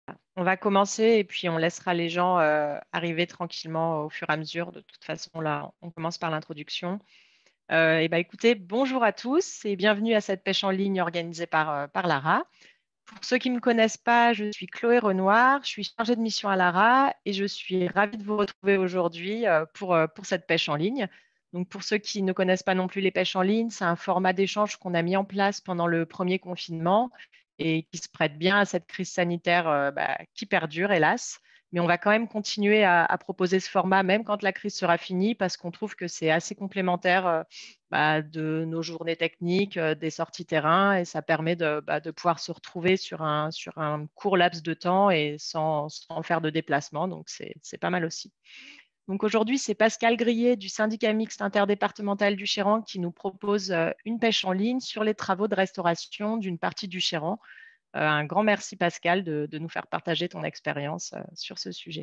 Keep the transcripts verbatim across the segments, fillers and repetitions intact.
On va commencer et puis on laissera les gens euh, arriver tranquillement au fur et à mesure. De toute façon, là, on commence par l'introduction. Euh, et ben, écoutez, bonjour à tous et bienvenue à cette pêche en ligne organisée par, euh, par Lara. Pour ceux qui ne me connaissent pas, je suis Chloé Renoir, je suis chargée de mission à Lara et je suis ravie de vous retrouver aujourd'hui euh, pour, euh, pour cette pêche en ligne. Donc, pour ceux qui ne connaissent pas non plus les pêches en ligne, c'est un format d'échange qu'on a mis en place pendant le premier confinement et qui se prête bien à cette crise sanitaire euh, bah, qui perdure, hélas. Mais on va quand même continuer à, à proposer ce format, même quand la crise sera finie, parce qu'on trouve que c'est assez complémentaire euh, bah, de nos journées techniques, euh, des sorties terrain, et ça permet de, bah, de pouvoir se retrouver sur un, sur un court laps de temps et sans, sans faire de déplacement. Donc, c'est c'est pas mal aussi. Donc aujourd'hui, c'est Pascal Grillet du syndicat mixte interdépartemental du Chéran qui nous propose euh, une pêche en ligne sur les travaux de restauration d'une partie du Chéran. Euh, un grand merci Pascal de, de nous faire partager ton expérience euh, sur ce sujet.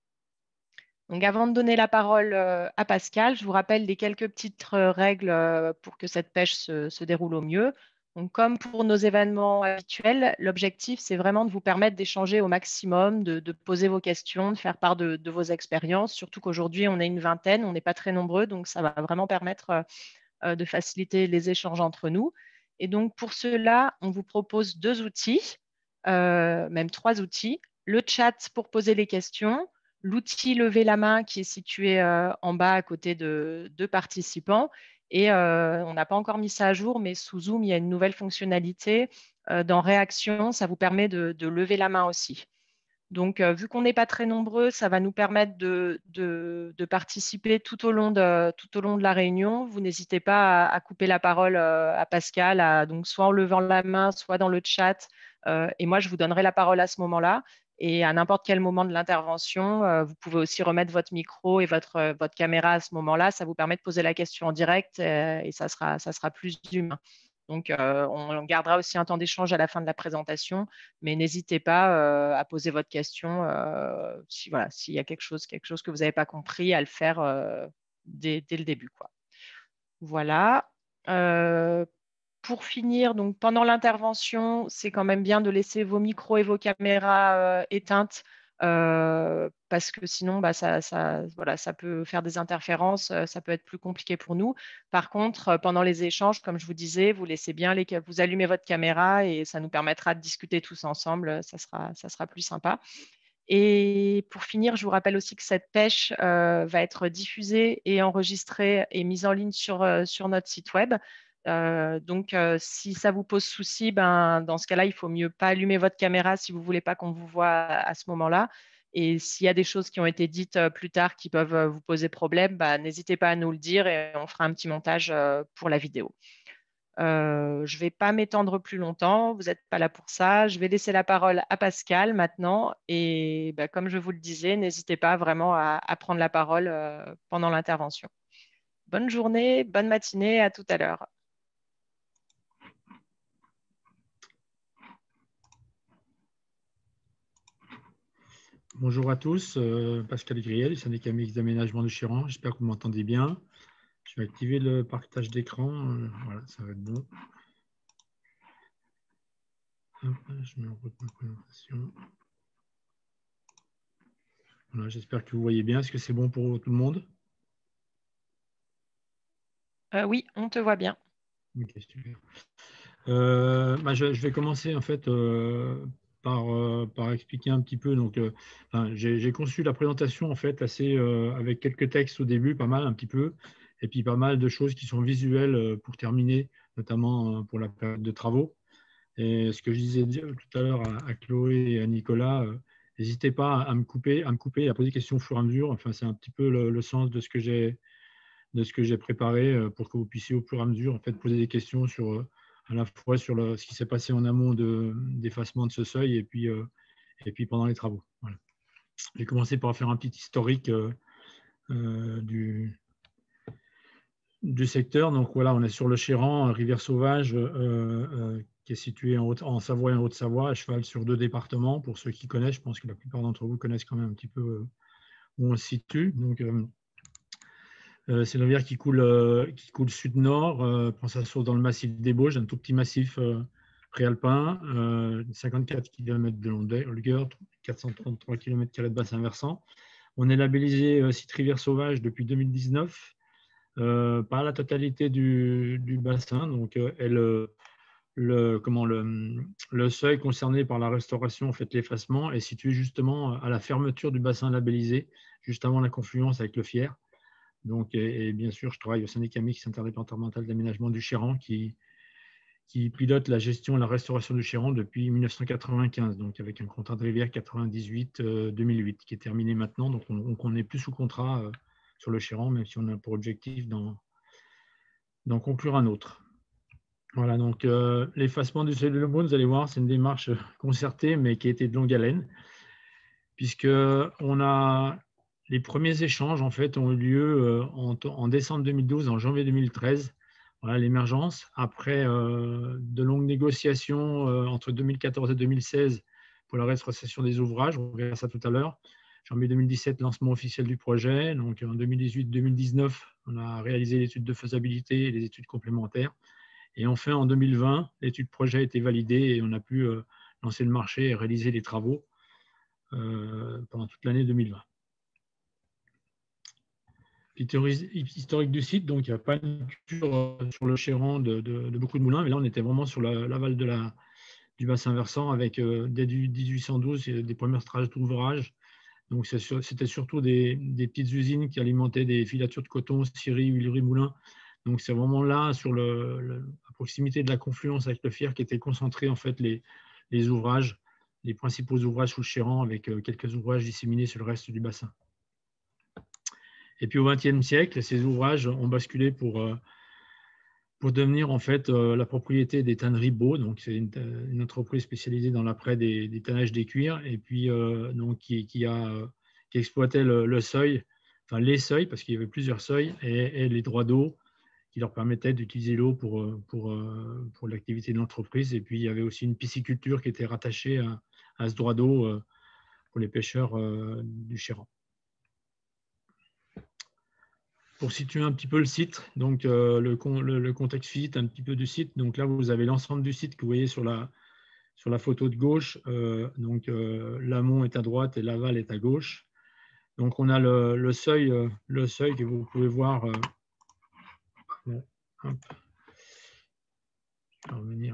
Donc avant de donner la parole euh, à Pascal, je vous rappelle les quelques petites euh, règles euh, pour que cette pêche se, se déroule au mieux. Donc, comme pour nos événements habituels, l'objectif, c'est vraiment de vous permettre d'échanger au maximum, de, de poser vos questions, de faire part de, de vos expériences, surtout qu'aujourd'hui, on est une vingtaine, on n'est pas très nombreux, donc ça va vraiment permettre euh, de faciliter les échanges entre nous. Et donc, pour cela, on vous propose deux outils, euh, même trois outils. Le chat pour poser les questions, l'outil lever la main qui est situé euh, en bas à côté de deux participants. Et euh, on n'a pas encore mis ça à jour, mais sous Zoom, il y a une nouvelle fonctionnalité. Euh, dans Réaction, ça vous permet de, de lever la main aussi. Donc, euh, vu qu'on n'est pas très nombreux, ça va nous permettre de, de- de participer tout au long de, tout au long de la réunion. Vous n'hésitez pas à, à couper la parole euh, à Pascal, à- donc soit en levant la main, soit dans le chat. Euh, et moi, je vous donnerai la parole à ce moment-là. Et à n'importe quel moment de l'intervention, euh, vous pouvez aussi remettre votre micro et votre, euh, votre caméra à ce moment-là. Ça vous permet de poser la question en direct euh, et ça sera, ça sera plus humain. Donc, euh, on gardera aussi un temps d'échange à la fin de la présentation, mais n'hésitez pas euh, à poser votre question euh, si voilà, s'il y a quelque chose, quelque chose que vous n'avez pas compris, à le faire euh, dès, dès le début, quoi. Voilà. Euh, pour finir, donc pendant l'intervention, c'est quand même bien de laisser vos micros et vos caméras euh, éteintes euh, parce que sinon, bah, ça, ça, voilà, ça peut faire des interférences, euh, ça peut être plus compliqué pour nous. Par contre, euh, pendant les échanges, comme je vous disais, vous laissez bien les, vous allumez votre caméra et ça nous permettra de discuter tous ensemble. Ça sera, ça sera plus sympa. Et pour finir, je vous rappelle aussi que cette pêche euh, va être diffusée et enregistrée et mise en ligne sur, euh, sur notre site web. Euh, donc, euh, si ça vous pose souci, ben, dans ce cas-là, il faut mieux pas allumer votre caméra si vous voulez pas qu'on vous voit à, à ce moment-là. Et s'il y a des choses qui ont été dites euh, plus tard qui peuvent euh, vous poser problème, ben, n'hésitez pas à nous le dire et on fera un petit montage euh, pour la vidéo. Euh, je ne vais pas m'étendre plus longtemps, vous n'êtes pas là pour ça. Je vais laisser la parole à Pascal maintenant. Et bah, comme je vous le disais, n'hésitez pas vraiment à, à prendre la parole euh, pendant l'intervention. Bonne journée, bonne matinée, à tout à l'heure. Bonjour à tous, euh, Pascal Griel, syndicat mixte d'aménagement du Chéran. J'espère que vous m'entendez bien. Je vais activer le partage d'écran. Euh, voilà, ça va être bon. Hop, je mets en route ma présentation. Voilà, j'espère que vous voyez bien. Est-ce que c'est bon pour tout le monde? Euh, oui, on te voit bien. Ok, super. Euh, bah, je, je vais commencer en fait euh, par, euh, par expliquer un petit peu. Donc, euh, enfin, j'ai j'ai conçu la présentation en fait assez euh, avec quelques textes au début, pas mal un petit peu, et puis pas mal de choses qui sont visuelles euh, pour terminer, notamment euh, pour la période de travaux. Et ce que je disais tout à l'heure à, à Chloé et à Nicolas, euh, n'hésitez pas à me couper, à me couper, et à poser des questions au fur et à mesure. Enfin, c'est un petit peu le, le sens de ce que j'ai de ce que j'ai préparé euh, pour que vous puissiez au fur et à mesure en fait poser des questions sur euh, à la fois sur le, ce qui s'est passé en amont de d'effacement de ce seuil et puis euh, et puis pendant les travaux. Voilà. Je vais commencer par faire un petit historique euh, euh, du du secteur. Donc voilà, on est sur le Chéran, rivière sauvage, euh, euh, qui est situé en, Haute, en Savoie et en Haute-Savoie, à cheval sur deux départements. Pour ceux qui connaissent, je pense que la plupart d'entre vous connaissent quand même un petit peu euh, où on se situe. Donc euh, euh, c'est une rivière qui coule, euh, qui coule sud-nord, euh, prend sa source dans le massif des Bauges, un tout petit massif euh, préalpin, euh, cinquante-quatre kilomètres de longueur, quatre cent trente-trois kilomètres carrés de bassin versant. On est labellisé euh, site rivière sauvage depuis deux mille dix-neuf, euh, pas la totalité du, du bassin. Donc, euh, elle, le, comment, le, le seuil concerné par la restauration, en fait, l'effacement, est situé justement à la fermeture du bassin labellisé, juste avant la confluence avec le Fier. Donc, et, et bien sûr, je travaille au syndicat mixte interdépartemental d'aménagement du Chéran qui, qui pilote la gestion et la restauration du Chéran depuis mille neuf cent quatre-vingt-quinze, donc avec un contrat de rivière quatre-vingt-dix-huit deux mille huit qui est terminé maintenant. Donc, on n'est plus sous contrat euh, sur le Chéran, même si on a pour objectif d'en conclure un autre. Voilà, donc euh, l'effacement du seuil de l'aumône, vous allez voir, c'est une démarche concertée, mais qui a été de longue haleine, puisqu'on a les premiers échanges en fait ont eu lieu euh, en, en décembre deux mille douze, en janvier deux mille treize. Voilà l'émergence. Après euh, de longues négociations euh, entre deux mille quatorze et deux mille seize pour la restauration des ouvrages, on verra ça tout à l'heure. Janvier deux mille dix-sept, lancement officiel du projet. Donc en deux mille dix-huit deux mille dix-neuf, on a réalisé l'étude de faisabilité et les études complémentaires. Et enfin, en deux mille vingt, l'étude projet a été validée et on a pu euh, lancer le marché et réaliser les travaux euh, pendant toute l'année deux mille vingt. Historique du site, donc il n'y a pas une culture sur le Chéran de, de, de beaucoup de moulins, mais là on était vraiment sur l'aval de la, du bassin versant avec euh, dès mille huit cent douze des premiers strages d'ouvrages. Donc c'était surtout des, des petites usines qui alimentaient des filatures de coton, scieries, huileries, moulins. Donc c'est vraiment là, sur le, le, à proximité de la confluence avec le Fier, qui étaient concentrés en fait les, les ouvrages, les principaux ouvrages sous le Chéran, avec euh, quelques ouvrages disséminés sur le reste du bassin. Et puis au vingtième siècle, ces ouvrages ont basculé pour, euh, pour devenir en fait euh, la propriété des tanneries Beau. Donc c'est une, une entreprise spécialisée dans l'après des, des tannages des cuirs, et puis euh, donc qui, qui a qui exploitait le, le seuil, enfin les seuils, parce qu'il y avait plusieurs seuils, et, et les droits d'eau qui leur permettaient d'utiliser l'eau pour, pour, pour l'activité de l'entreprise. Et puis, il y avait aussi une pisciculture qui était rattachée à, à ce droit d'eau pour les pêcheurs du Chéran. Pour situer un petit peu le site, donc le, le, le contexte physique un petit peu du site, donc là, vous avez l'ensemble du site que vous voyez sur la, sur la photo de gauche. Euh, donc, euh, l'amont est à droite et l'aval est à gauche. Donc, on a le, le, seuil, le seuil que vous pouvez voir. Euh, Hop. Je vais revenir.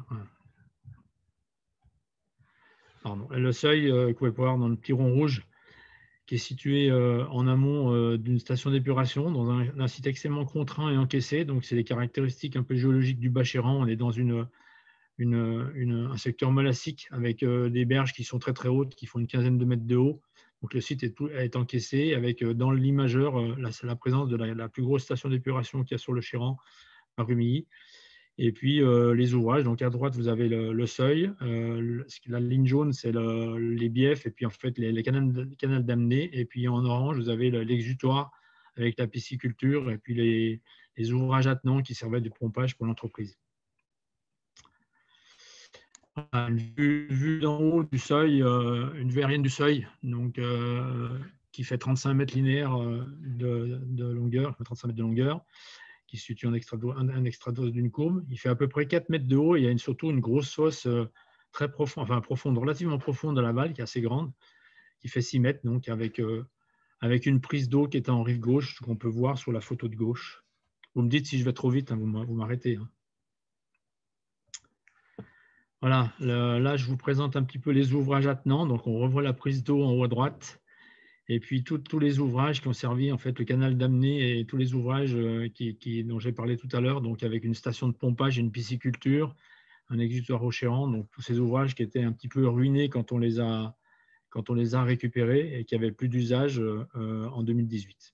Pardon. Le seuil euh, que vous pouvez voir dans le petit rond rouge, qui est situé euh, en amont euh, d'une station d'épuration, dans un, un site extrêmement contraint et encaissé. Donc, c'est les caractéristiques un peu géologiques du Bas-Chéran. On est dans une, une, une, un secteur molassique avec euh, des berges qui sont très très hautes, qui font une quinzaine de mètres de haut. Donc, le site est, tout, est encaissé avec euh, dans l'imageur euh, la, la présence de la, la plus grosse station d'épuration qu'il y a sur le Chéran, à Rumilly. Et puis euh, les ouvrages, donc à droite vous avez le, le seuil, euh, le, la ligne jaune c'est le, les biefs et puis en fait les, les canaux, canaux d'amener, et puis en orange vous avez l'exutoire avec la pisciculture et puis les, les ouvrages attenants qui servaient de pompage pour l'entreprise. Une vue, vue d'en haut du seuil, euh, une vue aérienne du seuil, donc, euh, qui fait trente-cinq mètres linéaires de, de longueur, trente-cinq mètres de longueur, qui se situe en extradose, un, un extradose d'une courbe. Il fait à peu près quatre mètres de haut et il y a une, surtout une grosse fosse euh, très profonde, enfin profonde, relativement profonde dans la balle, qui est assez grande, qui fait six mètres, donc avec, euh, avec une prise d'eau qui est en rive gauche, qu'on peut voir sur la photo de gauche. Vous me dites si je vais trop vite, hein, vous m'arrêtez. Hein. Voilà, le, là je vous présente un petit peu les ouvrages attenants. Donc on revoit la prise d'eau en haut à droite. Et puis tous les ouvrages qui ont servi en fait le canal d'amener et tous les ouvrages qui, qui, dont j'ai parlé tout à l'heure, donc avec une station de pompage et une pisciculture, un exutoire au Chéran, donc tous ces ouvrages qui étaient un petit peu ruinés quand on les a, quand on les a récupérés et qui n'avaient plus d'usage euh, en deux mille dix-huit.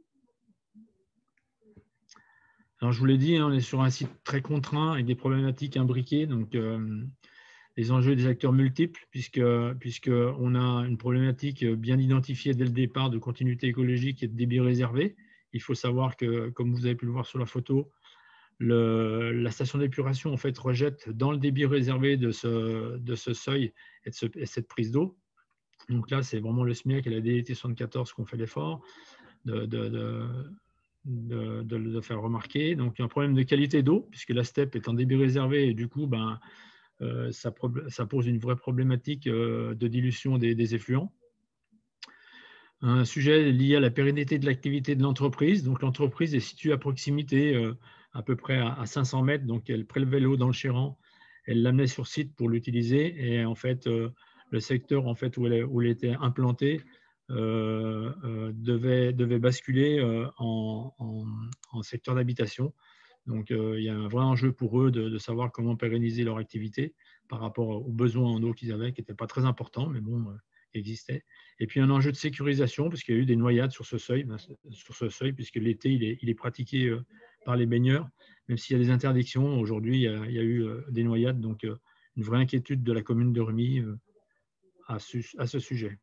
Alors je vous l'ai dit, hein, on est sur un site très contraint avec des problématiques imbriquées, donc euh, les enjeux des acteurs multiples, puisque, puisqu'on a une problématique bien identifiée dès le départ de continuité écologique et de débit réservé. Il faut savoir que, comme vous avez pu le voir sur la photo, le, la station d'épuration en fait, rejette dans le débit réservé de ce, de ce seuil et de, ce, et cette prise d'eau. Donc là, c'est vraiment le SMIAC et la D D T soixante-quatorze qui ont fait l'effort de, de, de, de, de, de faire remarquer. Donc il y a un problème de qualité d'eau, puisque la steppe est en débit réservé et du coup, ben, euh, ça, ça pose une vraie problématique euh, de dilution des, des effluents. Un sujet lié à la pérennité de l'activité de l'entreprise. Donc, l'entreprise est située à proximité, euh, à peu près à, à cinq cents mètres. Donc, elle prélevait l'eau dans le Chéran, elle l'amenait sur site pour l'utiliser. Et en fait, euh, le secteur en fait, où, elle, où elle était implantée euh, euh, devait, devait basculer euh, en, en, en secteur d'habitation. Donc, euh, il y a un vrai enjeu pour eux de, de savoir comment pérenniser leur activité par rapport aux besoins en eau qu'ils avaient, qui n'étaient pas très importants, mais bon, euh, existaient. Et puis, un enjeu de sécurisation, parce qu'il y a eu des noyades sur ce seuil, sur ce seuil puisque l'été, il est, il est pratiqué euh, par les baigneurs, même s'il y a des interdictions. Aujourd'hui, il y a, il y a eu euh, des noyades, donc euh, une vraie inquiétude de la commune de Remy euh, à, su, à ce sujet.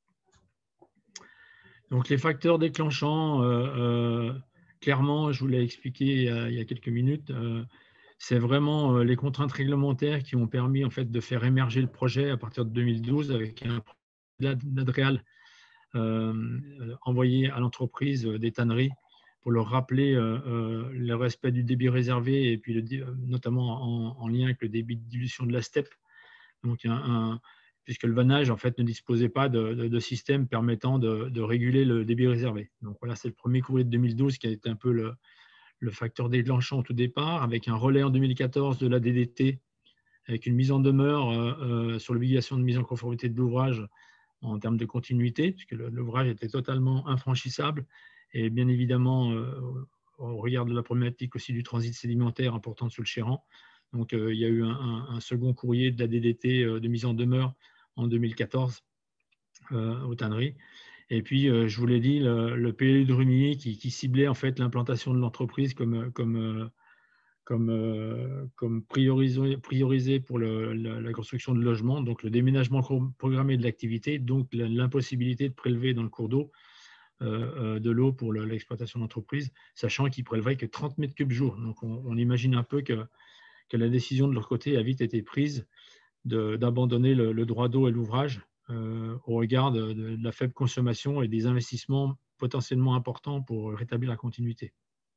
Donc, les facteurs déclenchants, euh, euh, clairement, je vous l'ai expliqué il y a, il y a quelques minutes, euh, c'est vraiment euh, les contraintes réglementaires qui ont permis en fait, de faire émerger le projet à partir de deux mille douze avec un d'Adréal euh, envoyé à l'entreprise des tanneries pour leur rappeler euh, euh, le respect du débit réservé et puis le, notamment en, en lien avec le débit de dilution de la steppe. Donc, un, un, puisque le vannage en fait, ne disposait pas de, de, de système permettant de, de réguler le débit réservé. Donc voilà, c'est le premier courrier de deux mille douze qui a été un peu le, le facteur déclenchant au tout départ, avec un relais en deux mille quatorze de la D D T, avec une mise en demeure euh, euh, sur l'obligation de mise en conformité de l'ouvrage en termes de continuité, puisque l'ouvrage était totalement infranchissable. Et bien évidemment, euh, on regarde la problématique aussi du transit sédimentaire important sur le Chéran. Donc, euh, il y a eu un, un, un second courrier de la D D T euh, de mise en demeure en deux mille quatorze euh, aux tanneries. Et puis, euh, je vous l'ai dit, le, le P L U de Rumilly qui, qui ciblait en fait l'implantation de l'entreprise comme, comme, euh, comme, euh, comme priorisé, priorisé pour le, la, la construction de logements, donc le déménagement programmé de l'activité, donc l'impossibilité de prélever dans le cours d'eau euh, de l'eau pour l'exploitation d'entreprise, sachant qu'ils prélevaient que trente mètres cubes jour. Donc, on, on imagine un peu que, que la décision de leur côté a vite été prise d'abandonner le, le droit d'eau et l'ouvrage euh, au regard de, de, de la faible consommation et des investissements potentiellement importants pour rétablir la continuité.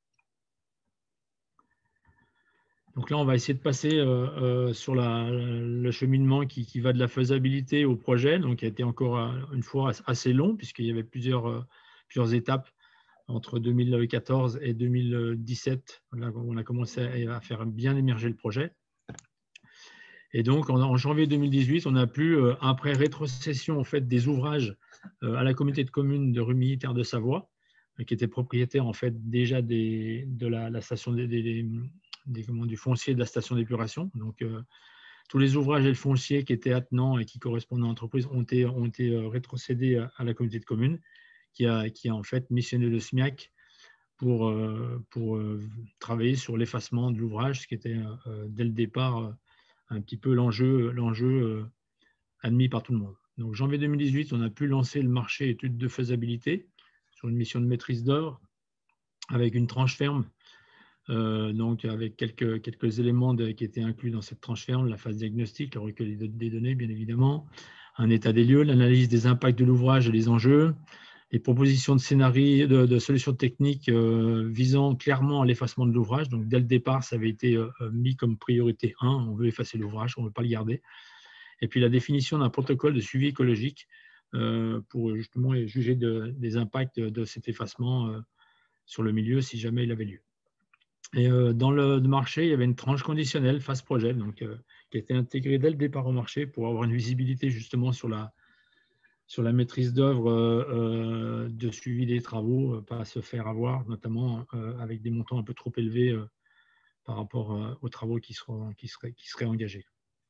Donc là, on va essayer de passer euh, euh, sur la, le cheminement qui, qui va de la faisabilité au projet, donc qui a été encore une fois assez long, puisqu'il y avait plusieurs, euh, plusieurs étapes entre deux mille quatorze et deux mille dix-sept. Là, on a commencé à faire bien émerger le projet. Et donc, en, en janvier deux mille dix-huit, on a pu, euh, après rétrocession en fait, des ouvrages euh, à la communauté de communes de Rumilly, Terre de Savoie, euh, qui était propriétaire en fait, déjà des, de la, la station des, des, des, comment, du foncier de la station d'épuration. Donc, euh, tous les ouvrages et le foncier qui étaient attenants et qui correspondaient à l'entreprise ont été, ont été euh, rétrocédés à, à la communauté de communes, qui a, qui a en fait missionné le SMIAC pour, euh, pour euh, travailler sur l'effacement de l'ouvrage, ce qui était euh, dès le départ euh, un petit peu l'enjeu l'enjeu euh, admis par tout le monde. Donc, janvier deux mille dix-huit, on a pu lancer le marché études de faisabilité sur une mission de maîtrise d'œuvre avec une tranche ferme, euh, donc avec quelques, quelques éléments de, qui étaient inclus dans cette tranche ferme, la phase diagnostique, le recueil des données, bien évidemment, un état des lieux, l'analyse des impacts de l'ouvrage et des enjeux, les propositions de scénarii, de, de solutions techniques euh, visant clairement à l'effacement de l'ouvrage. Donc, dès le départ, ça avait été euh, mis comme priorité un. On veut effacer l'ouvrage, on ne veut pas le garder. Et puis, la définition d'un protocole de suivi écologique euh, pour justement juger de, des impacts de cet effacement euh, sur le milieu si jamais il avait lieu. Et euh, dans le marché, il y avait une tranche conditionnelle phase projet, donc, euh, qui a été intégrée dès le départ au marché pour avoir une visibilité justement sur la, sur la maîtrise d'œuvre euh, de suivi des travaux, euh, pas à se faire avoir, notamment euh, avec des montants un peu trop élevés euh, par rapport euh, aux travaux qui, seront, qui, seraient, qui seraient engagés.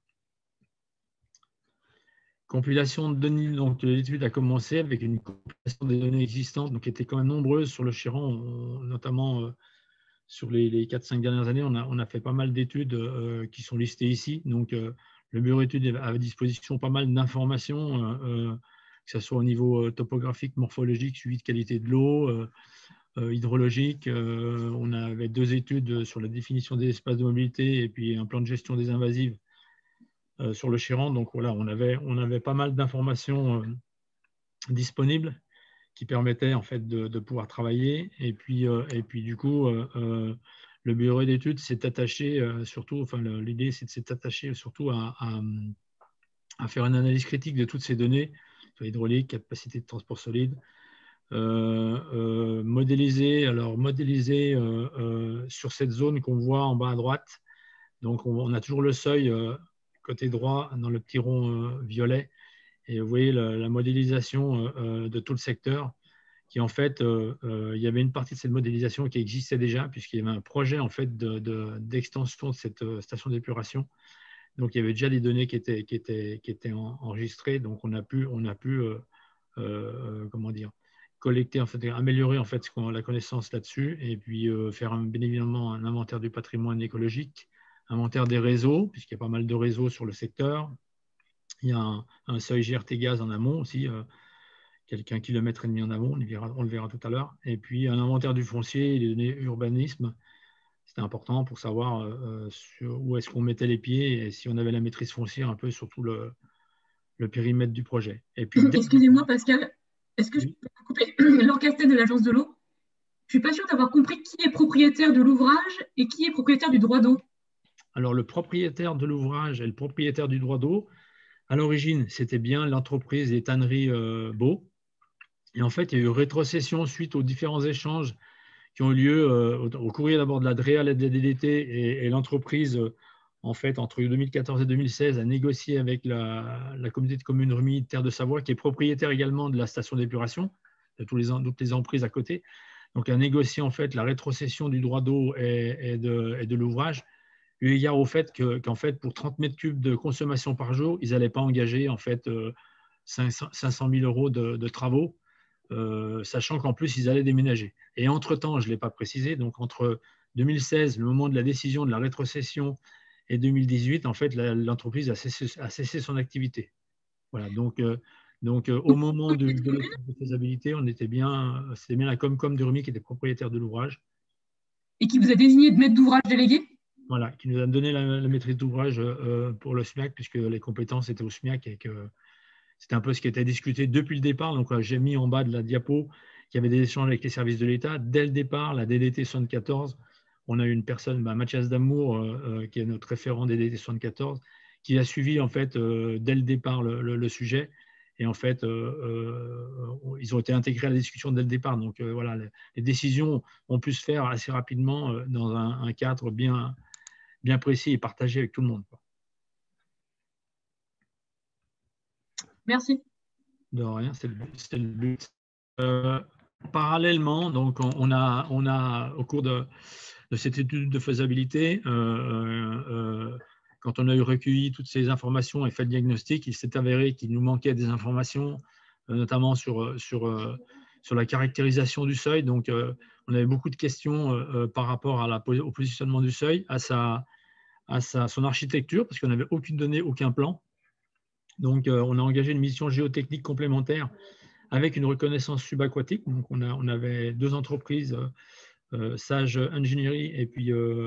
Compilation de données, donc l'étude a commencé avec une compilation des données existantes, donc qui étaient quand même nombreuses sur le Chéran, notamment euh, sur les, les quatre cinq dernières années, on a, on a fait pas mal d'études euh, qui sont listées ici. Donc, euh, le bureau d'études a à disposition pas mal d'informations, euh, que ce soit au niveau topographique, morphologique, suivi de qualité de l'eau, euh, euh, hydrologique. Euh, on avait deux études sur la définition des espaces de mobilité et puis un plan de gestion des invasives euh, sur le Chéran. Donc, voilà, on avait, on avait pas mal d'informations euh, disponibles qui permettaient en fait de, de pouvoir travailler. Et puis, euh, et puis du coup, euh, le bureau d'études s'est attaché euh, surtout, enfin l'idée c'est de s'être attaché surtout à, à, à faire une analyse critique de toutes ces données, sur hydraulique, capacité de transport solide, euh, euh, modéliser, alors modéliser euh, euh, sur cette zone qu'on voit en bas à droite. Donc on, on a toujours le seuil euh, côté droit dans le petit rond euh, violet. Et vous voyez la, la modélisation euh, de tout le secteur, qui en fait, euh, euh, il y avait une partie de cette modélisation qui existait déjà, puisqu'il y avait un projet en fait de, de, d'extension de cette euh, station d'épuration. Donc il y avait déjà des données qui étaient, qui étaient, qui étaient en, enregistrées, donc on a pu, on a pu euh, euh, comment dire, collecter, en fait, améliorer en fait ce qu'on, la connaissance là-dessus, et puis euh, faire un, bien évidemment un inventaire du patrimoine écologique, inventaire des réseaux, puisqu'il y a pas mal de réseaux sur le secteur. Il y a un, un seuil G R T gaz en amont aussi, euh, quelqu'un kilomètre et demi en amont, on le, verra, on le verra tout à l'heure. Et puis un inventaire du foncier et des données urbanisme. C'était important pour savoir euh, sur où est-ce qu'on mettait les pieds et si on avait la maîtrise foncière un peu sur tout le, le périmètre du projet. Et puis, excusez-moi Pascal, est-ce que je peux couper Laure Castet de l'Agence de l'eau? Je ne suis pas sûre d'avoir compris qui est propriétaire de l'ouvrage et qui est propriétaire du droit d'eau. Alors, le propriétaire de l'ouvrage et le propriétaire du droit d'eau, à l'origine, c'était bien l'entreprise des tanneries euh, Beau. Et en fait, il y a eu rétrocession suite aux différents échanges qui ont eu lieu euh, au, au courrier d'abord de la D R E A, la D D T et, et l'entreprise, euh, en fait, entre deux mille quatorze et deux mille seize, a négocié avec la, la communauté de communes Rumilly Terre de Savoie, qui est propriétaire également de la station d'épuration, de tous les, toutes les emprises à côté. Donc, a négocié en fait la rétrocession du droit d'eau et, et de, et de l'ouvrage, eu égard au fait que, qu'en fait, pour trente mètres cubes de consommation par jour, ils n'allaient pas engager en fait euh, cinq cent mille euros de, de travaux. Euh, sachant qu'en plus, ils allaient déménager. Et entre-temps, je ne l'ai pas précisé, donc entre deux mille seize, le moment de la décision de la rétrocession, et deux mille dix-huit, en fait, l'entreprise a cessé, a cessé son activité. Voilà, donc, euh, donc euh, au moment de, de l'étude de faisabilité, on était bien, c'était bien la Comcom de Rumilly qui était propriétaire de l'ouvrage. Et qui vous a désigné de maître d'ouvrage délégué? Voilà, qui nous a donné la, la maîtrise d'ouvrage euh, pour le SMIAC, puisque les compétences étaient au SMIAC et que c'était un peu ce qui était discuté depuis le départ. Donc, j'ai mis en bas de la diapo qu'il y avait des échanges avec les services de l'État. Dès le départ, la D D T soixante-quatorze, on a eu une personne, bah, Mathias Damour, euh, qui est notre référent D D T soixante-quatorze, qui a suivi en fait euh, dès le départ le, le, le sujet. Et en fait, euh, euh, ils ont été intégrés à la discussion dès le départ. Donc euh, voilà, les, les décisions ont pu se faire assez rapidement euh, dans un, un cadre bien, bien précis et partagé avec tout le monde, quoi. Merci. De rien, c'est le, le but. Euh, parallèlement, donc on a, on a au cours de, de cette étude de faisabilité, euh, euh, quand on a eu recueilli toutes ces informations et fait le diagnostic, il s'est avéré qu'il nous manquait des informations, euh, notamment sur, sur, euh, sur la caractérisation du seuil. Donc, euh, on avait beaucoup de questions euh, par rapport à la, au positionnement du seuil, à, sa, à sa, son architecture, parce qu'on n'avait aucune donnée, aucun plan. Donc, euh, on a engagé une mission géotechnique complémentaire avec une reconnaissance subaquatique. Donc, on, a, on avait deux entreprises, euh, Sage Engineering et puis euh,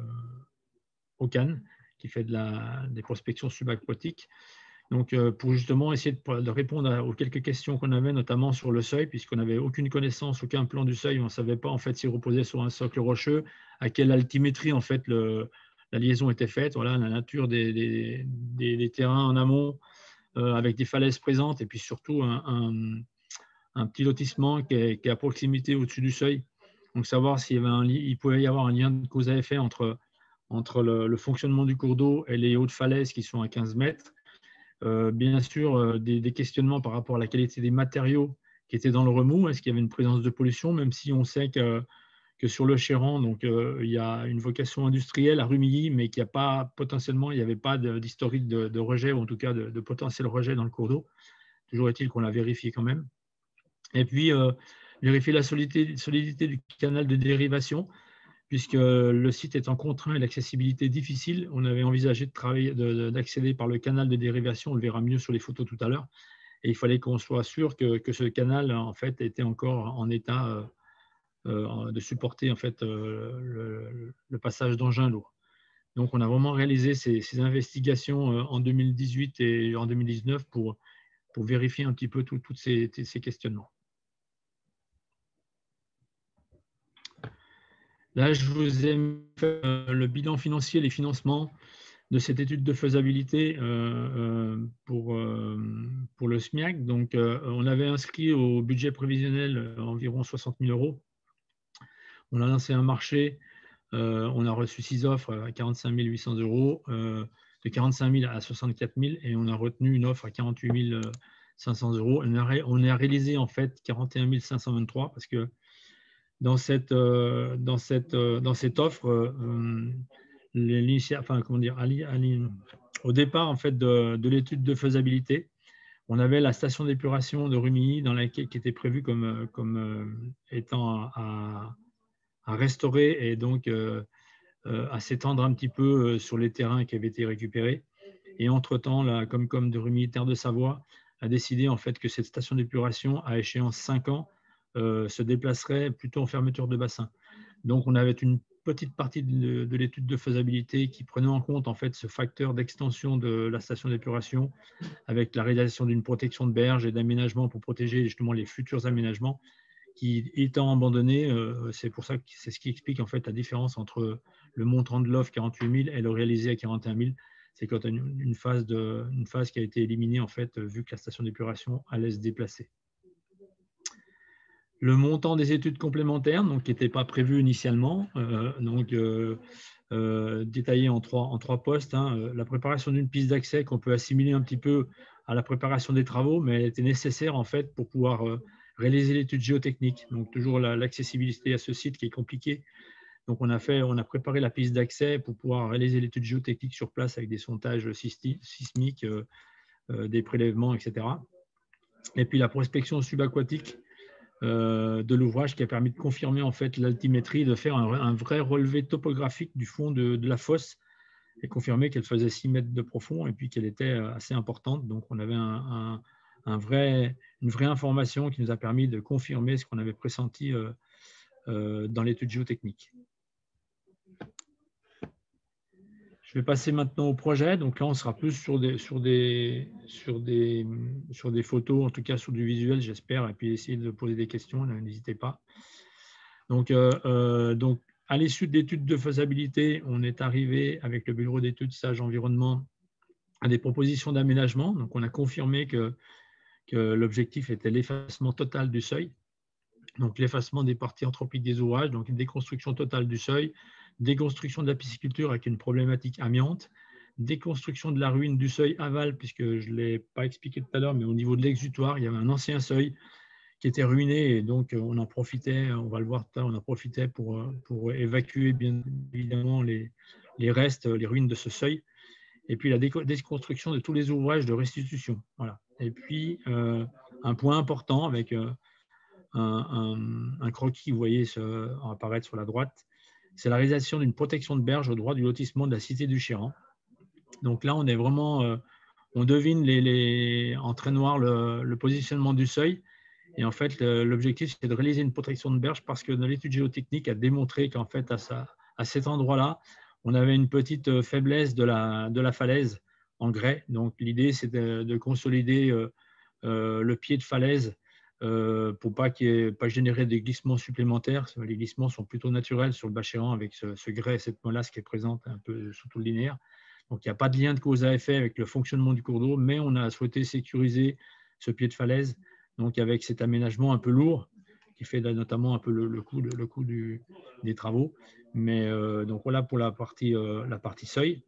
Ocan, qui fait de la, des prospections subaquatiques. Donc, euh, pour justement essayer de, de répondre à, aux quelques questions qu'on avait, notamment sur le seuil, puisqu'on n'avait aucune connaissance, aucun plan du seuil, on ne savait pas en fait s'il reposait sur un socle rocheux, à quelle altimétrie en fait le, la liaison était faite, voilà, la nature des, des, des, des terrains en amont, euh, avec des falaises présentes, et puis surtout un, un, un petit lotissement qui est, qui est à proximité au-dessus du seuil. Donc, savoir s'il y avait un, il pouvait y avoir un lien de cause à effet entre, entre le, le fonctionnement du cours d'eau et les hautes falaises qui sont à quinze mètres. Euh, bien sûr, euh, des, des questionnements par rapport à la qualité des matériaux qui étaient dans le remous. Est-ce qu'il y avait une présence de pollution, même si on sait que, que sur le Chéran, donc, euh, il y a une vocation industrielle à Rumilly, mais qu'il n'y a pas potentiellement, il n'y avait pas d'historique de, de rejet, ou en tout cas de, de potentiel rejet dans le cours d'eau. Toujours est-il qu'on l'a vérifié quand même. Et puis, euh, vérifier la solidité, solidité du canal de dérivation, puisque le site étant contraint et l'accessibilité difficile, on avait envisagé de travailler, d'accéder par le canal de dérivation, on le verra mieux sur les photos tout à l'heure, et il fallait qu'on soit sûr que, que ce canal en fait était encore en état euh, euh, de supporter en fait euh, le, le passage d'engins lourds. Donc on a vraiment réalisé ces, ces investigations euh, en deux mille dix-huit et en deux mille dix-neuf pour, pour vérifier un petit peu tous ces, ces questionnements. Là, je vous ai fait le bilan financier, les financements de cette étude de faisabilité euh, euh, pour, euh, pour le SMIAC. Donc, euh, on avait inscrit au budget prévisionnel environ soixante mille euros. On a lancé un marché, euh, on a reçu six offres à quarante-cinq mille huit cents euros, euh, de quarante-cinq mille à soixante-quatre mille, et on a retenu une offre à quarante-huit mille cinq cents euros. On a, on a réalisé en fait quarante et un mille cinq cent vingt-trois parce que dans cette, euh, dans cette, euh, dans cette offre, euh, enfin, comment dire, au départ en fait, de, de l'étude de faisabilité, on avait la station d'épuration de Rumilly dans laquelle, qui était prévue comme, comme euh, étant à, à, restaurer et donc euh, euh, à s'étendre un petit peu sur les terrains qui avaient été récupérés. Et entre-temps, la Comcom de Rumilly Terre de Savoie a décidé en fait que cette station d'épuration, à échéance cinq ans, euh, se déplacerait plutôt en fermeture de bassin. Donc, on avait une petite partie de, de l'étude de faisabilité qui prenait en compte en fait ce facteur d'extension de la station d'épuration avec la réalisation d'une protection de berge et d'aménagement pour protéger justement les futurs aménagements qui, étant abandonnés, euh, c'est pour ça que c'est ce qui explique en fait la différence entre le montant de l'offre quarante-huit mille et le réalisé à quarante et un mille. C'est quand on a une, une, phase de, une phase qui a été éliminée en fait vu que la station d'épuration allait se déplacer. Le montant des études complémentaires, donc, qui n'était pas prévu initialement, euh, donc, euh, euh, détaillé en trois, en trois postes. Hein. La préparation d'une piste d'accès qu'on peut assimiler un petit peu à la préparation des travaux, mais elle était nécessaire en fait pour pouvoir euh, réaliser l'étude géotechnique. Donc, toujours l'accessibilité la, à ce site qui est compliqué. Donc, on a, fait, on a préparé la piste d'accès pour pouvoir réaliser l'étude géotechnique sur place avec des sondages sismiques, euh, euh, des prélèvements, et cetera. Et puis, la prospection subaquatique Euh, de l'ouvrage qui a permis de confirmer en fait l'altimétrie, de faire un, un vrai relevé topographique du fond de, de la fosse et confirmer qu'elle faisait six mètres de profond et puis qu'elle était assez importante. Donc on avait un, un, un vrai, une vraie information qui nous a permis de confirmer ce qu'on avait pressenti euh, euh, dans l'étude géotechnique. Je vais passer maintenant au projet. Donc là, on sera plus sur des, sur des, sur des, sur des photos, en tout cas sur du visuel, j'espère, et puis essayer de poser des questions, n'hésitez pas. Donc, euh, euh, donc à l'issue de l'étude de faisabilité, on est arrivé avec le bureau d'études Sage Environnement à des propositions d'aménagement. Donc, on a confirmé que, que l'objectif était l'effacement total du seuil. Donc, l'effacement des parties anthropiques des ouvrages, donc une déconstruction totale du seuil, déconstruction de la pisciculture avec une problématique amiante, déconstruction de la ruine du seuil aval, puisque je ne l'ai pas expliqué tout à l'heure, mais au niveau de l'exutoire, il y avait un ancien seuil qui était ruiné et donc on en profitait, on va le voir tout à l'heure, on en profitait pour, pour évacuer bien évidemment les, les restes, les ruines de ce seuil. Et puis la déconstruction de tous les ouvrages de restitution. Voilà. Et puis euh, un point important avec euh, un, un, un croquis, vous voyez ce, apparaître sur la droite, c'est la réalisation d'une protection de berge au droit du lotissement de la cité du Chéran. Donc là, on est vraiment, euh, on devine les, les, en très noir le, le positionnement du seuil. Et en fait, l'objectif, c'est de réaliser une protection de berge parce que dans l'étude géotechnique a démontré qu'en fait, à, ça, à cet endroit-là, on avait une petite faiblesse de la, de la falaise en grès. Donc, l'idée, c'est de, de consolider euh, euh, le pied de falaise euh, pour pas qu'il y ait, pas générer des glissements supplémentaires. Les glissements sont plutôt naturels sur le bachéran avec ce, ce grès et cette molasse qui est présente un peu sous tout le linéaire. Donc, il n'y a pas de lien de cause à effet avec le fonctionnement du cours d'eau, mais on a souhaité sécuriser ce pied de falaise, donc avec cet aménagement un peu lourd, qui fait notamment un peu le, le coût, le coût du, des travaux. Mais euh, donc voilà pour la partie, euh, la partie seuil.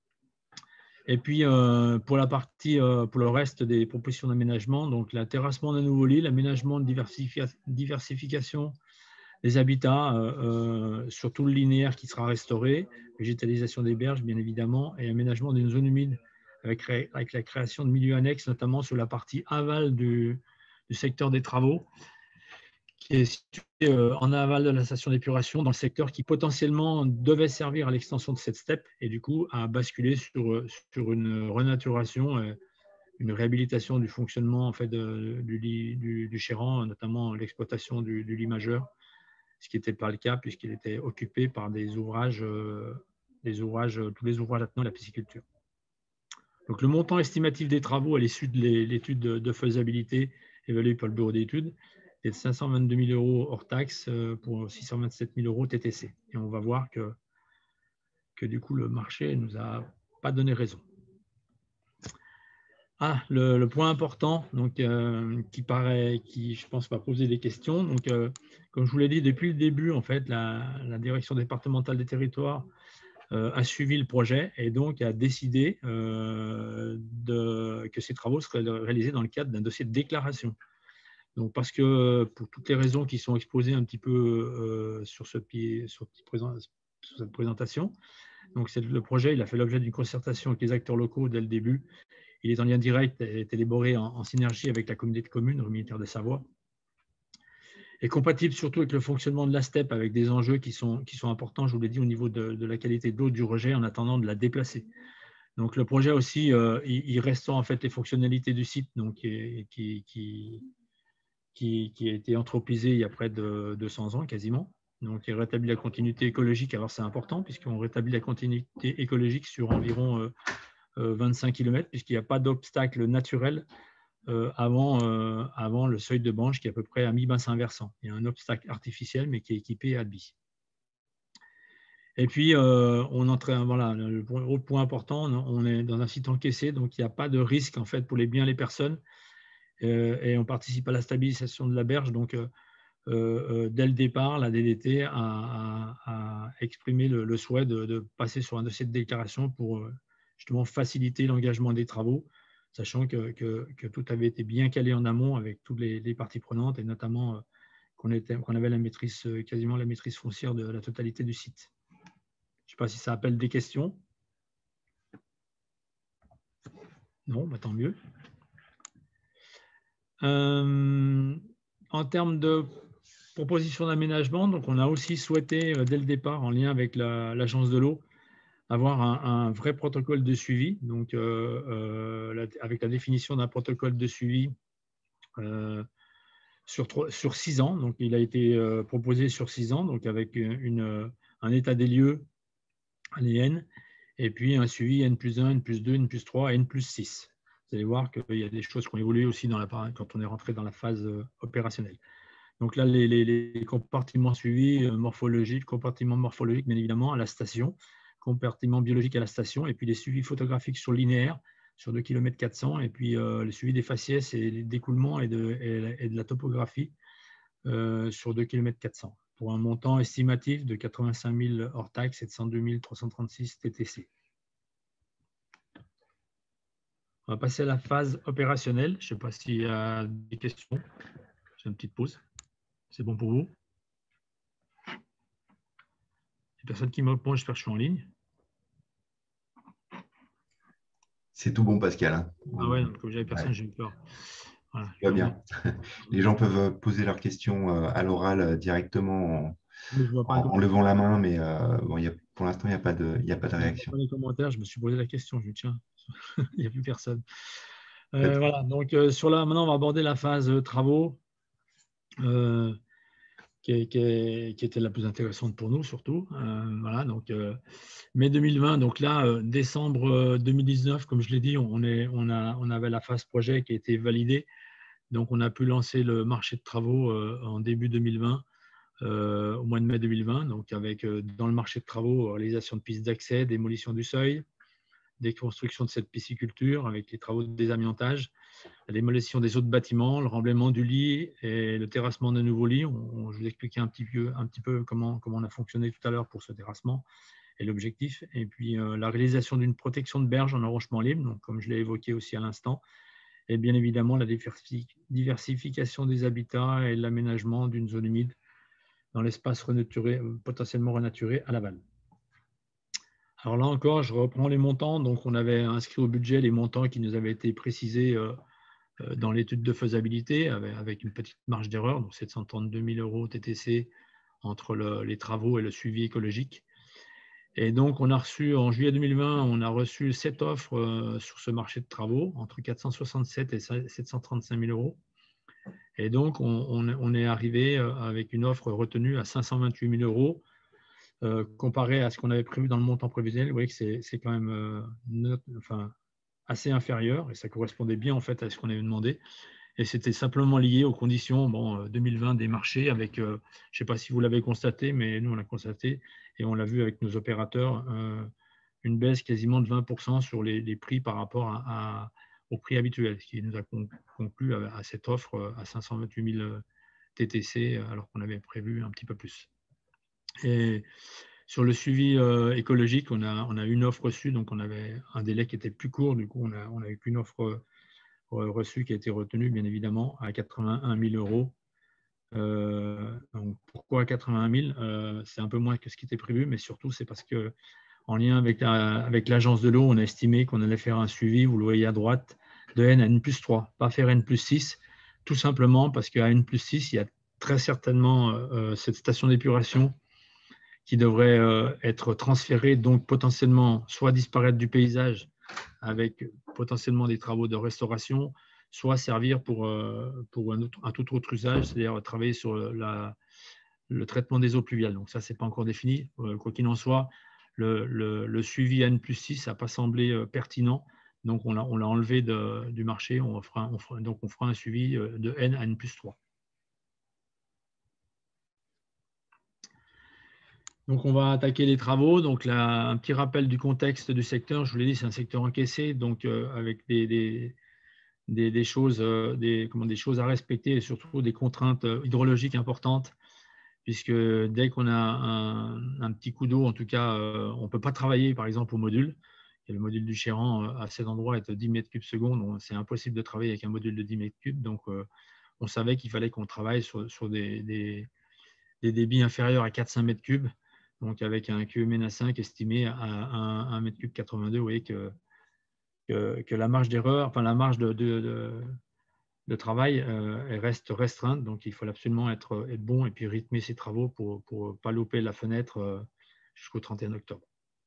Et puis euh, pour la partie, euh, pour le reste des propositions d'aménagement, donc la terrassement d'un nouveau lit, l'aménagement de diversification, diversification des habitats euh, euh, sur tout le linéaire qui sera restauré, végétalisation des berges bien évidemment, et aménagement d'une zone humide avec, avec la création de milieux annexes, notamment sur la partie aval du, du secteur des travaux, qui est situé euh, en aval de la station d'épuration, dans le secteur qui potentiellement devait servir à l'extension de cette steppe, et du coup a basculé sur, sur une renaturation, euh, une réhabilitation du fonctionnement en fait, de, du, du, du Chéran, notamment l'exploitation du, du lit majeur, ce qui n'était pas le cas puisqu'il était occupé par des ouvrages, euh, des ouvrages, tous les ouvrages attenant à la pisciculture. Donc, le montant estimatif des travaux à l'issue de l'étude de, de faisabilité évaluée par le bureau d'études et de cinq cent vingt-deux mille euros hors taxe pour six cent vingt-sept mille euros T T C. Et on va voir que, que du coup, le marché ne nous a pas donné raison. Ah, le, le point important donc, euh, qui paraît, qui je pense va poser des questions. Donc, euh, comme je vous l'ai dit, depuis le début, en fait, la, la direction départementale des territoires euh, a suivi le projet et donc a décidé euh, de, que ces travaux seraient réalisés dans le cadre d'un dossier de déclaration. Donc, parce que pour toutes les raisons qui sont exposées un petit peu euh, sur, ce, sur, sur cette présentation, donc le projet il a fait l'objet d'une concertation avec les acteurs locaux dès le début. Il est en lien direct et est élaboré en, en synergie avec la communauté de communes, le ministère de Savoie, et compatible surtout avec le fonctionnement de la STEP, avec des enjeux qui sont, qui sont importants, je vous l'ai dit, au niveau de, de la qualité de l'eau du rejet en attendant de la déplacer. Donc le projet aussi, euh, il, il restaure en fait les fonctionnalités du site, donc, qui, qui, qui, qui, qui a été anthropisé il y a près de deux cents ans quasiment. Donc il rétablit la continuité écologique, alors c'est important puisqu'on rétablit la continuité écologique sur environ euh, vingt-cinq kilomètres, puisqu'il n'y a pas d'obstacle naturel euh, avant, euh, avant le seuil de Branche qui est à peu près à mi-bassin versant. Il y a un obstacle artificiel, mais qui est équipé à bi. Et puis, euh, on entraîne, voilà, le autre point important, on est dans un site encaissé, donc il n'y a pas de risque en fait, pour les biens et les personnes, euh, et on participe à la stabilisation de la berge. Donc, euh, euh, dès le départ, la D D T a, a, a exprimé le, le souhait de, de passer sur un dossier de déclaration pour euh, justement faciliter l'engagement des travaux, sachant que, que, que tout avait été bien calé en amont avec toutes les, les parties prenantes et notamment euh, qu'on qu'on avait la maîtrise, quasiment la maîtrise foncière de la totalité du site. Je ne sais pas si ça appelle des questions. Non, bah, tant mieux. Euh, en termes de proposition d'aménagement, donc on a aussi souhaité, dès le départ, en lien avec l'agence la, de l'eau, avoir un, un vrai protocole de suivi, donc euh, euh, la, avec la définition d'un protocole de suivi euh, sur, sur six ans. Donc, il a été euh, proposé sur six ans, donc avec une, un état des lieux, un I N, et puis un suivi N plus un, N plus deux, N plus trois, N plus six. Vous allez voir qu'il y a des choses qui ont évolué aussi dans la, quand on est rentré dans la phase opérationnelle. Donc là, les, les, les compartiments suivis, morphologiques, compartiments morphologiques, bien évidemment, à la station, compartiments biologiques à la station, et puis les suivis photographiques sur linéaire, sur deux kilomètres quatre cents, et puis euh, le suivi des faciès et d'écoulement et de, et, et de la topographie euh, sur deux kilomètres quatre cents, pour un montant estimatif de quatre-vingt-cinq mille hors taxe et de cent deux mille trois cent trente-six T T C. On va passer à la phase opérationnelle. Je ne sais pas s'il y a des questions. J'ai une petite pause. C'est bon pour vous? Les personnes qui me répondent, j'espère que je suis en ligne. C'est tout bon, Pascal. Hein. Ah ouais, donc, comme j'avais personne, ouais. J'ai eu peur. Voilà, tout va bien. Les gens peuvent poser leurs questions à l'oral directement en, en, en levant la main, mais euh, bon, y a, pour l'instant, il n'y a, a pas de réaction. Dans les commentaires, je me suis posé la question. Je me dis, tiens, il n'y a plus personne. Euh, voilà, donc euh, sur là, maintenant, on va aborder la phase euh, travaux. Euh, Qui, qui, qui était la plus intéressante pour nous, surtout. Euh, voilà, donc, euh, mai deux mille vingt, donc là, euh, décembre deux mille dix-neuf, comme je l'ai dit, on, est, on, a, on avait la phase projet qui a été validée. Donc, on a pu lancer le marché de travaux euh, en début deux mille vingt, euh, au mois de mai deux mille vingt, donc avec euh, dans le marché de travaux, réalisation de pistes d'accès, démolition du seuil, déconstruction de cette pisciculture avec les travaux de désamiantage, la démolition des autres bâtiments, le remblaiement du lit et le terrassement de nouveaux lits. On, on, je vous expliquais un petit peu, un petit peu comment, comment on a fonctionné tout à l'heure pour ce terrassement et l'objectif. Et puis euh, la réalisation d'une protection de berge en enrochement libre, donc, comme je l'ai évoqué aussi à l'instant. Et bien évidemment la diversification des habitats et l'aménagement d'une zone humide dans l'espace renaturé, potentiellement renaturé à l'aval. Alors là encore, je reprends les montants. Donc, on avait inscrit au budget les montants qui nous avaient été précisés euh, dans l'étude de faisabilité avec, avec une petite marge d'erreur, donc sept cent trente-deux mille euros T T C entre le, les travaux et le suivi écologique. Et donc, on a reçu, en juillet deux mille vingt, on a reçu sept offres euh, sur ce marché de travaux, entre quatre cent soixante-sept et sept cent trente-cinq mille euros. Et donc, on, on, on est arrivé avec une offre retenue à cinq cent vingt-huit mille euros. Euh, comparé à ce qu'on avait prévu dans le montant prévisionnel, vous voyez que c'est quand même euh, notre, enfin, assez inférieur et ça correspondait bien en fait à ce qu'on avait demandé. Et c'était simplement lié aux conditions bon, deux mille vingt des marchés avec, euh, je ne sais pas si vous l'avez constaté, mais nous on l'a constaté et on l'a vu avec nos opérateurs, euh, une baisse quasiment de vingt pour cent sur les, les prix par rapport à, à, au prix habituel, ce qui nous a conclu à, à cette offre à cinq cent vingt-huit mille T T C alors qu'on avait prévu un petit peu plus. Et sur le suivi euh, écologique, on a, on a une offre reçue, donc on avait un délai qui était plus court, du coup on a, on a eu qu'une offre reçu qui a été retenu, bien évidemment, à quatre-vingt-un mille euros. Euh, donc pourquoi quatre-vingt-un mille euh, C'est un peu moins que ce qui était prévu, mais surtout, c'est parce qu'en lien avec, la, avec l'agence de l'eau, on a estimé qu'on allait faire un suivi, vous le voyez à droite, de N à N plus trois, pas faire N plus six, tout simplement parce qu'à N plus six, il y a très certainement euh, cette station d'épuration qui devrait euh, être transférée, donc potentiellement soit disparaître du paysage, avec potentiellement des travaux de restauration, soit servir pour, pour un, autre, un tout autre usage, c'est-à-dire travailler sur la, le traitement des eaux pluviales. Donc ça, ce n'est pas encore défini. Quoi qu'il en soit, le, le, le suivi à N plus six n'a pas semblé pertinent. Donc on l'a on l'a enlevé de, du marché. On fera, on fera, donc on fera un suivi de N à N plus trois. Donc, on va attaquer les travaux. Donc, là, un petit rappel du contexte du secteur. Je vous l'ai dit, c'est un secteur encaissé, donc euh, avec des, des, des, des, choses, euh, des, comment, des choses à respecter et surtout des contraintes hydrologiques importantes, puisque dès qu'on a un, un petit coup d'eau, en tout cas, euh, on ne peut pas travailler, par exemple, au module. Et le module du Chéran, euh, à cet endroit, est de dix mètres cubes secondes. C'est impossible de travailler avec un module de dix mètres cubes. Donc, euh, on savait qu'il fallait qu'on travaille sur, sur des, des, des débits inférieurs à quatre à cinq mètres cubes. Donc, avec un Q M N A cinq estimé à un mètre cube quatre-vingt-deux, vous voyez que, que, que la marge d'erreur, enfin la marge de, de, de, de travail euh, elle reste restreinte. Donc, il faut absolument être, être bon et puis rythmer ses travaux pour ne pas louper la fenêtre euh, jusqu'au trente et un octobre.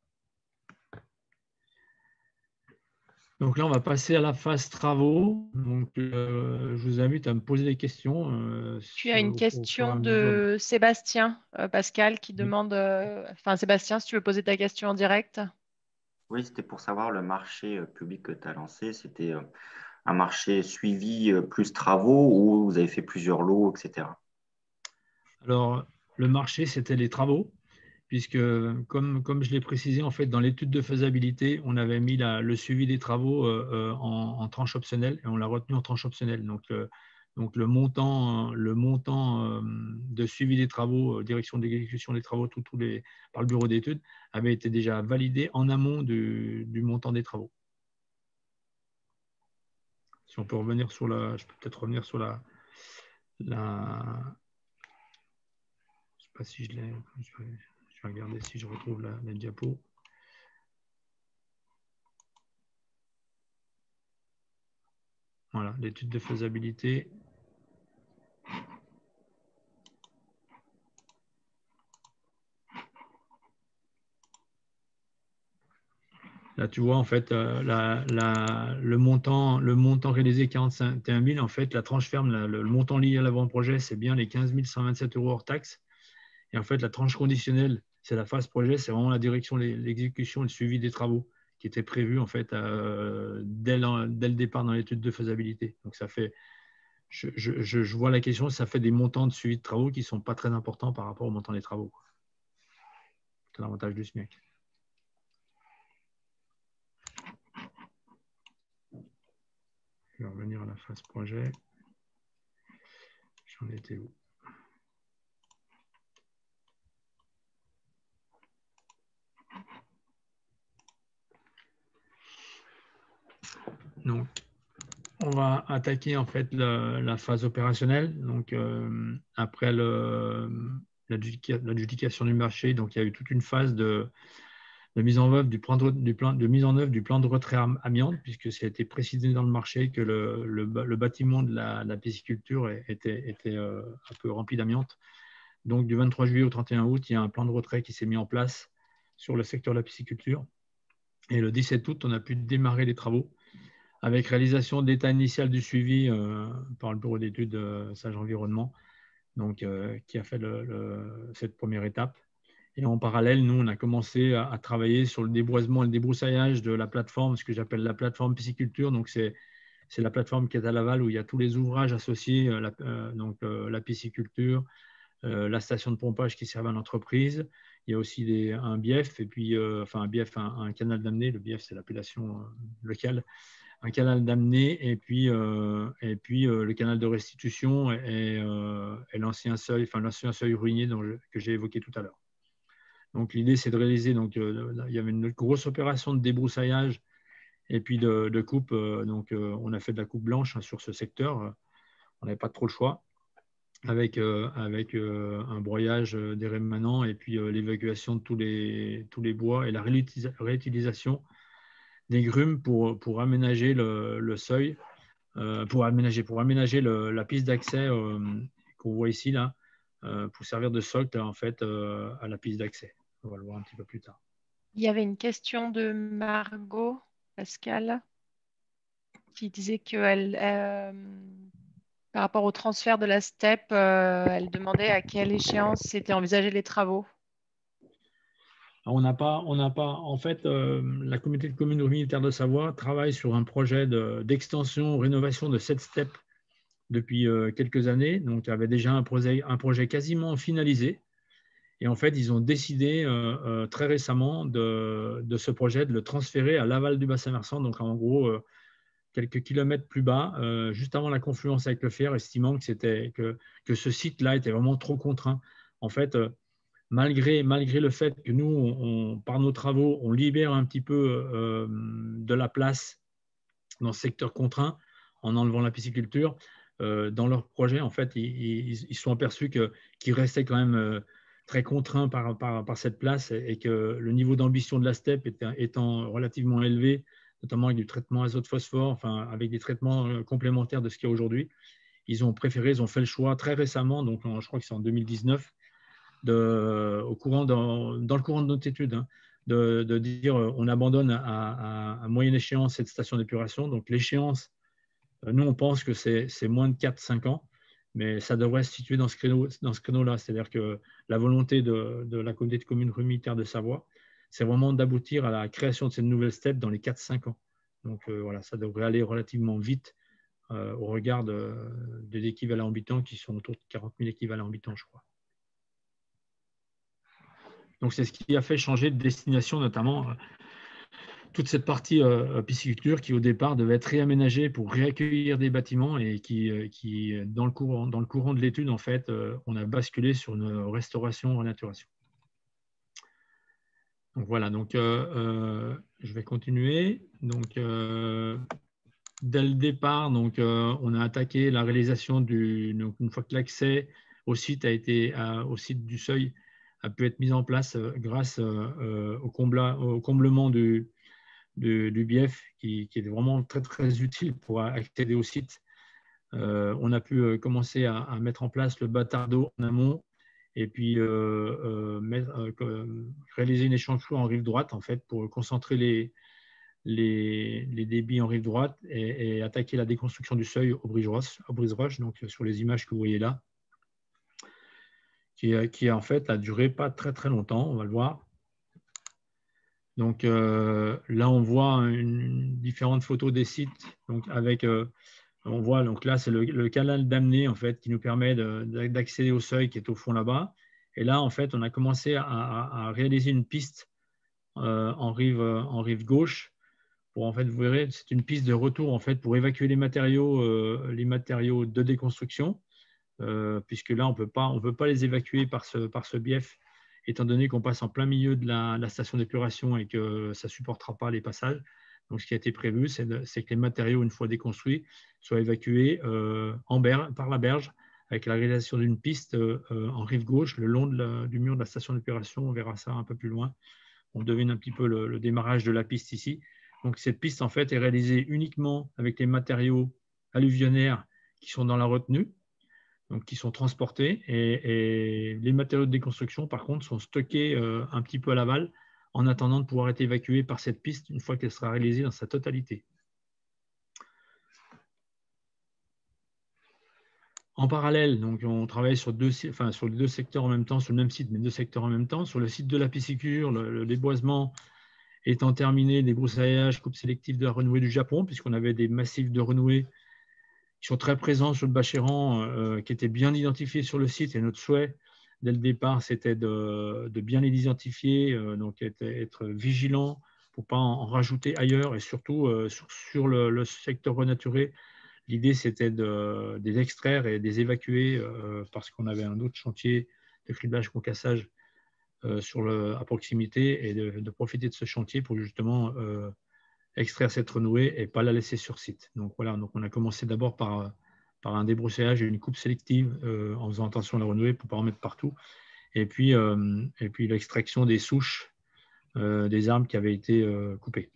Donc là, on va passer à la phase travaux. Donc, euh, je vous invite à me poser des questions. Euh, tu as une question de Sébastien, euh, Pascal, qui demande, euh, enfin Sébastien, si tu veux poser ta question en direct. Oui, c'était pour savoir le marché public que tu as lancé. C'était un marché suivi plus travaux ou vous avez fait plusieurs lots, et cetera. Alors, le marché, c'était les travaux. Puisque, comme, comme je l'ai précisé, en fait, dans l'étude de faisabilité, on avait mis la, le suivi des travaux euh, en, en tranche optionnelle et on l'a retenu en tranche optionnelle. Donc, euh, donc le montant, le montant euh, de suivi des travaux, euh, direction d'exécution des travaux tout, tout les, par le bureau d'études, avait été déjà validé en amont du, du montant des travaux. Si on peut revenir sur la, je peux peut-être revenir sur la, la, je ne sais pas si je l'ai. Je vais regarder si je retrouve la, la diapo. Voilà, l'étude de faisabilité. Là, tu vois, en fait, euh, la, la, le, montant, le montant réalisé quarante et un mille, en fait, la tranche ferme, la, le, le montant lié à l'avant-projet, c'est bien les quinze mille cent vingt-sept euros hors taxe. Et en fait, la tranche conditionnelle, c'est la phase projet, c'est vraiment la direction, l'exécution et le suivi des travaux qui était prévu, en fait, euh, dès, le, dès le départ dans l'étude de faisabilité. Donc, ça fait, je, je, je vois la question, ça fait des montants de suivi de travaux qui ne sont pas très importants par rapport au montant des travaux. C'est l'avantage du SMIC. Je vais revenir à la phase projet. J'en étais où? Donc, on va attaquer en fait le, la phase opérationnelle. Donc, euh, après l'adjudication du marché, donc il y a eu toute une phase de, de mise en œuvre du plan de, du plan, de mise en œuvre du plan de retrait amiante, puisque ça a été précisé dans le marché que le, le, le bâtiment de la, de la pisciculture était, était euh, un peu rempli d'amiante. Donc, du vingt-trois juillet au trente et un août, il y a un plan de retrait qui s'est mis en place sur le secteur de la pisciculture. Et le dix-sept août, on a pu démarrer les travaux avec réalisation d'état initial du suivi euh, par le bureau d'études euh, Sage Environnement, donc, euh, qui a fait le, le, cette première étape. Et en parallèle, nous, on a commencé à, à travailler sur le déboisement et le débroussaillage de la plateforme, ce que j'appelle la plateforme pisciculture. Donc, c'est c'est la plateforme qui est à Laval où il y a tous les ouvrages associés, euh, la, euh, donc euh, la pisciculture, euh, la station de pompage qui sert à l'entreprise. Il y a aussi des, un B I F, et puis, euh, enfin un B I F, un, un canal d'amener. Le B I F, c'est l'appellation euh, locale. Un canal d'amener, et puis, euh, et puis euh, le canal de restitution et, euh, et l'ancien seuil, enfin l'ancien seuil ruiné dont je, que j'ai évoqué tout à l'heure. Donc l'idée, c'est de réaliser, donc, euh, il y avait une grosse opération de débroussaillage et puis de, de coupe. Euh, donc euh, on a fait de la coupe blanche hein, sur ce secteur. On n'avait pas trop le choix, avec, euh, avec euh, un broyage des rémanents et puis euh, l'évacuation de tous les, tous les bois et la réutilisation des grumes pour, pour aménager le, le seuil, euh, pour aménager, pour aménager le, la piste d'accès euh, qu'on voit ici, là, euh, pour servir de socle en fait, euh, à la piste d'accès. On va le voir un petit peu plus tard. Il y avait une question de Margot Pascal qui disait qu'elle, euh, par rapport au transfert de la STEP, euh, elle demandait à quelle échéance étaient envisagés les travaux. On n'a pas, on n'a pas, en fait, euh, la communauté de communes militaires de Savoie travaille sur un projet d'extension, rénovation de cette STEP depuis euh, quelques années. Donc, il y avait déjà un projet, un projet quasiment finalisé. Et en fait, ils ont décidé euh, euh, très récemment de, de ce projet de le transférer à l'aval du bassin versant, donc en gros, euh, quelques kilomètres plus bas, euh, juste avant la confluence avec le Fier, estimant que, c'était, que, que ce site-là était vraiment trop contraint. En fait, euh, Malgré, malgré le fait que nous, on, on, par nos travaux, on libère un petit peu euh, de la place dans ce secteur contraint en enlevant la pisciculture, euh, dans leur projet, en fait, ils, ils, ils sont aperçus que, qu'ils restaient quand même euh, très contraints par, par, par cette place et, et que le niveau d'ambition de la STEP étant, étant relativement élevé, notamment avec du traitement azote-phosphore, enfin, avec des traitements complémentaires de ce qu'il y a aujourd'hui, ils ont préféré, ils ont fait le choix très récemment, donc je crois que c'est en deux mille dix-neuf, De, au courant dans, dans le courant de notre étude, hein, de, de dire on abandonne à, à, à moyenne échéance cette station d'épuration. Donc l'échéance, nous on pense que c'est, c'est moins de quatre à cinq ans, mais ça devrait se situer dans ce créneau, dans ce créneau-là. C'est-à-dire que la volonté de, de la communauté de communes militaires de Savoie, c'est vraiment d'aboutir à la création de cette nouvelle STEP dans les quatre à cinq ans. Donc euh, voilà, ça devrait aller relativement vite euh, au regard de, des équivalents habitants qui sont autour de quarante mille équivalents habitants, je crois. Donc, c'est ce qui a fait changer de destination, notamment euh, toute cette partie euh, pisciculture qui, au départ, devait être réaménagée pour réaccueillir des bâtiments et qui, euh, qui dans, le courant, dans le courant de l'étude, en fait, euh, on a basculé sur une restauration, renaturation. Donc, voilà. Donc, euh, euh, je vais continuer. Donc, euh, dès le départ, donc, euh, on a attaqué la réalisation du. Donc, une fois que l'accès au site a été à, au site du seuil a pu être mise en place euh, grâce euh, au, combla, au comblement du, du, du B I F qui, qui est vraiment très, très utile pour accéder au site. Euh, on a pu euh, commencer à, à mettre en place le bâtard d'eau en amont et puis euh, euh, mettre, euh, réaliser une échancrure en rive droite en fait, pour concentrer les, les, les débits en rive droite et, et attaquer la déconstruction du seuil au brise-roche, donc sur les images que vous voyez là. Qui, qui en fait a duré pas très très longtemps, on va le voir. Donc euh, là on voit une, une, différentes photos des sites. Donc avec, euh, on voit donc là c'est le, le canal d'amener en fait qui nous permet d'accéder au seuil qui est au fond là-bas. Et là en fait on a commencé à, à, à réaliser une piste euh, en rive en rive gauche. Pour en fait vous verrez c'est une piste de retour en fait pour évacuer les matériaux euh, les matériaux de déconstruction. Euh, puisque là, on ne peut pas, on peut pas les évacuer par ce, par ce bief, étant donné qu'on passe en plein milieu de la, la station d'épuration et que ça ne supportera pas les passages. Donc, ce qui a été prévu, c'est que les matériaux, une fois déconstruits, soient évacués euh, en berge, par la berge, avec la réalisation d'une piste euh, en rive gauche, le long de la, du mur de la station d'épuration. On verra ça un peu plus loin. On devine un petit peu le, le démarrage de la piste ici. Donc, cette piste, en fait, est réalisée uniquement avec les matériaux alluvionnaires qui sont dans la retenue, donc qui sont transportés, et, et les matériaux de déconstruction, par contre, sont stockés euh, un petit peu à l'aval en attendant de pouvoir être évacués par cette piste une fois qu'elle sera réalisée dans sa totalité. En parallèle, donc, on travaille sur, deux, enfin, sur les deux secteurs en même temps, sur le même site, mais deux secteurs en même temps. Sur le site de la pisciculture, le, le déboisement étant terminé, débroussaillage, coupe sélective de la renouée du Japon, puisqu'on avait des massifs de renouée qui sont très présents sur le Bas-Chéran, euh, qui étaient bien identifiés sur le site. Et notre souhait, dès le départ, c'était de, de bien les identifier, euh, donc être, être vigilant pour ne pas en, en rajouter ailleurs. Et surtout, euh, sur, sur le, le secteur renaturé, l'idée, c'était de, de les extraire et de les évacuer euh, parce qu'on avait un autre chantier de criblage concassage euh, sur le, à proximité et de, de profiter de ce chantier pour justement euh, extraire cette renouée et pas la laisser sur site. Donc voilà, donc on a commencé d'abord par, par un débroussaillage et une coupe sélective euh, en faisant attention à la renouée pour ne pas en mettre partout. Et puis, euh, et puis l'extraction des souches euh, des arbres qui avaient été euh, coupées.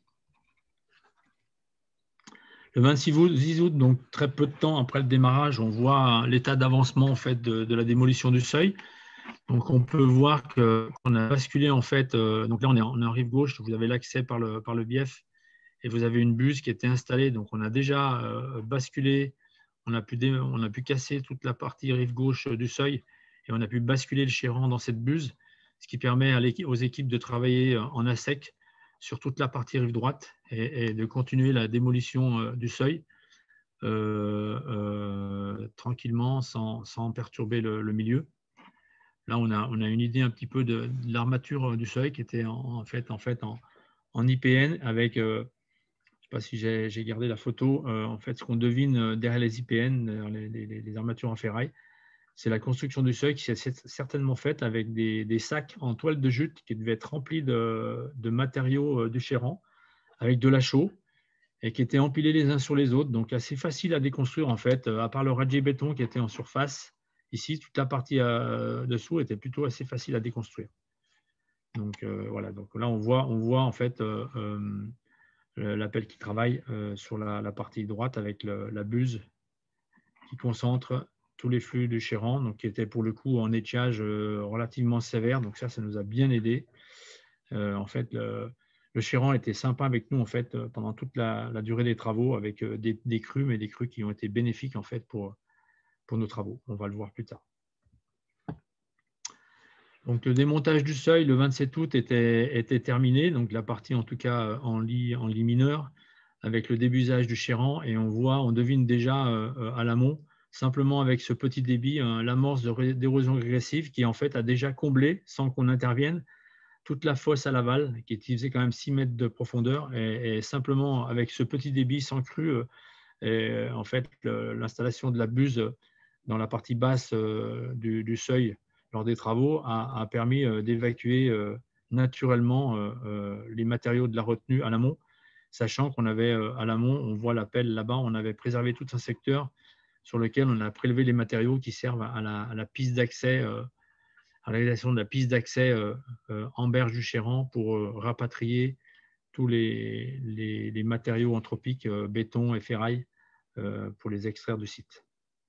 Le vingt-six août, donc très peu de temps après le démarrage, on voit l'état d'avancement en fait, de, de la démolition du seuil. Donc on peut voir qu'on a basculé en fait, euh, donc là on est, en, on est en rive gauche, vous avez l'accès par le, par le bief et vous avez une buse qui était installée. Donc on a déjà euh, basculé, on a, pu dé, on a pu casser toute la partie rive gauche du seuil et on a pu basculer le chéran dans cette buse, ce qui permet à aux équipes de travailler en A sec sur toute la partie rive droite et, et de continuer la démolition euh, du seuil euh, euh, tranquillement sans, sans perturber le, le milieu. Là, on a, on a une idée un petit peu de, de l'armature du seuil qui était en, en fait, en, fait en, en I P N avec, euh, je ne sais pas si j'ai gardé la photo, euh, en fait, ce qu'on devine derrière les I P N, les, les, les armatures en ferraille, c'est la construction du seuil qui s'est certainement faite avec des, des sacs en toile de jute qui devaient être remplis de, de matériaux du chéran avec de la chaux et qui étaient empilés les uns sur les autres, donc assez facile à déconstruire en fait, à part le radier béton qui était en surface. Ici, toute la partie euh, dessous était plutôt assez facile à déconstruire. Donc euh, voilà, donc là on voit, on voit en fait euh, euh, l'appel qui travaille euh, sur la, la partie droite avec le, la buse qui concentre tous les flux du chéran, donc qui était pour le coup en étiage euh, relativement sévère. Donc ça, ça nous a bien aidé. Euh, en fait, le, le chéran était sympa avec nous en fait pendant toute la, la durée des travaux avec euh, des, des crues, mais des crues qui ont été bénéfiques en fait pour, pour nos travaux. On va le voir plus tard. Donc le démontage du seuil le vingt-sept août était, était terminé, donc la partie en tout cas en lit, en lit mineur avec le débusage du chéran et on voit, on devine déjà euh, à l'amont, simplement avec ce petit débit, euh, l'amorce d'érosion régressive qui en fait a déjà comblé, sans qu'on intervienne, toute la fosse à l'aval qui faisait quand même six mètres de profondeur et, et simplement avec ce petit débit sans crue, euh, et, en fait l'installation de la buse dans la partie basse euh, du, du seuil lors des travaux a, a permis euh, d'évacuer euh, naturellement euh, euh, les matériaux de la retenue à l'amont, sachant qu'on avait euh, à l'amont, on voit la pelle là-bas, on avait préservé tout un secteur sur lequel on a prélevé les matériaux qui servent à la, à la piste d'accès, euh, à la réalisation de la piste d'accès euh, euh, en berge du Chéran pour euh, rapatrier tous les, les, les matériaux anthropiques, euh, béton et ferraille, euh, pour les extraire du site.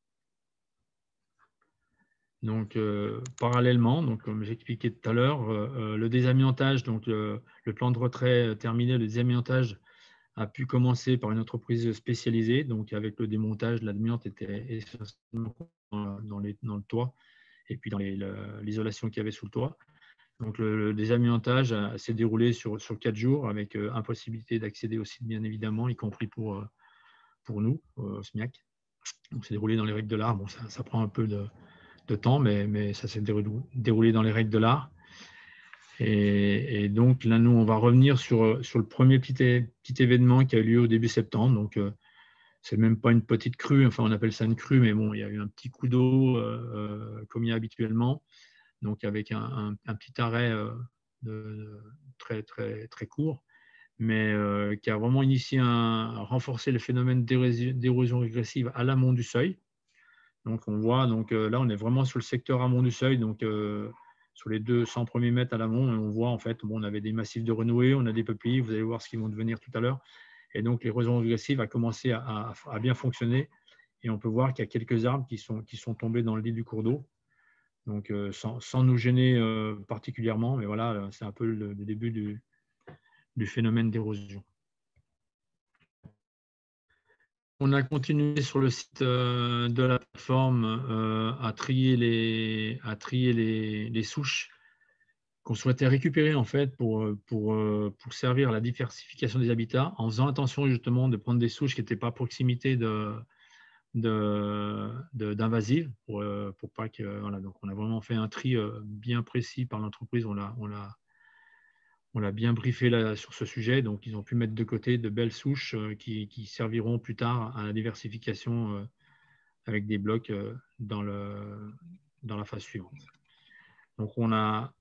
Donc, euh, parallèlement, donc, comme j'expliquais tout à l'heure, euh, le désamiantage, donc euh, le plan de retrait terminé, le désamiantage a pu commencer par une entreprise spécialisée. Donc, avec le démontage, l'amiante était essentiellement dans, les, dans le toit et puis dans l'isolation qu'il y avait sous le toit. Donc, le, le désamiantage s'est déroulé sur, sur quatre jours avec euh, impossibilité d'accéder au site, bien évidemment, y compris pour, euh, pour nous, au S M I A C. Donc, c'est déroulé dans les règles de l'art. Bon, ça, ça prend un peu de de temps, mais, mais ça s'est déroulé dans les règles de l'art. Et, et donc là, nous, on va revenir sur, sur le premier petit, petit événement qui a eu lieu au début septembre. Donc, euh, c'est même pas une petite crue, enfin, on appelle ça une crue, mais bon, il y a eu un petit coup d'eau euh, comme il y a habituellement, donc avec un, un, un petit arrêt euh, de, de, très, très, très court, mais euh, qui a vraiment initié un, renforcé le phénomène d'érosion régressive à l'amont du seuil. Donc, on voit, donc, euh, là, on est vraiment sur le secteur amont du seuil, donc euh, sur les deux cents premiers mètres à l'amont, et on voit, en fait, bon, on avait des massifs de renouée, on a des peupliers, vous allez voir ce qu'ils vont devenir tout à l'heure. Et donc, l'érosion régressive a commencé à, à, à bien fonctionner, et on peut voir qu'il y a quelques arbres qui sont, qui sont tombés dans le lit du cours d'eau, donc euh, sans, sans nous gêner euh, particulièrement, mais voilà, c'est un peu le, le début du, du phénomène d'érosion. On a continué sur le site de la plateforme à trier les, à trier les, les souches qu'on souhaitait récupérer en fait pour, pour, pour servir à la diversification des habitats, en faisant attention justement de prendre des souches qui n'étaient pas à proximité de, de, de, d'invasives, pour, pour pas que, voilà, donc on a vraiment fait un tri bien précis par l'entreprise, on l'a, on l'a, on l'a bien briefé là, sur ce sujet, donc ils ont pu mettre de côté de belles souches qui, qui serviront plus tard à la diversification avec des blocs dans, le, dans la phase suivante. Donc on a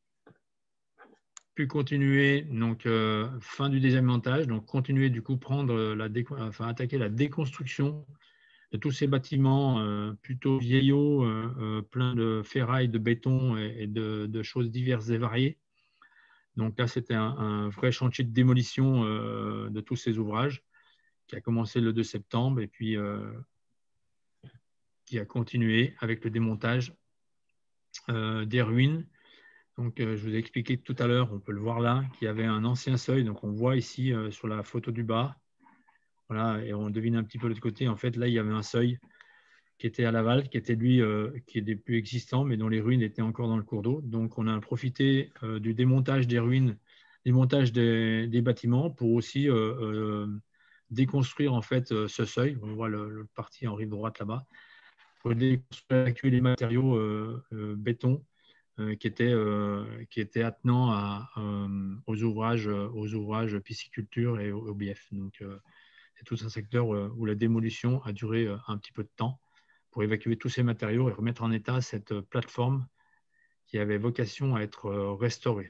pu continuer, donc euh, fin du désamiantage, donc continuer du coup prendre la enfin attaquer la déconstruction de tous ces bâtiments euh, plutôt vieillots, euh, euh, pleins de ferraille, de béton et, et de, de choses diverses et variées. Donc là, c'était un, un vrai chantier de démolition euh, de tous ces ouvrages qui a commencé le deux septembre et puis euh, qui a continué avec le démontage euh, des ruines. Donc, euh, je vous ai expliqué tout à l'heure, on peut le voir là, qu'il y avait un ancien seuil. Donc, on voit ici euh, sur la photo du bas. Voilà, et on devine un petit peu de l'autre côté. En fait, là, il y avait un seuil qui était à l'aval, qui était lui, euh, qui n'est plus existant, mais dont les ruines étaient encore dans le cours d'eau. Donc, on a profité euh, du démontage des ruines, démontage des, des bâtiments pour aussi euh, euh, déconstruire en fait euh, ce seuil. On voit le, le parti en rive droite là-bas. Pour déconstruire les matériaux euh, euh, béton Euh, qui, était, euh, qui était attenant à, euh, aux, ouvrages, aux ouvrages pisciculture et au, au B F. Donc, euh, c'est tout un secteur où la démolition a duré un petit peu de temps pour évacuer tous ces matériaux et remettre en état cette plateforme qui avait vocation à être restaurée.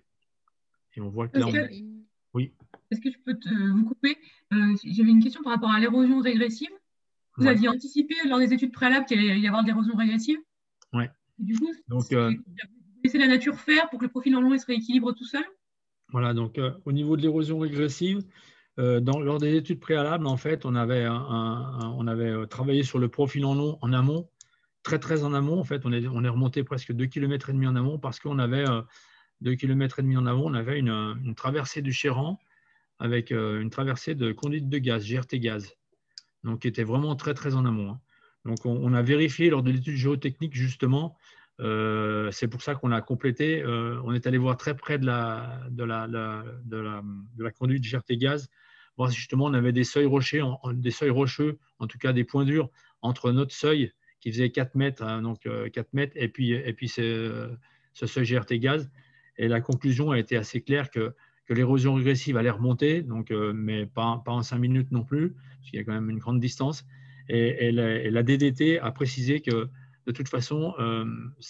Et on voit que là, on... Oui. Est-ce que je peux te, vous couper euh, J'avais une question par rapport à l'érosion régressive. Vous ouais. aviez anticipé lors des études préalables qu'il allait y avoir de l'érosion régressive. Oui. Du coup, donc, euh, laisser la nature faire pour que le profil en long il se rééquilibre tout seul. Voilà, donc euh, au niveau de l'érosion régressive, euh, dans, lors des études préalables, en fait, on avait, un, un, on avait travaillé sur le profil en long en amont, très très en amont. En fait, on est, on est remonté presque deux kilomètres et demi en amont parce qu'on avait euh, deux kilomètres et demi en amont, on avait une, une traversée du Chéran avec euh, une traversée de conduite de gaz, G R T gaz, donc qui était vraiment très très en amont. Hein. Donc on, on a vérifié lors de l'étude géotechnique justement. Euh, c'est pour ça qu'on a complété. Euh, on est allé voir très près de la, de la, la, de la, de la conduite G R T gaz, voir si justement on avait des seuils rocheux, en, des seuils rocheux, en tout cas des points durs entre notre seuil qui faisait quatre mètres, hein, donc euh, quatre mètres, et puis, et puis ce, ce seuil G R T gaz. Et la conclusion a été assez claire que, que l'érosion régressive allait remonter, donc, euh, mais pas, pas en cinq minutes non plus, parce qu'il y a quand même une grande distance. Et, et, la, et la D D T a précisé que de toute façon, euh,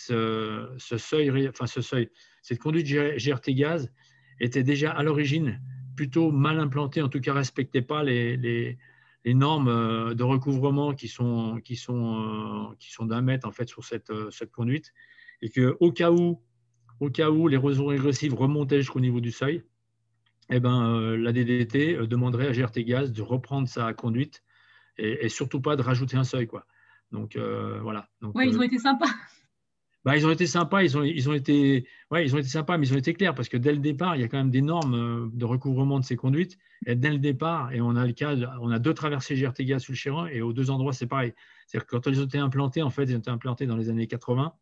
ce, ce, seuil, enfin ce seuil, cette conduite G R T gaz était déjà à l'origine plutôt mal implantée, en tout cas ne respectait pas les, les, les normes de recouvrement qui sont, qui sont, euh, qui sont d'un mètre en fait, sur cette, cette conduite, et qu'au cas où, au cas où l'érosion régressive remontait jusqu'au niveau du seuil, eh ben, euh, la D D T demanderait à G R T gaz de reprendre sa conduite et, et surtout pas de rajouter un seuil, quoi. Donc euh, voilà. Donc, ouais, ils ont euh, été sympas. Bah, ils ont été sympas, ils ont, ils ont été, ouais, ils ont été sympas, mais ils ont été clairs parce que dès le départ, il y a quand même des normes de recouvrement de ces conduites. Et dès le départ, et on a le cas, on a deux traversées G R T gaz sur le Chéran et aux deux endroits, c'est pareil. C'est-à-dire que quand ils ont été implantés, en fait, ils ont été implantés dans les années quatre-vingts,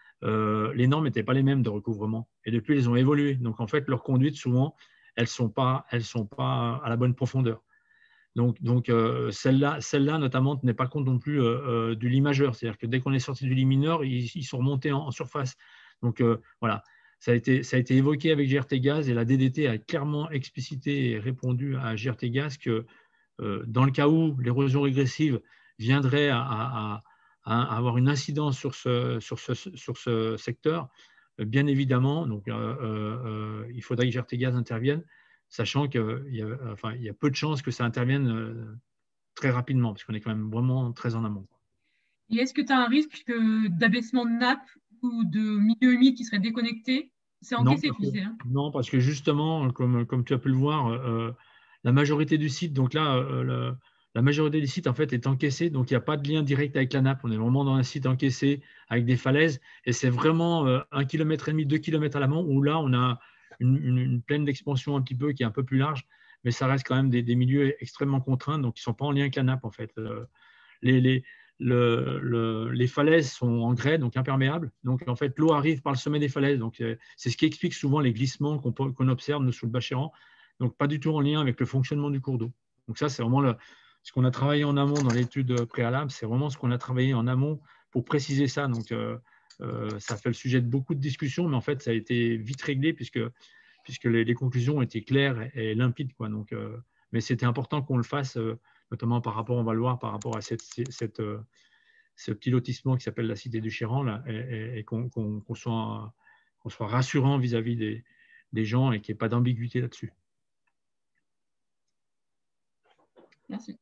euh, les normes n'étaient pas les mêmes de recouvrement. Et depuis, elles ont évolué. Donc en fait, leurs conduites, souvent, elles ne sont pas, elles sont pas à la bonne profondeur. Donc, donc euh, celle-là, celle-là, notamment, ne tenait pas compte non plus euh, euh, du lit majeur. C'est-à-dire que dès qu'on est sorti du lit mineur, ils, ils sont remontés en, en surface. Donc, euh, voilà, ça a, été, ça a été évoqué avec G R T gaz et la D D T a clairement explicité et répondu à G R T gaz que euh, dans le cas où l'érosion régressive viendrait à, à, à, à avoir une incidence sur ce, sur ce, sur ce secteur, bien évidemment, donc, euh, euh, il faudrait que G R T gaz intervienne, sachant qu'il y, enfin, y a peu de chances que ça intervienne euh, très rapidement, parce qu'on est quand même vraiment très en amont. Et est-ce que tu as un risque d'abaissement de nappe ou de milieu humide qui serait déconnecté? C'est encaissé, non, tu disais. Hein. Non, parce que justement, comme, comme tu as pu le voir, euh, la majorité du site, donc là, euh, le, la majorité du site en fait est encaissée, donc il n'y a pas de lien direct avec la nappe. On est vraiment dans un site encaissé avec des falaises, et c'est vraiment euh, un kilomètre et demi, deux kilomètres à l'amont, où là, on a Une, une, une plaine d'expansion un petit peu qui est un peu plus large, mais ça reste quand même des, des milieux extrêmement contraints, donc qui ne sont pas en lien avec la nappe en fait. Euh, les, les, le, le, les falaises sont en grès, donc imperméables. Donc, en fait, l'eau arrive par le sommet des falaises. Donc, c'est ce qui explique souvent les glissements qu'on qu'on observe nous, sous le Bachéran. Donc, pas du tout en lien avec le fonctionnement du cours d'eau. Donc, ça, c'est vraiment le, ce qu'on a travaillé en amont dans l'étude préalable. C'est vraiment ce qu'on a travaillé en amont pour préciser ça. Donc, euh, euh, ça fait le sujet de beaucoup de discussions, mais en fait, ça a été vite réglé puisque, puisque les, les conclusions ont été claires et, et limpides, quoi. Donc, euh, mais c'était important qu'on le fasse, euh, notamment par rapport, on va le voir, par rapport à cette, cette, euh, ce petit lotissement qui s'appelle la Cité du Chéran, là, et, et, et qu'on qu'on, qu'on soit, qu'on soit rassurant vis-à-vis des, des gens et qu'il n'y ait pas d'ambiguïté là-dessus. Merci.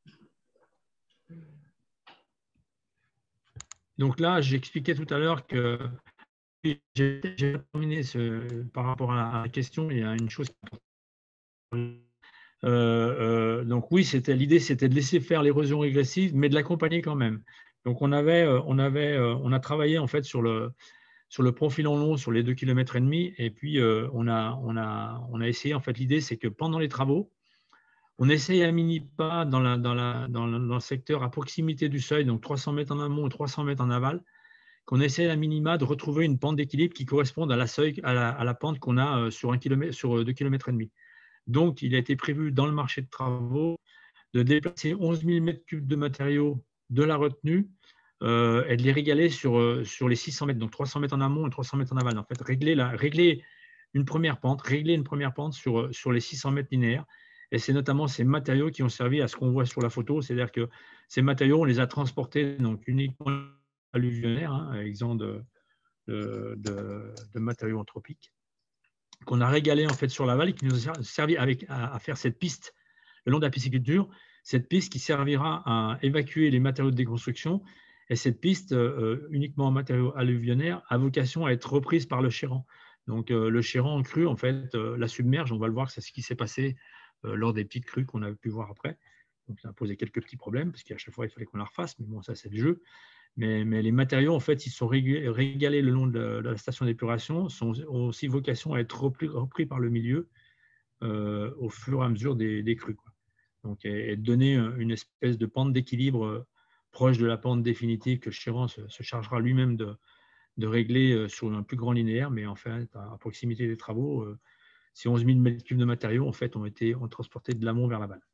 Donc là, j'expliquais tout à l'heure que j'ai terminé ce, par rapport à la question, il y a une chose. Euh, euh, donc oui, c'était l'idée, c'était de laisser faire l'érosion régressive, mais de l'accompagner quand même. Donc on avait, on avait, on a travaillé en fait sur le sur le profil en long, sur les deux kilomètres et demi, et puis euh, on a, on a, on a essayé. En fait, l'idée, c'est que pendant les travaux, on essaye à mini pas dans, la, dans, la, dans, le, dans le secteur à proximité du seuil, donc trois cents mètres en amont et trois cents mètres en aval, qu'on essaie à minima de retrouver une pente d'équilibre qui corresponde à la, seuil, à la, à la pente qu'on a sur, un kilomètre, sur deux kilomètres et demi. Donc, il a été prévu dans le marché de travaux de déplacer onze mille mètres cubes de matériaux de la retenue euh, et de les régaler sur, sur les six cents mètres, donc trois cents mètres en amont et trois cents mètres en aval. En fait, régler, la, régler une première pente, régler une première pente sur, sur les six cents mètres linéaires. Et c'est notamment ces matériaux qui ont servi à ce qu'on voit sur la photo, c'est-à-dire que ces matériaux, on les a transportés donc uniquement alluvionnaires, hein, exempts de, de, de, de matériaux anthropiques, qu'on a régalé en fait sur l'aval et qui nous a servi avec, à, à faire cette piste le long de la pisciculture, cette piste qui servira à évacuer les matériaux de déconstruction. Et cette piste, euh, uniquement en matériaux alluvionnaires, a vocation à être reprise par le Chéran. Donc euh, le Chéran en crue, en fait, euh, la submerge. On va le voir, c'est ce qui s'est passé euh, lors des petites crues qu'on a pu voir après. Donc ça a posé quelques petits problèmes, parce qu'à chaque fois, il fallait qu'on la refasse. Mais bon, ça, c'est le jeu. Mais, mais les matériaux, en fait, ils sont régalés le long de la, de la station d'épuration, sont ont aussi vocation à être repris, repris par le milieu euh, au fur et à mesure des, des crues, quoi. Donc, et, et donner une espèce de pente d'équilibre proche de la pente définitive que le Chéran se, se chargera lui-même de, de régler sur un plus grand linéaire, mais en fait, à, à proximité des travaux, euh, ces onze mille mètres cubes de matériaux en fait, ont été ont transportés de l'amont vers l'aval.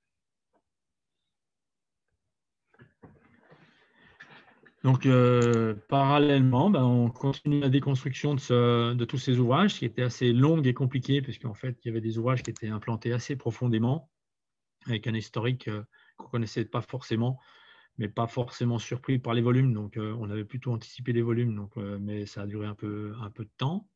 Donc, euh, parallèlement, ben, on continue la déconstruction de, ce, de tous ces ouvrages, qui étaient assez longues et compliquées, puisqu'en fait, il y avait des ouvrages qui étaient implantés assez profondément, avec un historique euh, qu'on ne connaissait pas forcément, mais pas forcément surpris par les volumes. Donc, euh, on avait plutôt anticipé les volumes, donc, euh, mais ça a duré un peu, un peu de temps.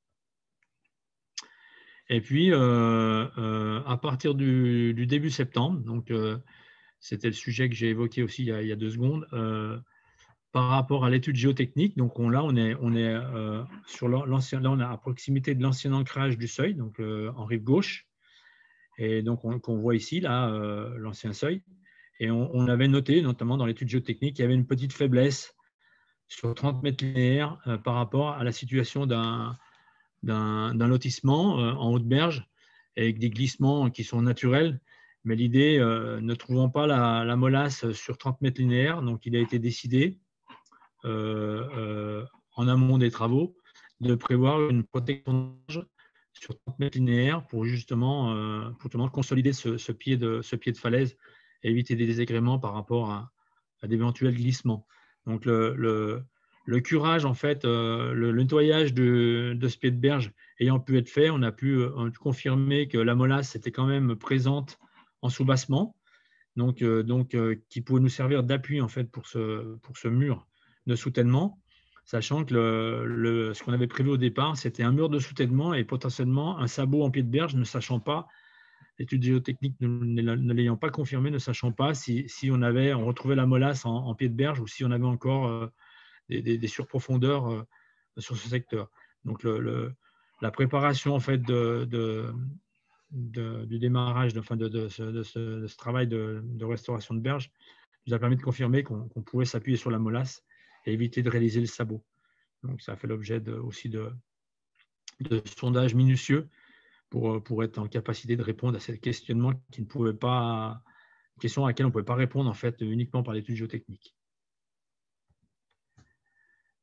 Et puis, euh, euh, à partir du, du début septembre, donc euh, c'était le sujet que j'ai évoqué aussi il y a, il y a deux secondes, euh, par rapport à l'étude géotechnique. Donc on, là, on est, on est euh, sur l'ancien, là, on est à proximité de l'ancien ancrage du seuil, donc euh, en rive gauche. Et donc on, qu'on voit ici, là, euh, l'ancien seuil. Et on, on avait noté, notamment dans l'étude géotechnique, qu'il y avait une petite faiblesse sur trente mètres linéaires euh, par rapport à la situation d'un d'un lotissement euh, en haute berge, avec des glissements qui sont naturels. Mais l'idée, euh, ne trouvant pas la, la molasse sur trente mètres linéaires, donc il a été décidé, Euh, euh, en amont des travaux, de prévoir une protection sur trente mètres linéaires pour justement, euh, pour justement consolider ce, ce, pied de, ce pied de falaise et éviter des désagréments par rapport à, à d'éventuels glissements. Donc le, le, le curage, en fait, euh, le, le nettoyage de, de ce pied de berge ayant pu être fait, on a pu euh, confirmer que la molasse était quand même présente en soubassement, donc, euh, donc euh, qui pouvait nous servir d'appui en fait pour ce, pour ce mur de soutènement, sachant que le, le, ce qu'on avait prévu au départ, c'était un mur de soutènement et potentiellement un sabot en pied de berge, ne sachant pas, l'étude géotechnique ne l'ayant pas confirmé, ne sachant pas si, si on avait, on retrouvait la molasse en, en pied de berge ou si on avait encore euh, des, des, des surprofondeurs euh, sur ce secteur. Donc le, le, la préparation en fait de, de, de, du démarrage de, enfin de, de, ce, de, ce, de ce travail de, de restauration de berge nous a permis de confirmer qu'on qu'on pouvait s'appuyer sur la molasse et éviter de réaliser le sabot. Donc, ça a fait l'objet de, aussi de, de sondages minutieux pour, pour être en capacité de répondre à ces questionnements qui ne pouvaient pas, questions à laquelle on ne pouvait pas répondre en fait uniquement par l'étude géotechnique.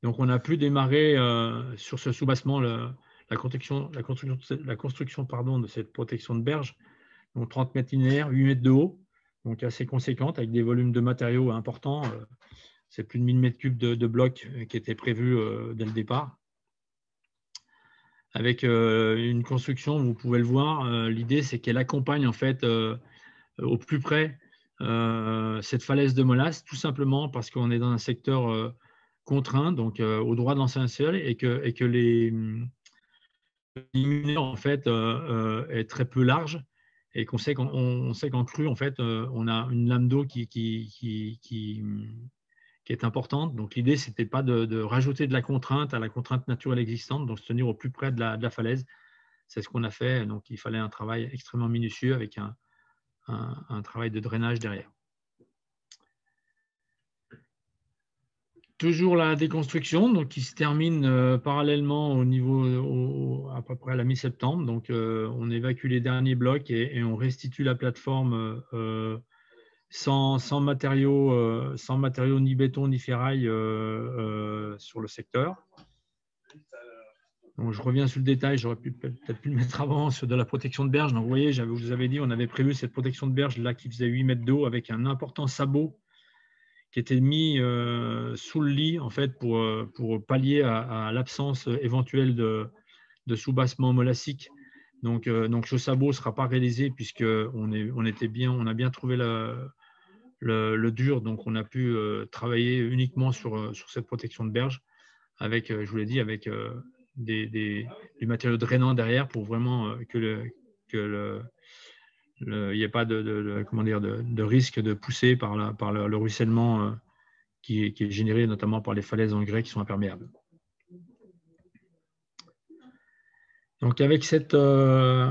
Donc, on a pu démarrer euh, sur ce soubassement le, la construction, la construction, la construction pardon, de cette protection de berge, donc trente mètres linéaires, huit mètres de haut, donc assez conséquente, avec des volumes de matériaux importants. C'est plus de mille mètres cubes de, de blocs qui étaient prévus euh, dès le départ. Avec euh, une construction, vous pouvez le voir, euh, l'idée c'est qu'elle accompagne en fait euh, au plus près euh, cette falaise de molasse, tout simplement parce qu'on est dans un secteur euh, contraint, donc euh, au droit de l'ancien sol, et que, et que les mineurs en fait euh, euh, est très peu large, et qu'on sait qu'en on sait qu'en crue en fait euh, on a une lame d'eau qui, qui, qui, qui, qui est importante. Donc l'idée c'était pas de, de rajouter de la contrainte à la contrainte naturelle existante, donc se tenir au plus près de la, de la falaise. C'est ce qu'on a fait. Donc il fallait un travail extrêmement minutieux avec un, un, un travail de drainage derrière. Toujours la déconstruction, donc qui se termine euh, parallèlement au niveau au, à peu près à la mi-septembre. Donc euh, on évacue les derniers blocs et, et on restitue la plateforme euh, sans, sans matériaux, euh, sans matériaux ni béton ni ferraille euh, euh, sur le secteur. Donc je reviens sur le détail, j'aurais pu peut-être pu le mettre avant sur de la protection de berge. Donc vous voyez, je vous avais dit, on avait prévu cette protection de berge là qui faisait huit mètres d'eau avec un important sabot qui était mis euh, sous le lit en fait pour, pour pallier à, à l'absence éventuelle de, de soubassement molassique. Donc, euh, donc ce sabot ne sera pas réalisé puisqu'on est, on était bien, on a bien trouvé la, le, le dur, donc on a pu euh, travailler uniquement sur, sur cette protection de berge avec, je vous l'ai dit, avec euh, des, des, des matériaux drainants derrière pour vraiment euh, que le, que le il n'y ait pas de, de, de, comment dire, de, de risque de pousser par, la, par le, le ruissellement euh, qui, est, qui est généré notamment par les falaises en grès qui sont imperméables. Donc avec cette, euh,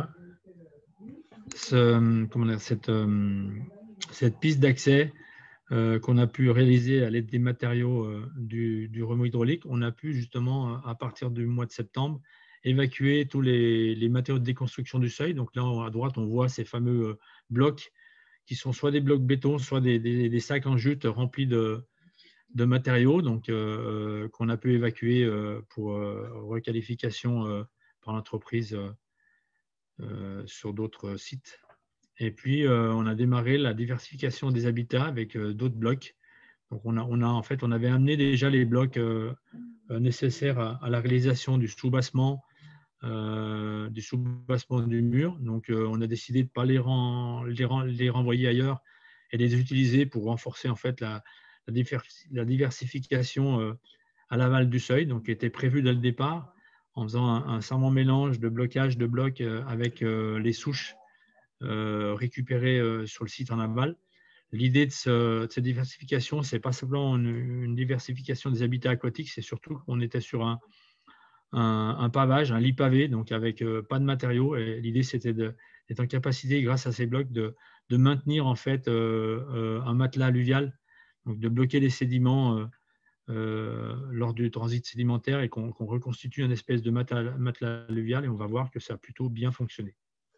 ce, comment dire, cette, euh, cette piste d'accès euh, qu'on a pu réaliser à l'aide des matériaux euh, du, du remous hydraulique, on a pu justement, à partir du mois de septembre, évacuer tous les, les matériaux de déconstruction du seuil. Donc là, à droite, on voit ces fameux euh, blocs qui sont soit des blocs béton, soit des, des, des sacs en jute remplis de, de matériaux donc, euh, qu'on a pu évacuer euh, pour euh, requalification euh, par l'entreprise euh, euh, sur d'autres sites. Et puis, euh, on a démarré la diversification des habitats avec euh, d'autres blocs. Donc, on a, on a, en fait, on avait amené déjà les blocs euh, nécessaires à, à la réalisation du soubassement Euh, du soubassement du mur. Donc, euh, on a décidé de ne pas les, ren, les, ren, les renvoyer ailleurs et les utiliser pour renforcer en fait la, la, diversi, la diversification euh, à l'aval du seuil, donc qui était prévu dès le départ, en faisant un, un savant mélange de blocage de blocs euh, avec euh, les souches euh, récupérées euh, sur le site en aval. L'idée de, ce, de cette diversification, ce n'est pas simplement une, une diversification des habitats aquatiques, c'est surtout qu'on était sur un Un, un pavage, un lit pavé, donc avec euh, pas de matériaux. Et l'idée, c'était d'être en capacité, grâce à ces blocs, de, de maintenir en fait euh, euh, un matelas alluvial, donc de bloquer les sédiments euh, euh, lors du transit sédimentaire et qu'on qu'on reconstitue une espèce de matelas, matelas alluvial. Et on va voir que ça a plutôt bien fonctionné.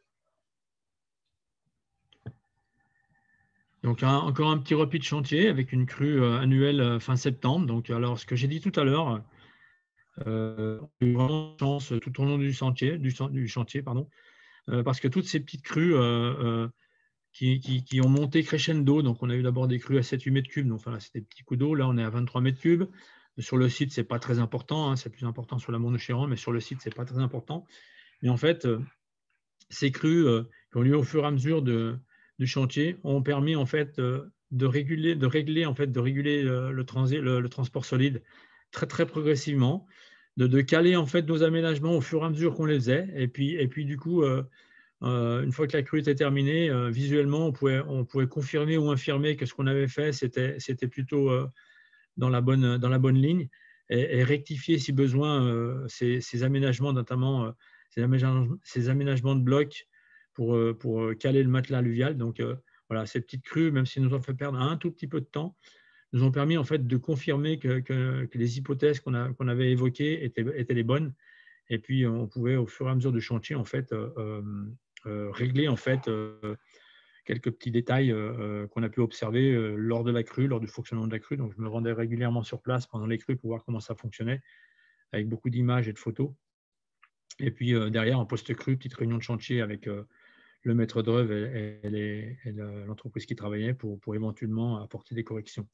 Donc un, encore un petit repas de chantier avec une crue euh, annuelle euh, fin septembre. Donc alors ce que j'ai dit tout à l'heure. Euh, on a eu vraiment de chance tout au long du chantier, du, du chantier pardon, euh, parce que toutes ces petites crues euh, euh, qui, qui, qui ont monté crescendo, donc on a eu d'abord des crues à sept huit mètres cubes, donc enfin, c'était des petits coups d'eau, là on est à vingt-trois mètres cubes. Sur le site, ce n'est pas très important, hein, c'est plus important sur la Mont-de-Chéran, mais sur le site, ce n'est pas très important. Mais en fait, euh, ces crues euh, qui ont lieu au fur et à mesure de, du chantier ont permis en fait, euh, de réguler, de régler, en fait, de réguler le, le, transit, le, le transport solide très, très progressivement. De, de caler en fait nos aménagements au fur et à mesure qu'on les faisait. Et puis, et puis du coup, euh, euh, une fois que la crue était terminée, euh, visuellement, on pouvait, on pouvait confirmer ou infirmer que ce qu'on avait fait, c'était, c'était plutôt euh, dans, la bonne, dans la bonne ligne et, et rectifier si besoin euh, ces, ces aménagements, notamment euh, ces, aménagements, ces aménagements de blocs pour, euh, pour caler le matelas alluvial. Donc euh, voilà, ces petites crues, même si nous ont fait perdre un tout petit peu de temps, nous ont permis en fait de confirmer que, que, que les hypothèses qu'on a, qu'on avait évoquées étaient, étaient les bonnes. Et puis on pouvait au fur et à mesure du chantier en fait euh, euh, régler en fait euh, quelques petits détails euh, qu'on a pu observer euh, lors de la crue, lors du fonctionnement de la crue. Donc, je me rendais régulièrement sur place pendant les crues pour voir comment ça fonctionnait, avec beaucoup d'images et de photos. Et puis, euh, derrière, en post-crue, petite réunion de chantier avec euh, le maître d'œuvre et, et, et, et l'entreprise qui travaillait pour, pour éventuellement apporter des corrections.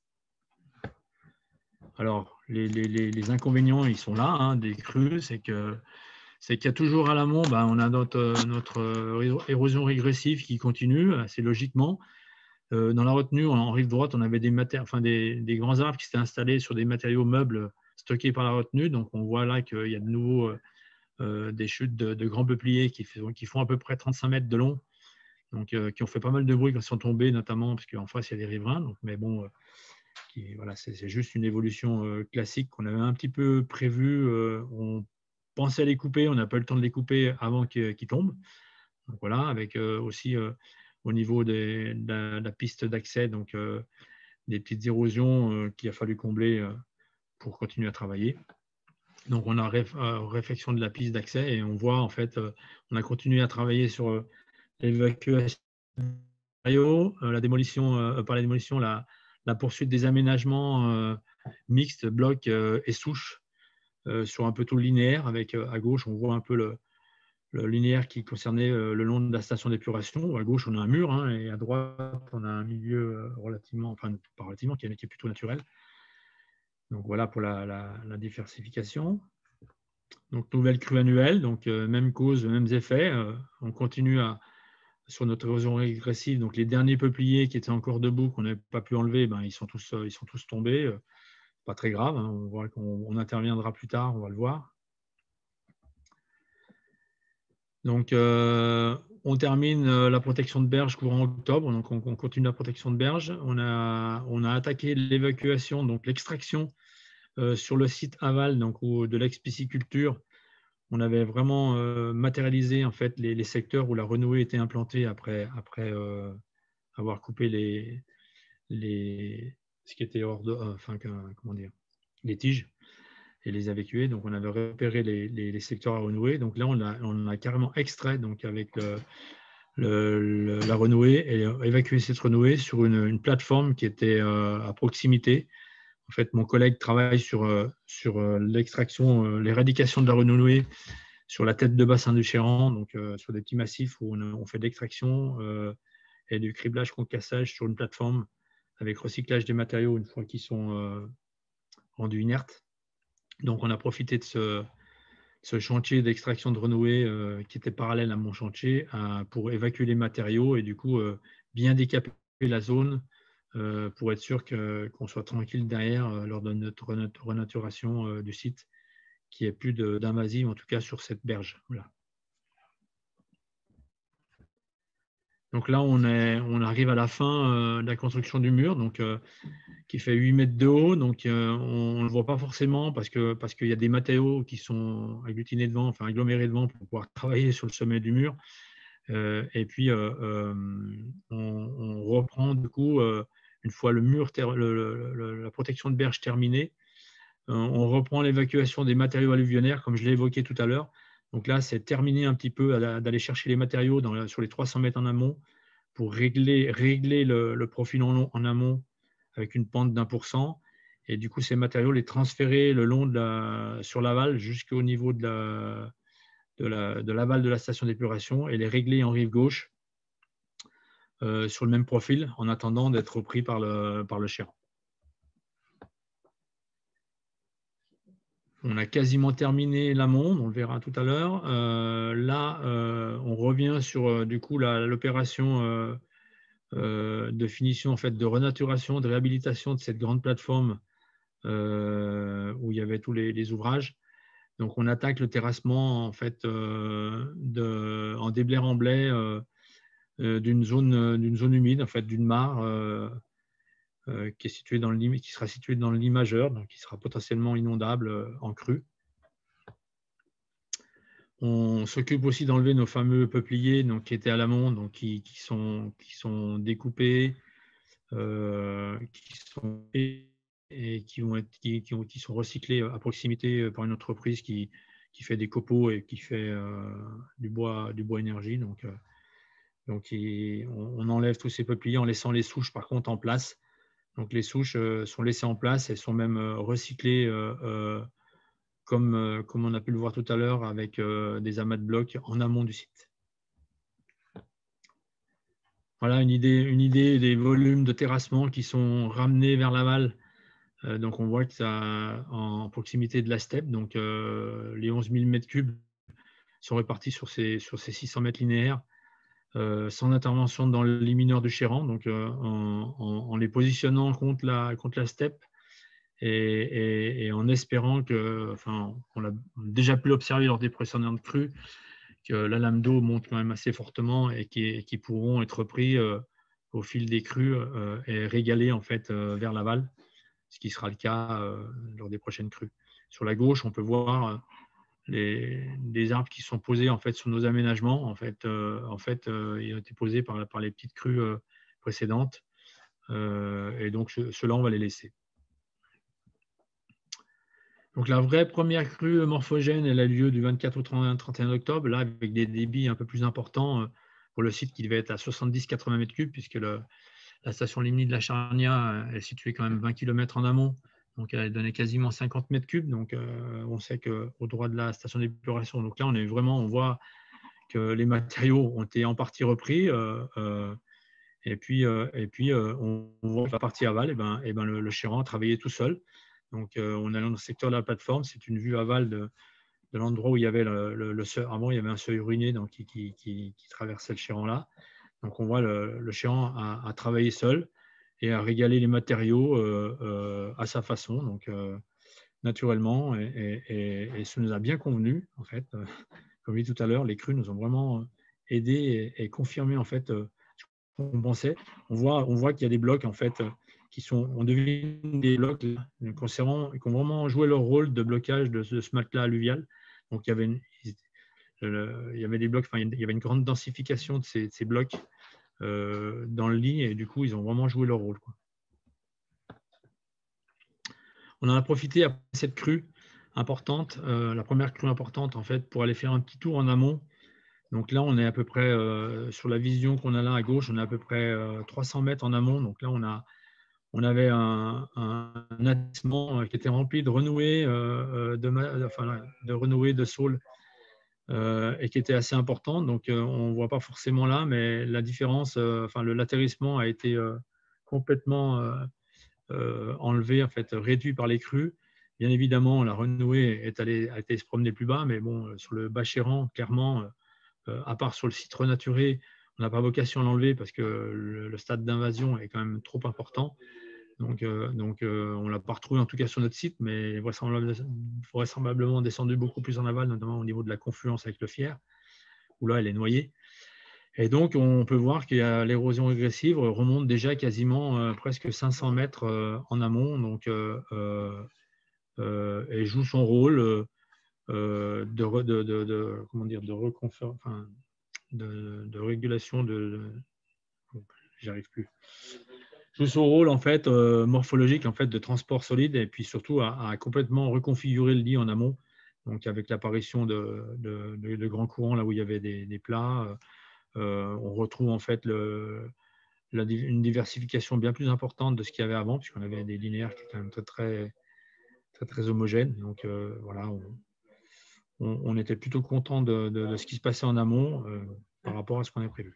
Alors, les, les, les inconvénients, ils sont là, hein, des crues, c'est que c'est qu'il y a toujours à l'amont, ben, on a notre, notre érosion régressive qui continue assez logiquement. Euh, dans la retenue, en rive droite, on avait des, enfin, des, des grands arbres qui s'étaient installés sur des matériaux meubles stockés par la retenue. Donc, on voit là qu'il y a de nouveau euh, des chutes de, de grands peupliers qui font, qui font à peu près trente-cinq mètres de long, donc, euh, qui ont fait pas mal de bruit quand ils sont tombés, notamment parce qu'en face, il y a des riverains. Donc, mais bon, euh, voilà, c'est juste une évolution euh, classique qu'on avait un petit peu prévue. Euh, on pensait les couper, on n'a pas eu le temps de les couper avant qu'ils qu'ils tombent. Donc voilà, avec euh, aussi euh, au niveau des, de, la, de la piste d'accès, donc euh, des petites érosions euh, qu'il a fallu combler euh, pour continuer à travailler. Donc on a réf, euh, réfection de la piste d'accès et on voit en fait, euh, on a continué à travailler sur euh, l'évacuation des matériaux, euh, la démolition, euh, par la démolition, la, la poursuite des aménagements euh, mixtes, blocs euh, et souches euh, sur un peu tout le linéaire. Avec euh, à gauche, on voit un peu le, le linéaire qui concernait euh, le long de la station d'épuration. À gauche, on a un mur hein, et à droite, on a un milieu euh, relativement, enfin pas relativement, qui est, qui est plutôt naturel. Donc voilà pour la, la, la diversification. Donc nouvelle crue annuelle, donc euh, même cause, mêmes effets. Euh, on continue à sur notre érosion régressive, donc les derniers peupliers qui étaient encore debout, qu'on n'avait pas pu enlever, ben, ils, sont tous, ils sont tous tombés. Pas très grave, hein. On voit qu'on on interviendra plus tard, on va le voir. Donc, euh, on termine la protection de berge courant octobre, donc on, on continue la protection de berge. On a, on a attaqué l'évacuation, donc l'extraction euh, sur le site aval donc, où, de l'ex-pisciculture. On avait vraiment euh, matérialisé en fait, les, les secteurs où la renouée était implantée après, après euh, avoir coupé les, les, ce qui était hors de, euh, enfin, comment dire, les tiges et les évacuer. Donc, on avait repéré les, les, les secteurs à renouer. Donc là, on a, on a carrément extrait donc, avec le, le, le, la renouée et évacué cette renouée sur une, une plateforme qui était euh, à proximité. En fait, mon collègue travaille sur, euh, sur euh, l'extraction, euh, l'éradication de la renouée sur la tête de bassin du Chéran, donc euh, sur des petits massifs où on, on fait de l'extraction euh, et du criblage concassage sur une plateforme avec recyclage des matériaux une fois qu'ils sont euh, rendus inertes. Donc, on a profité de ce, ce chantier d'extraction de renouée euh, qui était parallèle à mon chantier euh, pour évacuer les matériaux et du coup euh, bien décaper la zone euh, pour être sûr que, qu'on soit tranquille derrière euh, lors de notre renaturation euh, du site, qu'il n'y ait plus d'invasive, en tout cas sur cette berge. Voilà. Donc là, on, est, on arrive à la fin euh, de la construction du mur, donc, euh, qui fait huit mètres de haut. Donc, euh, on ne le voit pas forcément parce que parce qu'il y a des matériaux qui sont agglutinés devant, enfin agglomérés devant pour pouvoir travailler sur le sommet du mur. Euh, et puis, euh, euh, on, on reprend du coup, euh, une fois le mur, le, le, le, la protection de berge terminée, euh, on reprend l'évacuation des matériaux alluvionnaires, comme je l'ai évoqué tout à l'heure. Donc là, c'est terminer un petit peu d'aller chercher les matériaux dans, sur les trois cents mètres en amont pour régler, régler le, le profil en, long, en amont avec une pente d'un pour cent. Et du coup, ces matériaux, les transférer le long de la, sur l'aval jusqu'au niveau de la, de la, de l'aval de la station d'épuration et les régler en rive gauche euh, sur le même profil en attendant d'être repris par le, par le Chéran. On a quasiment terminé l'amont, on le verra tout à l'heure. Euh, là, euh, on revient sur euh, du coup l'opération euh, euh, de finition, en fait, de renaturation, de réhabilitation de cette grande plateforme euh, où il y avait tous les, les ouvrages. Donc, on attaque le terrassement en fait euh, de, en déblai en blé euh, euh, d'une zone, d'une zone humide, en fait, d'une mare. Euh, Euh, qui, est situé dans le lit, qui sera situé dans le lit majeur, donc qui sera potentiellement inondable euh, en crue. On s'occupe aussi d'enlever nos fameux peupliers donc, qui étaient à l'amont, donc qui, qui, sont, qui sont découpés, euh, qui sont et qui, vont être, qui, qui, ont, qui sont recyclés à proximité par une entreprise qui, qui fait des copeaux et qui fait euh, du bois, du bois énergie. Donc, euh, Donc, il, on, on enlève tous ces peupliers en laissant les souches, par contre, en place. Donc, les souches euh, sont laissées en place et sont même euh, recyclées euh, euh, comme, euh, comme on a pu le voir tout à l'heure avec euh, des amas de blocs en amont du site. Voilà une idée, une idée des volumes de terrassement qui sont ramenés vers l'aval. Euh, donc, on voit que ça en proximité de la steppe. Donc, euh, les onze mille mètres cubes sont répartis sur ces, sur ces six cents mètres linéaires, euh, sans intervention dans les mineurs du Chéran, donc euh, en, en, en les positionnant contre la, contre la steppe et, et, et en espérant que, enfin, on l'a déjà pu l'observer lors des précédentes crues, que la lame d'eau monte quand même assez fortement et qui, qui pourront être repris euh, au fil des crues euh, et régalés en fait euh, vers l'aval, ce qui sera le cas euh, lors des prochaines crues. Sur la gauche, on peut voir euh, les, les arbres qui sont posés en fait sur nos aménagements. En fait, euh, en fait euh, ils ont été posés par, par les petites crues euh, précédentes euh, et donc ceux-là, on va les laisser. Donc la vraie première crue morphogène, elle a lieu du vingt-quatre au trente et un octobre, là avec des débits un peu plus importants pour le site qui devait être à soixante-dix à quatre-vingts mètres cubes, puisque le, la station limite de la Charnia est située quand même vingt kilomètres en amont, donc elle donnait quasiment cinquante mètres cubes. Donc euh, on sait qu'au droit de la station d'épuration, donc là on est vraiment, on voit que les matériaux ont été en partie repris. Euh, euh, et puis, euh, et puis euh, on voit que la partie aval, et ben, et ben le, le Chéran a travaillé tout seul. Donc, euh, on est dans le secteur de la plateforme. C'est une vue aval de, de l'endroit où il y avait le, le, le seuil. Avant, il y avait un seuil ruiné donc, qui, qui, qui, qui traversait le Chéran là. Donc, on voit le, le Chéran a, a travaillé seul et a régalé les matériaux euh, euh, à sa façon, donc euh, naturellement. Et, et, et ça nous a bien convenu, en fait. Comme je dit tout à l'heure, les crues nous ont vraiment aidé et, et confirmé, en fait, ce qu'on pensait. On voit, on voit qu'il y a des blocs, en fait, qui sont, on devine des blocs qui ont vraiment joué leur rôle de blocage de ce, de ce matelas alluvial. Donc, il y avait, une, il y avait des blocs, enfin, il y avait une grande densification de ces, de ces blocs euh, dans le lit et du coup, ils ont vraiment joué leur rôle, quoi. On en a profité après cette crue importante, euh, la première crue importante, en fait, pour aller faire un petit tour en amont. Donc là, on est à peu près, euh, sur la vision qu'on a là à gauche, on est à peu près euh, trois cents mètres en amont. Donc là, on a On avait un, un, un attissement qui était rempli de renouées, euh, de, enfin, de, renouées de saules euh, et qui était assez important. Donc, euh, on ne voit pas forcément là, mais la différence, euh, enfin, l'atterrissement a été euh, complètement euh, euh, enlevé, en fait, réduit par les crues. Bien évidemment, la renouée est allée, a été se promener plus bas, mais bon, sur le bas Chéran, clairement, euh, à part sur le site renaturé, on n'a pas vocation à l'enlever parce que le, le stade d'invasion est quand même trop important. Donc, euh, donc euh, on ne l'a pas retrouvé en tout cas sur notre site, mais vraisemblablement, vraisemblablement descendu beaucoup plus en aval, notamment au niveau de la confluence avec le Fier, où là elle est noyée. Et donc on peut voir que l'érosion régressive remonte déjà quasiment euh, presque cinq cents mètres euh, en amont, donc, euh, euh, et joue son rôle euh, de, de, de, de, comment dire, de, enfin, de, de régulation de, de j'y arrive plus. Joue son rôle en fait euh, morphologique en fait de transport solide et puis surtout à, à complètement reconfigurer le lit en amont. Donc avec l'apparition de, de, de, de grands courants là où il y avait des, des plats, euh, on retrouve en fait le, la, une diversification bien plus importante de ce qu'il y avait avant puisqu'on avait des linéaires qui étaient quand même très très très, très homogènes. Donc euh, voilà, on, on, on était plutôt content de, de, de ce qui se passait en amont euh, par rapport à ce qu'on avait prévu.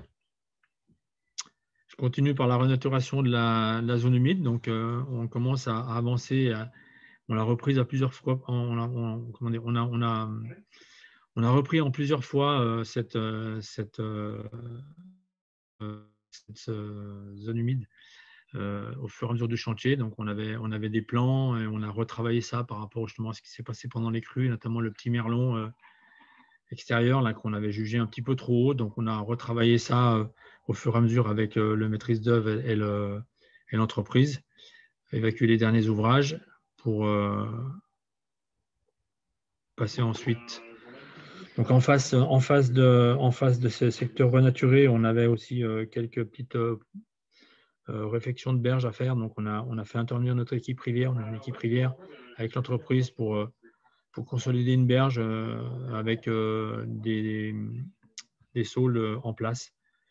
Je continue par la renaturation de la, de la zone humide. Donc, euh, on commence à, à avancer. À, on l'a reprise à plusieurs fois. On a, on, comment dire, on a, on a, on a repris en plusieurs fois euh, cette, euh, cette, euh, cette euh, zone humide euh, au fur et à mesure du chantier. Donc, on avait, on avait des plans et on a retravaillé ça par rapport justement à ce qui s'est passé pendant les crues, notamment le petit merlon euh, extérieur là qu'on avait jugé un petit peu trop haut. Donc, on a retravaillé ça euh, au fur et à mesure avec euh, le maîtrise d'œuvre et, et l'entreprise, évacuer les derniers ouvrages pour euh, passer ensuite. Donc en face, en face de, en face de ce secteur renaturé, on avait aussi euh, quelques petites euh, euh, réflexions de berges à faire. Donc on a, on a fait intervenir notre équipe rivière, on a une équipe rivière avec l'entreprise pour, euh, pour consolider une berge euh, avec euh, des, des saules en place.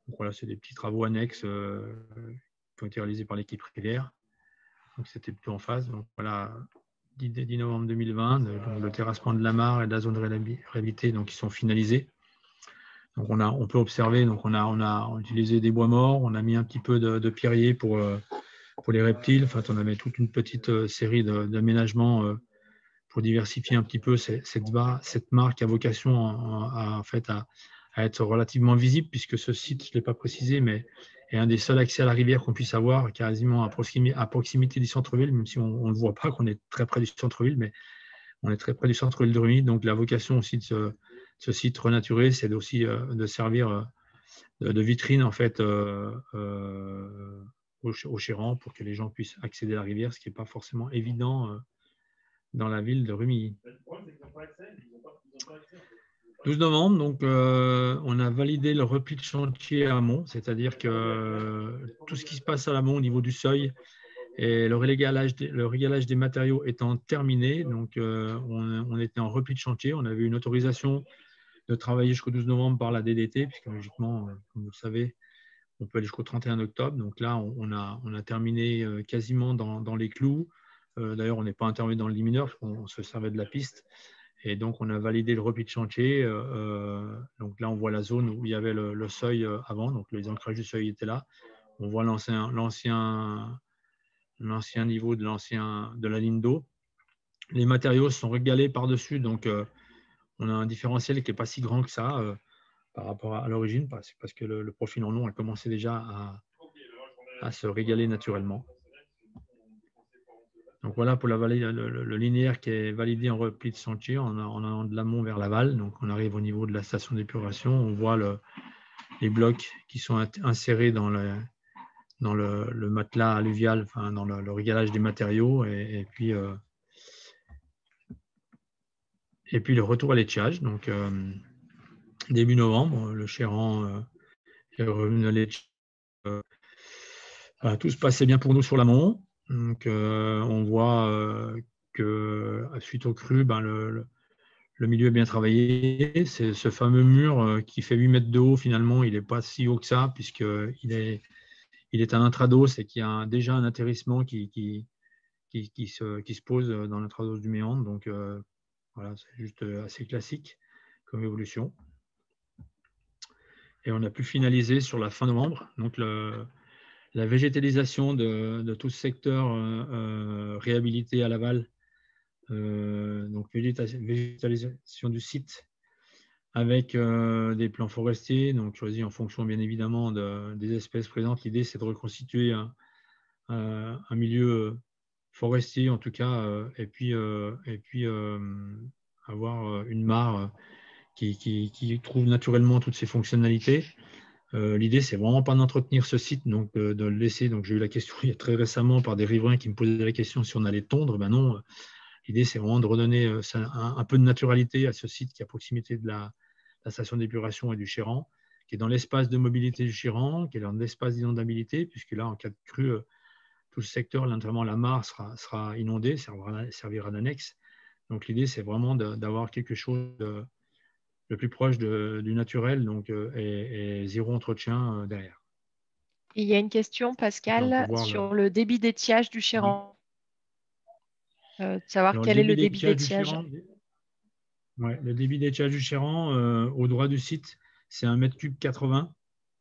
Donc voilà, c'est des petits travaux annexes euh, qui ont été réalisés par l'équipe Rivière. Donc c'était plutôt en phase. Donc voilà, dix novembre deux mille vingt, donc le terrassement de la mare et de la zone de réhabilité, donc ils sont finalisés. Donc on, a, on peut observer, donc on a, on a utilisé des bois morts, on a mis un petit peu de, de pierrier pour, pour les reptiles. Enfin, on avait toute une petite série d'aménagements pour diversifier un petit peu cette, cette mare qui a vocation à, à, en fait, à, à être relativement visible, puisque ce site, je ne l'ai pas précisé, mais est un des seuls accès à la rivière qu'on puisse avoir, quasiment à proximité, à proximité du centre-ville, même si on ne le voit pas qu'on est très près du centre-ville, mais on est très près du centre-ville de Rumi. Donc la vocation aussi de ce, ce site renaturé, c'est aussi euh, de servir euh, de, de vitrine en fait euh, euh, au, au Chéran pour que les gens puissent accéder à la rivière, ce qui n'est pas forcément évident euh, dans la ville de Rumilly. douze novembre, donc, euh, on a validé le repli de chantier à amont, c'est-à-dire que euh, tout ce qui se passe à l'amont au niveau du seuil et le régalage des, le régalage des matériaux étant terminé, donc euh, on, on était en repli de chantier, on avait une autorisation de travailler jusqu'au douze novembre par la D D T, puisque logiquement, comme vous le savez, on peut aller jusqu'au trente et un octobre. Donc là, on a, on a terminé quasiment dans, dans les clous. Euh, D'ailleurs, on n'est pas intervenu dans le limineur, parce qu'on se servait de la piste. Et donc, on a validé le repli de chantier. Euh, donc là, on voit la zone où il y avait le, le seuil avant. Donc, les ancrages du seuil étaient là. On voit l'ancien l'ancien niveau de, de la ligne d'eau. Les matériaux sont régalés par-dessus. Donc, euh, on a un différentiel qui n'est pas si grand que ça euh, par rapport à, à l'origine, parce, parce que le, le profil en long a commencé déjà à, à se régaler naturellement. Donc voilà pour la vallée, le, le, le linéaire qui est validé en repli de chantier en allant de l'amont vers l'aval. Donc on arrive au niveau de la station d'épuration, on voit le, les blocs qui sont insérés dans le, dans le, le matelas alluvial, enfin dans le, le régalage des matériaux, et, et puis euh, et puis le retour à l'étiage. Donc euh, début novembre, le Chéran euh, est revenu à l'étiage. Euh, voilà, tout se passait bien pour nous sur l'amont. Donc, euh, on voit euh, que suite au cru, ben, le, le, le milieu est bien travaillé. C'est ce fameux mur euh, qui fait huit mètres de haut, finalement, il n'est pas si haut que ça, puisqu'il est, il est un intrados et qu'il y a un, déjà un atterrissement qui, qui, qui, qui, se, qui se pose dans l'intrados du méandre. Donc, euh, voilà, c'est juste assez classique comme évolution. Et on a pu finaliser sur la fin novembre. Donc, le, la végétalisation de, de tout ce secteur euh, euh, réhabilité à l'aval, euh, donc végétalisation du site avec euh, des plans forestiers, donc choisis en fonction bien évidemment de, des espèces présentes. L'idée c'est de reconstituer un, un, un milieu forestier en tout cas, euh, et puis, euh, et puis euh, avoir une mare qui, qui, qui trouve naturellement toutes ses fonctionnalités. Euh, L'idée, c'est vraiment pas d'entretenir ce site, donc euh, de le laisser. Donc, j'ai eu la question il y a très récemment par des riverains qui me posaient la question si on allait tondre. Ben non, l'idée, c'est vraiment de redonner euh, un, un peu de naturalité à ce site qui est à proximité de la, la station d'épuration et du Chéran, qui est dans l'espace de mobilité du Chéran, qui est dans l'espace d'inondabilité, puisque là, en cas de crue, euh, tout ce secteur, notamment la mare, sera, sera inondé, servira, servira d'annexe. Donc, l'idée, c'est vraiment d'avoir quelque chose de le plus proche de, du naturel, donc, euh, et, et zéro entretien euh, derrière. Et il y a une question, Pascal, sur le, le débit d'étiage du Chéran. Oui. Euh, de savoir Alors, quel est le débit d'étiage. Ouais, le débit d'étiage du Chéran, euh, au droit du site, c'est un mètre cube quatre-vingts.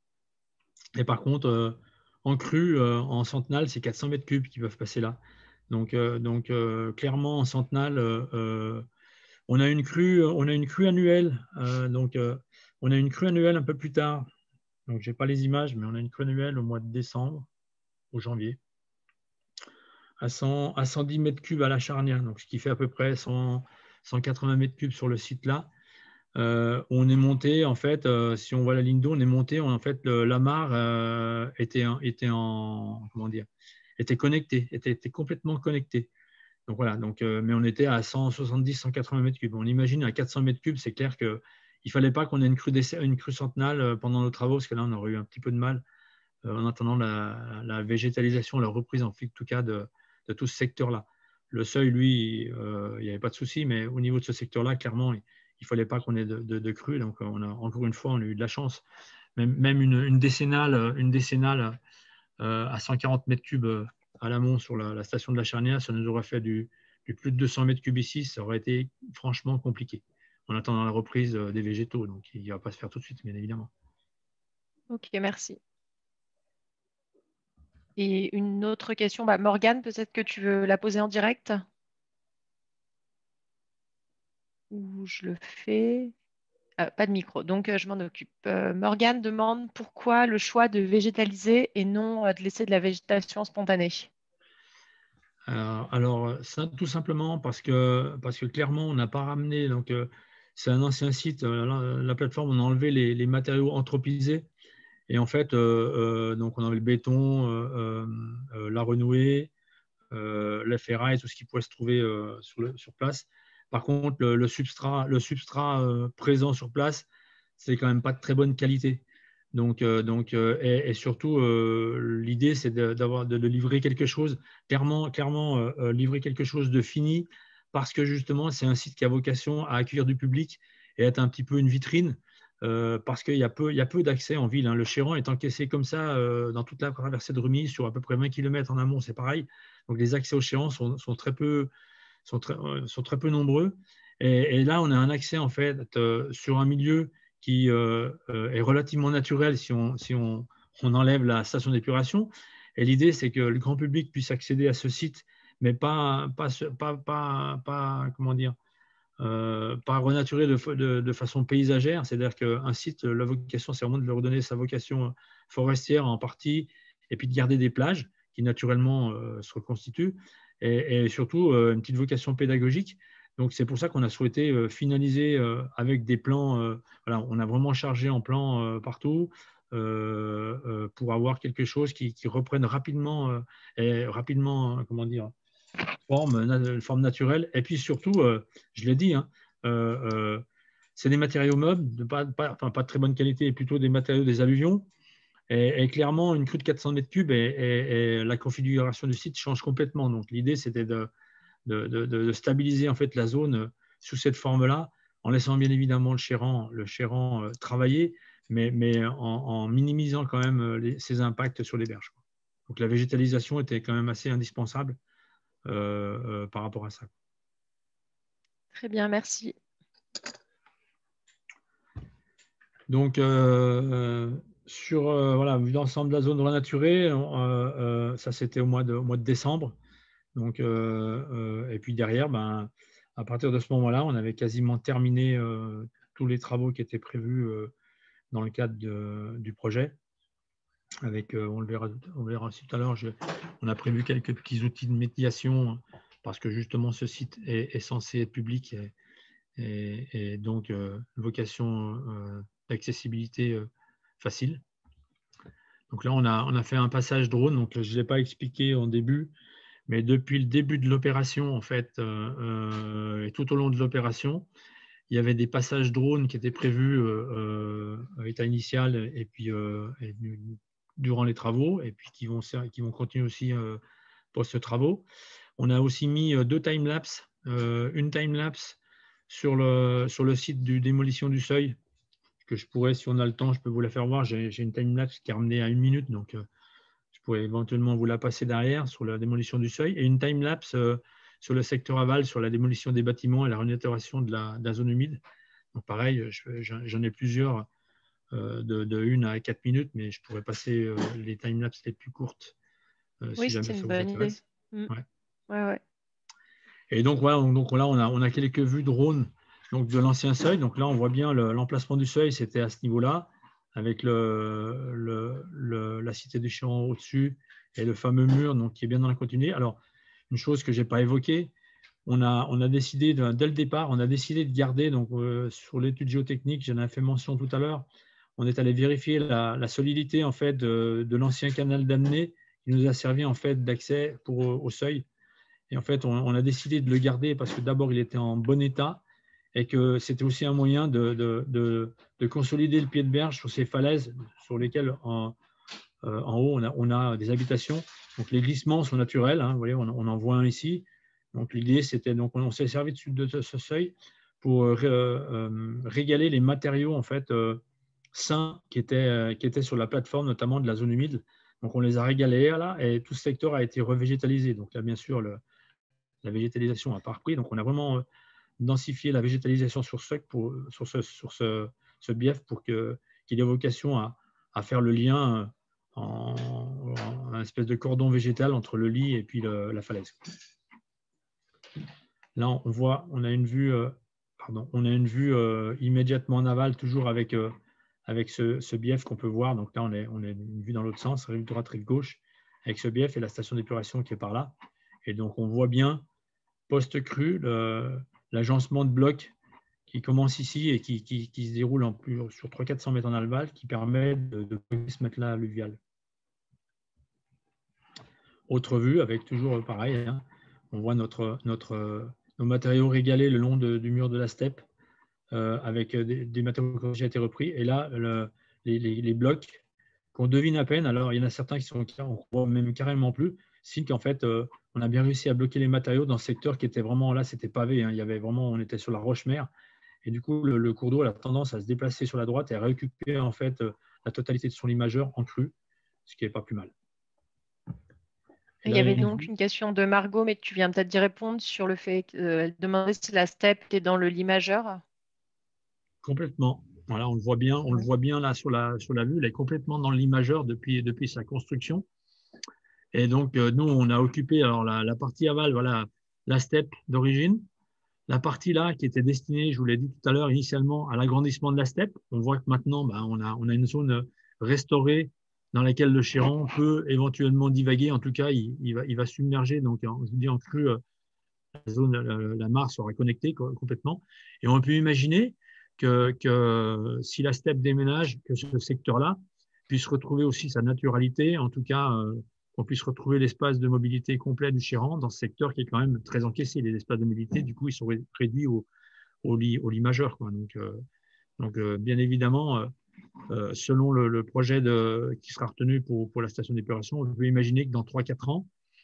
Et par contre, euh, en crue, euh, en centenale, c'est quatre cents mètres cubes qui peuvent passer là. Donc, euh, donc euh, clairement, en centenale, euh, On a une crue, on a une crue annuelle, euh, donc euh, on a une crue annuelle un peu plus tard. Donc j'ai pas les images, mais on a une crue annuelle au mois de décembre, au janvier, à, cent, à cent dix mètres cubes à la charnière, donc ce qui fait à peu près cent, cent quatre-vingts mètres cubes sur le site là. Euh, on est monté en fait, euh, si on voit la ligne d'eau, on est monté. En fait, le, la mare euh, était, était en comment dire, était connectée, était, était complètement connectée. Donc voilà, donc, euh, mais on était à cent soixante-dix à cent quatre-vingts mètres cubes. On imagine à quatre cents mètres cubes, c'est clair qu'il ne fallait pas qu'on ait une crue, une crue centenale pendant nos travaux, parce que là, on aurait eu un petit peu de mal euh, en attendant la, la végétalisation, la reprise en tout cas de, de tout ce secteur-là. Le seuil, lui, euh, il n'y avait pas de souci, mais au niveau de ce secteur-là, clairement, il ne fallait pas qu'on ait de, de, de crue. Donc, on a, encore une fois, on a eu de la chance. même, même une, une décennale, une décennale euh, à cent quarante mètres cubes à l'amont sur la, la station de la Charnière, ça nous aurait fait du, du plus de deux cents mètres cubes ici, ça aurait été franchement compliqué en attendant la reprise des végétaux. Donc, il ne va pas se faire tout de suite, bien évidemment. Ok, merci. Et une autre question, bah, Morgane, peut-être que tu veux la poser en direct? Ou je le fais? Ah, pas de micro, donc euh, je m'en occupe. Euh, Morgane demande pourquoi le choix de végétaliser et non euh, de laisser de la végétation spontanée. Alors, alors ça, tout simplement parce que, parce que clairement, on n'a pas ramené, donc euh, c'est un ancien site, euh, la, la plateforme, on a enlevé les, les matériaux anthropisés. Et en fait, euh, euh, donc on avait le béton, euh, euh, la renouée, euh, la ferraille, tout ce qui pouvait se trouver euh, sur, le, sur place. Par contre, le, le substrat, le substrat euh, présent sur place, c'est quand même pas de très bonne qualité. Donc, euh, donc euh, et, et surtout, euh, l'idée, c'est de, d'avoir, de, de livrer quelque chose, clairement, clairement euh, livrer quelque chose de fini, parce que justement, c'est un site qui a vocation à accueillir du public et être un petit peu une vitrine. Euh, parce qu'il y a peu, il y a peu d'accès en ville. Hein. Le Chéran est encaissé comme ça euh, dans toute la traversée de Rumi, sur à peu près vingt kilomètres en amont, c'est pareil. Donc les accès au Chéran sont, sont, très, peu, sont, très, sont très peu nombreux. Et, et là, on a un accès en fait euh, sur un milieu qui euh, euh, est relativement naturel si on, si on, on enlève la station d'épuration. Et l'idée, c'est que le grand public puisse accéder à ce site, mais pas, pas, pas, pas, pas comment dire, Euh, pas renaturé de, de, de façon paysagère, c'est-à-dire qu'un site, la vocation, c'est vraiment de lui redonner sa vocation forestière en partie, et puis de garder des plages qui naturellement euh, se reconstituent, et, et surtout euh, une petite vocation pédagogique. Donc c'est pour ça qu'on a souhaité euh, finaliser euh, avec des plans, euh, voilà, on a vraiment chargé en plans euh, partout, euh, euh, pour avoir quelque chose qui, qui reprenne rapidement, euh, et rapidement, comment dire, Forme, forme naturelle. Et puis surtout, euh, je l'ai dit, hein, euh, euh, c'est des matériaux meubles, de pas, pas, enfin, pas de très bonne qualité, et plutôt des matériaux des alluvions. Et, et clairement, une crue de quatre cents mètres cubes et, et, et la configuration du site change complètement. Donc l'idée, c'était de, de, de, de stabiliser en fait la zone sous cette forme-là, en laissant bien évidemment le Chéran, le Chéran euh, travailler, mais, mais en, en minimisant quand même les, ses impacts sur les berges. Donc la végétalisation était quand même assez indispensable. Euh, euh, par rapport à ça. Très bien, merci. Donc, euh, sur euh, voilà, vu l'ensemble de la zone renaturée, euh, euh, ça c'était au mois de, au mois de décembre. Donc, euh, euh, et puis derrière, ben, à partir de ce moment-là, on avait quasiment terminé euh, tous les travaux qui étaient prévus euh, dans le cadre de, du projet. Avec, euh, on, le verra, on le verra aussi tout à l'heure, on a prévu quelques petits outils de médiation parce que justement ce site est, est censé être public et, et, et donc euh, vocation euh, d'accessibilité euh, facile. Donc là, on a, on a fait un passage drone, donc je ne l'ai pas expliqué en début, mais depuis le début de l'opération, en fait, euh, euh, et tout au long de l'opération, il y avait des passages drones qui étaient prévus euh, à état initial et puis euh, et durant les travaux, et puis qui vont, qui vont continuer aussi euh, post-travaux. On a aussi mis deux time-lapse, euh, une time-lapse sur le, sur le site de démolition du seuil, que je pourrais, si on a le temps, je peux vous la faire voir. J'ai une time-lapse qui est ramenée à une minute, donc euh, je pourrais éventuellement vous la passer derrière sur la démolition du seuil, et une time-lapse euh, sur le secteur aval, sur la démolition des bâtiments et la renaturation de la, de la zone humide. Donc pareil, j'en ai plusieurs, euh, de, de une à quatre minutes, mais je pourrais passer euh, les time-lapse les plus courtes, euh, oui, si jamais c'est ça une vous bonne intéresse. idée. Mmh. Ouais. Ouais, ouais. Et donc, voilà, donc là, on a, on a quelques vues drone donc, de l'ancien seuil. Donc là, on voit bien l'emplacement le, du seuil, c'était à ce niveau-là, avec le, le, le, la cité du Chéran au-dessus et le fameux mur donc, qui est bien dans la continuité. Alors, une chose que je n'ai pas évoquée, on a, on a décidé, de, dès le départ, on a décidé de garder, donc euh, sur l'étude géotechnique, j'en ai fait mention tout à l'heure, on est allé vérifier la, la solidité en fait, de, de l'ancien canal d'Amné qui nous a servi en fait, d'accès au seuil. Et en fait, on, on a décidé de le garder parce que d'abord, il était en bon état et que c'était aussi un moyen de, de, de, de consolider le pied de berge sur ces falaises sur lesquelles, en, euh, en haut, on a, on a des habitations. Donc, les glissements sont naturels. Hein, vous voyez, on, on en voit un ici. Donc, l'idée, c'était, donc, on, on s'est servi de, de ce seuil pour euh, euh, régaler les matériaux, en fait, euh, sains qui étaient, qui étaient sur la plateforme, notamment de la zone humide. Donc, on les a régalés là, et tout ce secteur a été revégétalisé. Donc là, bien sûr, le, la végétalisation a pas repris. Donc, on a vraiment densifié la végétalisation sur ce, pour, sur ce, sur ce, ce bief pour que, qu'il ait vocation à, à faire le lien en, en un espèce de cordon végétal entre le lit et puis le, la falaise. Là, on voit, on a une vue, euh, pardon, on a une vue euh, immédiatement en aval, toujours avec, euh, avec ce, ce bief qu'on peut voir. Donc là, on est, on a une vue dans l'autre sens, rive droite, rive gauche, avec ce bief et la station d'épuration qui est par là. Et donc, on voit bien, post-crue, l'agencement de blocs qui commence ici et qui, qui, qui se déroule en plus, sur trois cents à quatre cents mètres en aval, qui permet de, de ce matelas alluvial. Autre vue, avec toujours pareil, hein, on voit notre, notre, nos matériaux régalés le long de, du mur de la steppe, euh, avec des, des matériaux qui ont déjà été repris. Et là, le, les, les, les blocs qu'on devine à peine, alors il y en a certains qui sont, on voit même carrément plus, signe qu'en fait, euh, on a bien réussi à bloquer les matériaux dans ce secteur qui était vraiment, là, c'était pavé, hein, il y avait vraiment, on était sur la roche-mère. Et du coup, le, le cours d'eau a tendance à se déplacer sur la droite et à récupérer en fait la totalité de son lit majeur en crue, ce qui n'est pas plus mal. Il y avait donc une question de Margot, mais tu viens peut-être d'y répondre sur le fait qu'elle euh, demandait si la steppe était dans le lit majeur. Complètement. Voilà, on le voit bien, on oui. le voit bien là sur la, sur la vue, elle est complètement dans le lit majeur depuis, depuis sa construction. Et donc, euh, nous, on a occupé alors, la, la partie aval, voilà, la steppe d'origine. La partie là qui était destinée, je vous l'ai dit tout à l'heure, initialement à l'agrandissement de la steppe. On voit que maintenant, ben, on, a, on a une zone restaurée dans laquelle le Chéran peut éventuellement divaguer. En tout cas, il, il, va, il va submerger. Donc, je vous dis en crue, la zone, la, la mare sera connectée complètement. Et on peut imaginer que, que si la steppe déménage, que ce secteur-là puisse retrouver aussi sa naturalité, en tout cas, euh, qu'on puisse retrouver l'espace de mobilité complet du Chéran dans ce secteur qui est quand même très encaissé. Les espaces de mobilité, du coup, ils sont réduits au, au, lit, au lit majeur, quoi. Donc, euh, donc euh, bien évidemment, euh, euh, selon le, le projet de, qui sera retenu pour, pour la station d'épuration, on peut imaginer que dans trois à quatre ans,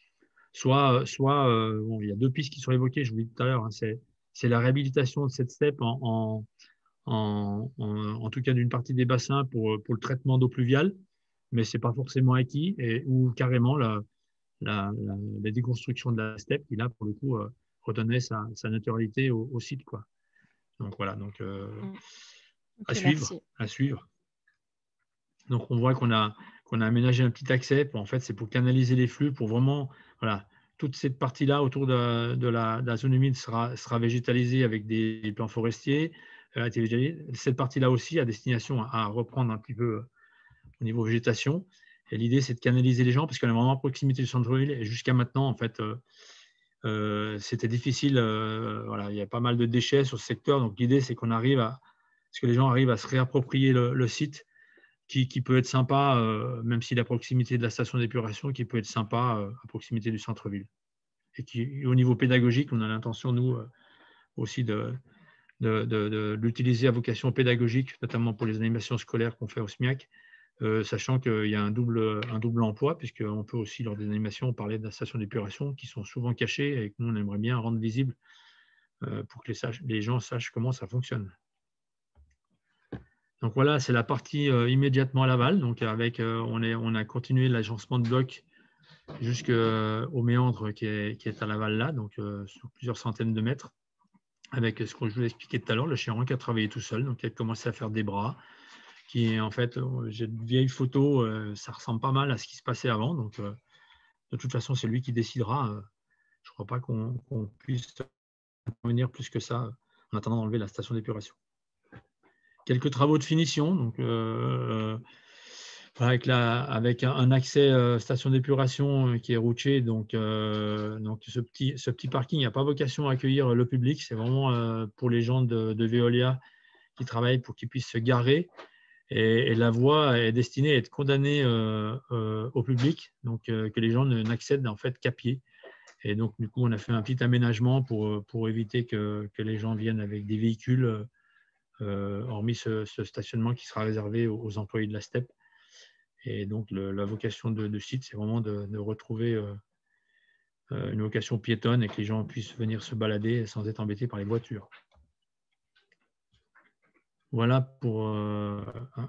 soit, soit euh, bon, il y a deux pistes qui sont évoquées, je vous l'ai dit tout à l'heure, hein, c'est la réhabilitation de cette steppe en, en, en, en, en tout cas d'une partie des bassins pour, pour le traitement d'eau pluviale, mais ce n'est pas forcément acquis, et, ou carrément la, la, la, la déconstruction de la steppe qui, là, pour le coup, euh, redonnait sa, sa naturalité au, au site, quoi. Donc voilà, donc, euh, mmh. okay, à suivre, merci. à suivre. Donc on voit qu'on a, qu'on a aménagé un petit accès, pour, en fait, c'est pour canaliser les flux, pour vraiment, voilà, toute cette partie-là autour de, de, la, de la zone humide sera, sera végétalisée avec des plants forestiers. Euh, cette partie-là aussi a destination à, à reprendre un petit peu au niveau végétation. Et l'idée, c'est de canaliser les gens parce qu'on est vraiment à proximité du centre-ville. Et jusqu'à maintenant, en fait, euh, euh, c'était difficile. Euh, voilà, il y a pas mal de déchets sur ce secteur. Donc l'idée, c'est qu'on arrive à, ce que les gens arrivent à se réapproprier le, le site, qui, qui peut être sympa, euh, même s'il est à proximité de la station d'épuration, qui peut être sympa euh, à proximité du centre-ville. Et qui, au niveau pédagogique, on a l'intention, nous, euh, aussi de, de, de, de l'utiliser à vocation pédagogique, notamment pour les animations scolaires qu'on fait au S M I A C, euh, sachant qu'il y a un double, un double emploi, puisqu'on peut aussi, lors des animations, parler de la station d'épuration, qui sont souvent cachées et que nous, on aimerait bien rendre visibles euh, pour que les, sach- les gens sachent comment ça fonctionne. Donc voilà, c'est la partie euh, immédiatement à l'aval. Donc avec, euh, on, est, on a continué l'agencement de blocs jusqu'au méandre qui est, qui est à l'aval là, donc euh, sur plusieurs centaines de mètres, avec ce que je vous ai expliqué tout à l'heure, le Chéran qui a travaillé tout seul, donc il a commencé à faire des bras, qui en fait, euh, j'ai de vieilles photos, euh, ça ressemble pas mal à ce qui se passait avant, donc euh, de toute façon, c'est lui qui décidera. Euh, je ne crois pas qu'on qu'on puisse intervenir plus que ça en attendant d'enlever la station d'épuration. Quelques travaux de finition, donc euh, avec, la, avec un accès euh, station d'épuration euh, qui est routier, donc, euh, donc ce, petit, ce petit parking n'a pas vocation à accueillir le public, c'est vraiment euh, pour les gens de, de Veolia qui travaillent pour qu'ils puissent se garer, et, et la voie est destinée à être condamnée euh, euh, au public, donc euh, que les gens n'accèdent en fait qu'à pied. Et donc du coup on a fait un petit aménagement pour, pour éviter que, que les gens viennent avec des véhicules, euh, hormis ce, ce stationnement qui sera réservé aux, aux employés de la steppe. Et donc, le, la vocation de, de site, c'est vraiment de, de retrouver euh, une vocation piétonne et que les gens puissent venir se balader sans être embêtés par les voitures. voilà pour... Euh, ah,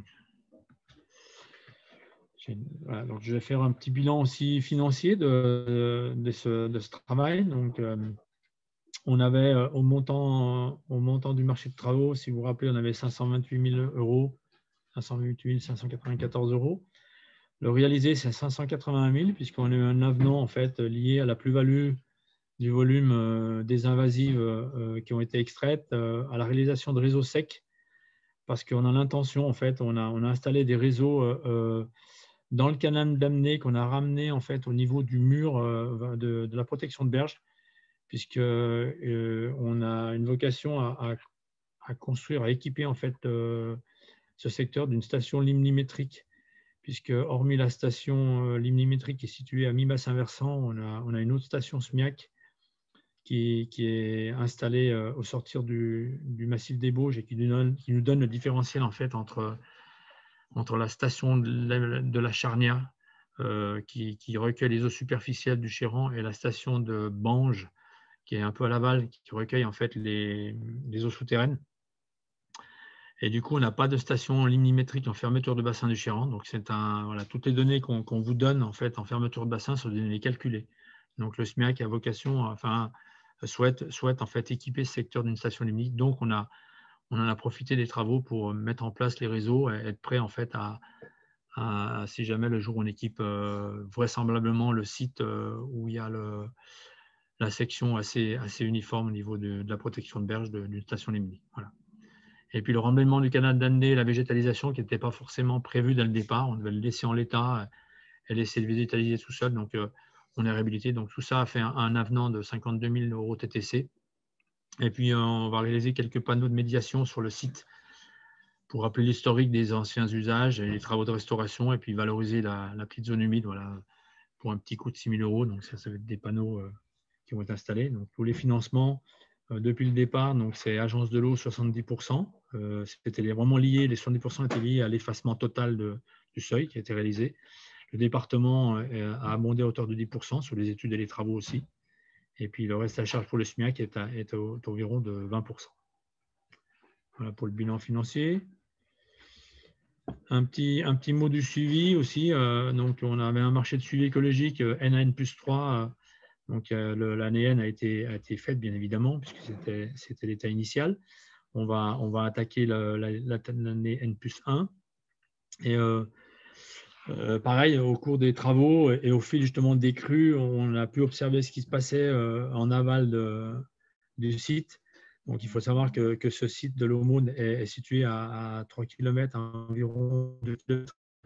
voilà, donc je vais faire un petit bilan aussi financier de, de, ce, de ce travail. Donc, euh, on avait euh, au, montant, au montant du marché de travaux, si vous vous rappelez, on avait cinq cent vingt-huit mille euros, cinq cent vingt-huit mille cinq cent quatre-vingt-quatorze euros. Le réalisé, c'est cinq cent quatre-vingt mille, puisqu'on a eu un avenant en fait, lié à la plus-value du volume euh, des invasives euh, qui ont été extraites, euh, à la réalisation de réseaux secs, parce qu'on a l'intention, en fait, on a, on a installé des réseaux euh, dans le canal d'Amné qu'on a ramené en fait, au niveau du mur euh, de, de la protection de berge, puisqu'on euh, a une vocation à, à, à, construire, à équiper en fait, euh, ce secteur d'une station limnimétrique, puisque hormis la station euh, limnimétrique qui est située à mi-bassin-versant, on a, on a une autre station SMIAC qui, qui est installée euh, au sortir du, du massif des Bauges et qui nous donne, qui nous donne le différentiel en fait, entre, entre la station de la, de la Charnia, euh, qui, qui recueille les eaux superficielles du Chéran, et la station de Bange, qui est un peu à l'aval, qui recueille en fait les, les eaux souterraines. Et du coup, on n'a pas de station limnimétrique en fermeture de bassin du Chéran. Donc, c'est un, voilà, toutes les données qu'on qu'on vous donne en fait en fermeture de bassin sont des données calculées. Donc, le SMIAC a vocation, enfin, souhaite, souhaite en fait équiper ce secteur d'une station limnique. Donc, on a, on en a profité des travaux pour mettre en place les réseaux et être prêt en fait à, à, si jamais le jour où on équipe euh, vraisemblablement le site euh, où il y a le, la section assez, assez uniforme au niveau de, de la protection de berge d'une station limnique. Voilà. Et puis le remblaiement du canal d'Amné, la végétalisation qui n'était pas forcément prévue dès le départ, on devait le laisser en l'état et laisser le végétaliser tout seul. Donc euh, on est réhabilité. Donc tout ça a fait un, un avenant de cinquante-deux mille euros T T C. Et puis euh, on va réaliser quelques panneaux de médiation sur le site pour rappeler l'historique des anciens usages et les travaux de restauration, et puis valoriser la, la petite zone humide, voilà, pour un petit coût de six mille euros. Donc ça, ça va être des panneaux euh, qui vont être installés. Donc tous les financements euh, depuis le départ, donc c'est Agence de l'eau soixante-dix pour cent. Euh, c'était vraiment lié, les soixante-dix pour cent étaient liés à l'effacement total de, du seuil qui a été réalisé. Le département euh, a abondé à hauteur de dix pour cent sur les études et les travaux aussi. Et puis le reste à charge pour le SMIAC est, à, est au, environ de vingt pour cent. Voilà pour le bilan financier. Un petit, un petit mot du suivi aussi. Euh, donc on avait un marché de suivi écologique euh, N A N plus trois. Euh, donc euh, l'année N a été, a été faite, bien évidemment, puisque c'était l'état initial. On va, on va attaquer l'année N plus un. Et euh, euh, pareil, au cours des travaux et au fil justement des crues, on a pu observer ce qui se passait euh, en aval de, du site. Donc il faut savoir que, que ce site de l'Aumône est, est situé à, à trois kilomètres environ de, de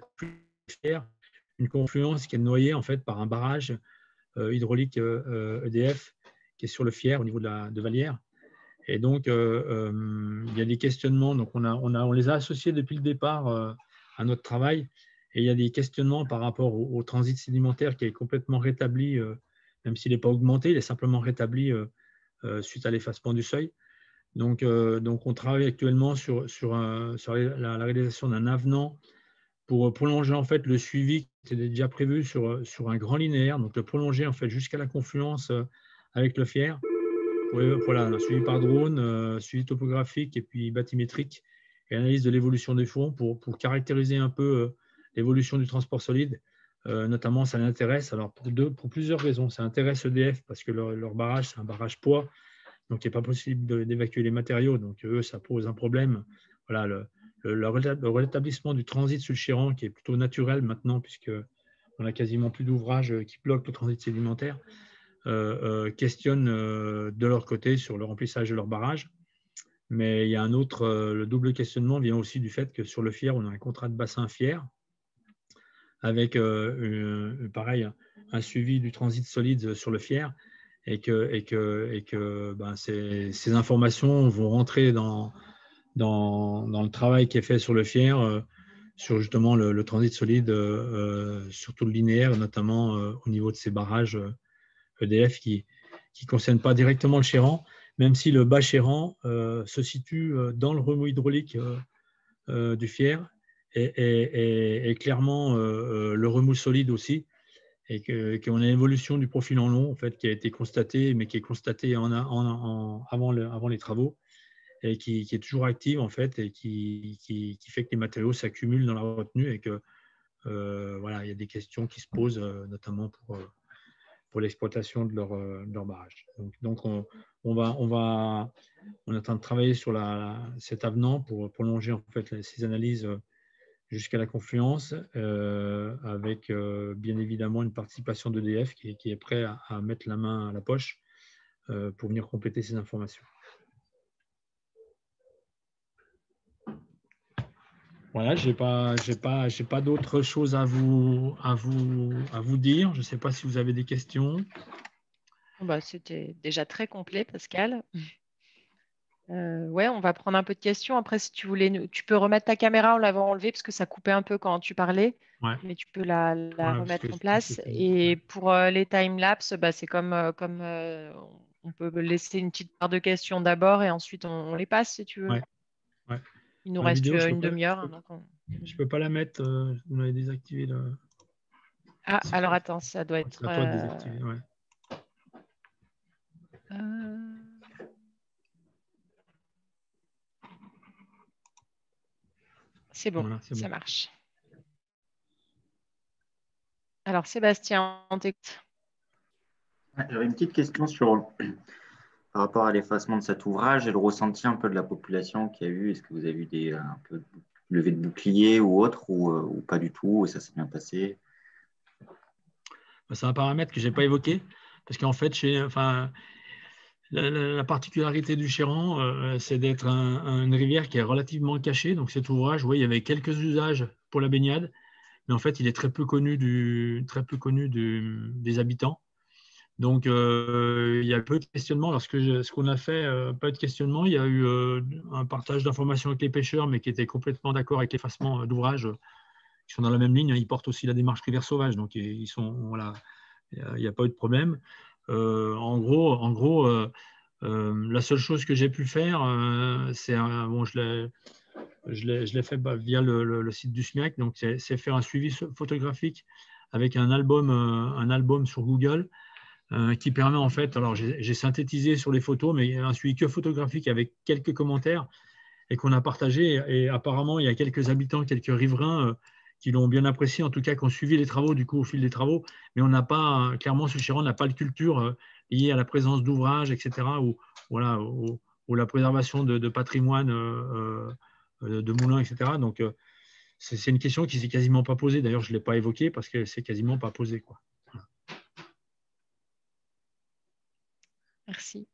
une confluence qui est noyée en fait par un barrage euh, hydraulique euh, E D F qui est sur le Fier au niveau de, la, de Vallière. Et donc, euh, euh, il y a des questionnements. Donc, on, a, on, a, on les a associés depuis le départ euh, à notre travail. Et il y a des questionnements par rapport au, au transit sédimentaire qui est complètement rétabli, euh, même s'il n'est pas augmenté, il est simplement rétabli euh, euh, suite à l'effacement du seuil. Donc, euh, donc, on travaille actuellement sur, sur, un, sur la, la réalisation d'un avenant pour prolonger en fait, le suivi qui était déjà prévu sur, sur un grand linéaire, donc le prolonger en fait, jusqu'à la confluence avec le Fier. Voilà, un suivi par drone, euh, suivi topographique et puis bathymétrique et analyse de l'évolution des fonds pour, pour caractériser un peu euh, l'évolution du transport solide. Euh, notamment, ça l'intéresse alors pour, deux, pour plusieurs raisons. Ça intéresse E D F parce que leur, leur barrage, c'est un barrage poids, donc il n'est pas possible d'évacuer les matériaux. Donc eux, ça pose un problème. Voilà, le, le, le rétablissement du transit sur le Chéran, qui est plutôt naturel maintenant, puisqu'on n'a quasiment plus d'ouvrages qui bloquent le transit sédimentaire. Euh, euh, questionnent euh, de leur côté sur le remplissage de leur barrage. Mais il y a un autre, euh, le double questionnement vient aussi du fait que sur le Fier, on a un contrat de bassin Fier avec, euh, une, pareil, un suivi du transit solide sur le Fier et que, et que, et que ben, ces, ces informations vont rentrer dans, dans, dans le travail qui est fait sur le Fier, euh, sur justement le, le transit solide, euh, sur tout le linéaire, notamment euh, au niveau de ces barrages E D F qui ne concerne pas directement le Chéran, même si le bas Chéran euh, se situe dans le remous hydraulique euh, euh, du Fier et, et, et, et clairement euh, le remous solide aussi, et qu'on que a une évolution du profil en long en fait, qui a été constatée, mais qui est constatée en, en, en, avant, le, avant les travaux, et qui, qui est toujours active en fait et qui, qui, qui fait que les matériaux s'accumulent dans la retenue et que euh, voilà, il y a des questions qui se posent euh, notamment pour, euh, pour l'exploitation de leur, euh, de leur barrage. Donc, donc on, on, va, on, va, on est en train de travailler sur la, cet avenant pour prolonger en fait ces analyses jusqu'à la confluence, euh, avec euh, bien évidemment une participation d'E D F qui, qui est prêt à, à mettre la main à la poche euh, pour venir compléter ces informations. Voilà, je n'ai pas, j'ai pas, j'ai pas d'autres choses à vous, à, vous, à vous dire. Je ne sais pas si vous avez des questions. Bah, c'était déjà très complet, Pascal. Euh, ouais, on va prendre un peu de questions. Après, si tu voulais, nous- tu peux remettre ta caméra, on l'avait enlevée parce que ça coupait un peu quand tu parlais, Ouais. mais tu peux la, la Ouais, remettre que, en place. Et ouais. Pour euh, les time-lapse, bah, c'est comme, euh, comme euh, on peut laisser une petite part de questions d'abord et ensuite on, on les passe si tu veux. Ouais. Ouais. Il nous La reste vidéo, euh, je une peux pas, demi-heure. je Hein, peux, donc on... je peux pas la mettre. Euh, vous m'avez désactivé. Le... Ah, alors attends, ça doit être. C'est à toi de euh, désactiver. Ouais. euh, C'est bon, Voilà, c'est ça bon. marche. Alors, Sébastien, on t'écoute. J'avais une petite question sur, par rapport à l'effacement de cet ouvrage et le ressenti un peu de la population qu'il y a eu. Est-ce que vous avez eu des un peu de levée de bouclier ou autre, ou, euh, ou pas du tout, et ça s'est bien passé? C'est un paramètre que je n'ai pas évoqué, parce qu'en fait, chez, enfin, la, la, la particularité du Chéran, euh, c'est d'être un, un, une rivière qui est relativement cachée. Donc cet ouvrage, oui, il y avait quelques usages pour la baignade, mais en fait, il est très peu connu, du, très peu connu du, des habitants. Donc, euh, il y a peu de questionnements. Lorsque je, ce qu'on a fait, euh, pas de questionnement, il y a eu euh, un partage d'informations avec les pêcheurs, mais qui étaient complètement d'accord avec l'effacement d'ouvrages qui sont dans la même ligne. Ils portent aussi la démarche rivière sauvage, donc ils sont, voilà, il n'y a, a pas eu de problème. Euh, en gros, en gros euh, euh, la seule chose que j'ai pu faire, euh, c'est bon, je l'ai je l'ai fait bah, via le, le, le site du SMIAC, donc c'est faire un suivi photographique avec un album, euh, un album sur Google euh, qui permet en fait, alors j'ai synthétisé sur les photos, mais un suivi que photographique avec quelques commentaires et qu'on a partagé. Et apparemment, il y a quelques habitants, quelques riverains euh, qui l'ont bien apprécié, en tout cas, qui ont suivi les travaux, du coup, au fil des travaux. Mais on n'a pas, clairement, ce Chéran n'a pas de culture euh, liée à la présence d'ouvrages, et cetera, ou, voilà, ou, ou la préservation de, de patrimoine, euh, euh, de moulins, et cetera. Donc, euh, c'est une question qui ne s'est quasiment pas posée. D'ailleurs, je ne l'ai pas évoquée parce qu'elle ne s'est quasiment pas posée, quoi. Voilà. Merci.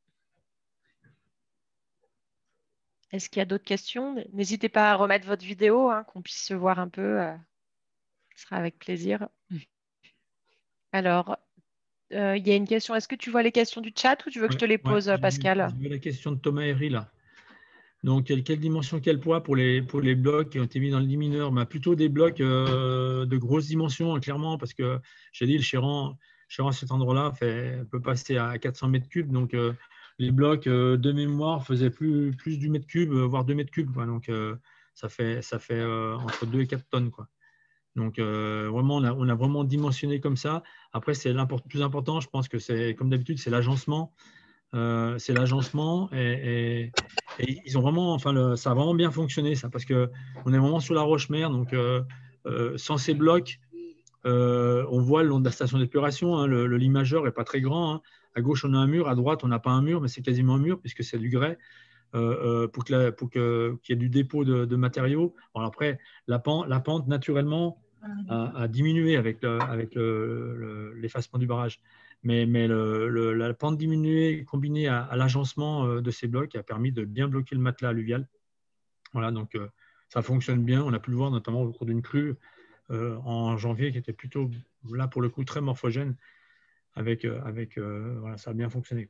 Est-ce qu'il y a d'autres questions? N'hésitez pas à remettre votre vidéo, hein, qu'on puisse se voir un peu. Euh, ce sera avec plaisir. Alors, euh, il y a une question. Est-ce que tu vois les questions du chat ou tu veux que Ouais, je te les ouais, pose, Pascal? J'ai vu la question de Thomas Herry, là. Donc, quelle, quelle dimension, quel poids pour les, pour les blocs qui ont été mis dans le lit mineur? Bah, plutôt des blocs euh, de grosses dimensions, hein, clairement, parce que j'ai dit, le Chéran, Chéran à cet endroit-là peut passer à quatre cents mètres cubes. Donc, euh, les blocs euh, de mémoire faisaient plus, plus du mètre cube, voire deux mètres cubes. Quoi. Donc, euh, ça fait, ça fait euh, entre deux et quatre tonnes. Quoi. Donc, euh, vraiment, on a, on a vraiment dimensionné comme ça. Après, c'est le plus important, je pense que c'est, comme d'habitude, c'est l'agencement. Euh, c'est l'agencement et, et, et ils ont vraiment, enfin, le, ça a vraiment bien fonctionné ça parce que on est vraiment sur la roche-mère, donc euh, euh, sans ces blocs, euh, on voit le long de la station d'épuration, hein, le, le lit majeur est pas très grand. Hein. À gauche on a un mur, à droite on n'a pas un mur, mais c'est quasiment un mur puisque c'est du grès euh, euh, pour que la, pour que qu'il y ait du dépôt de, de matériaux. Alors après la pente, la pente naturellement a, a diminué avec le, avec l'effacement du barrage. Mais, mais le, le, la pente diminuée combinée à, à l'agencement de ces blocs a permis de bien bloquer le matelas alluvial. Voilà, donc euh, ça fonctionne bien. On a pu le voir notamment au cours d'une crue euh, en janvier qui était plutôt, là pour le coup, très morphogène. Avec, euh, avec, euh, voilà, ça a bien fonctionné.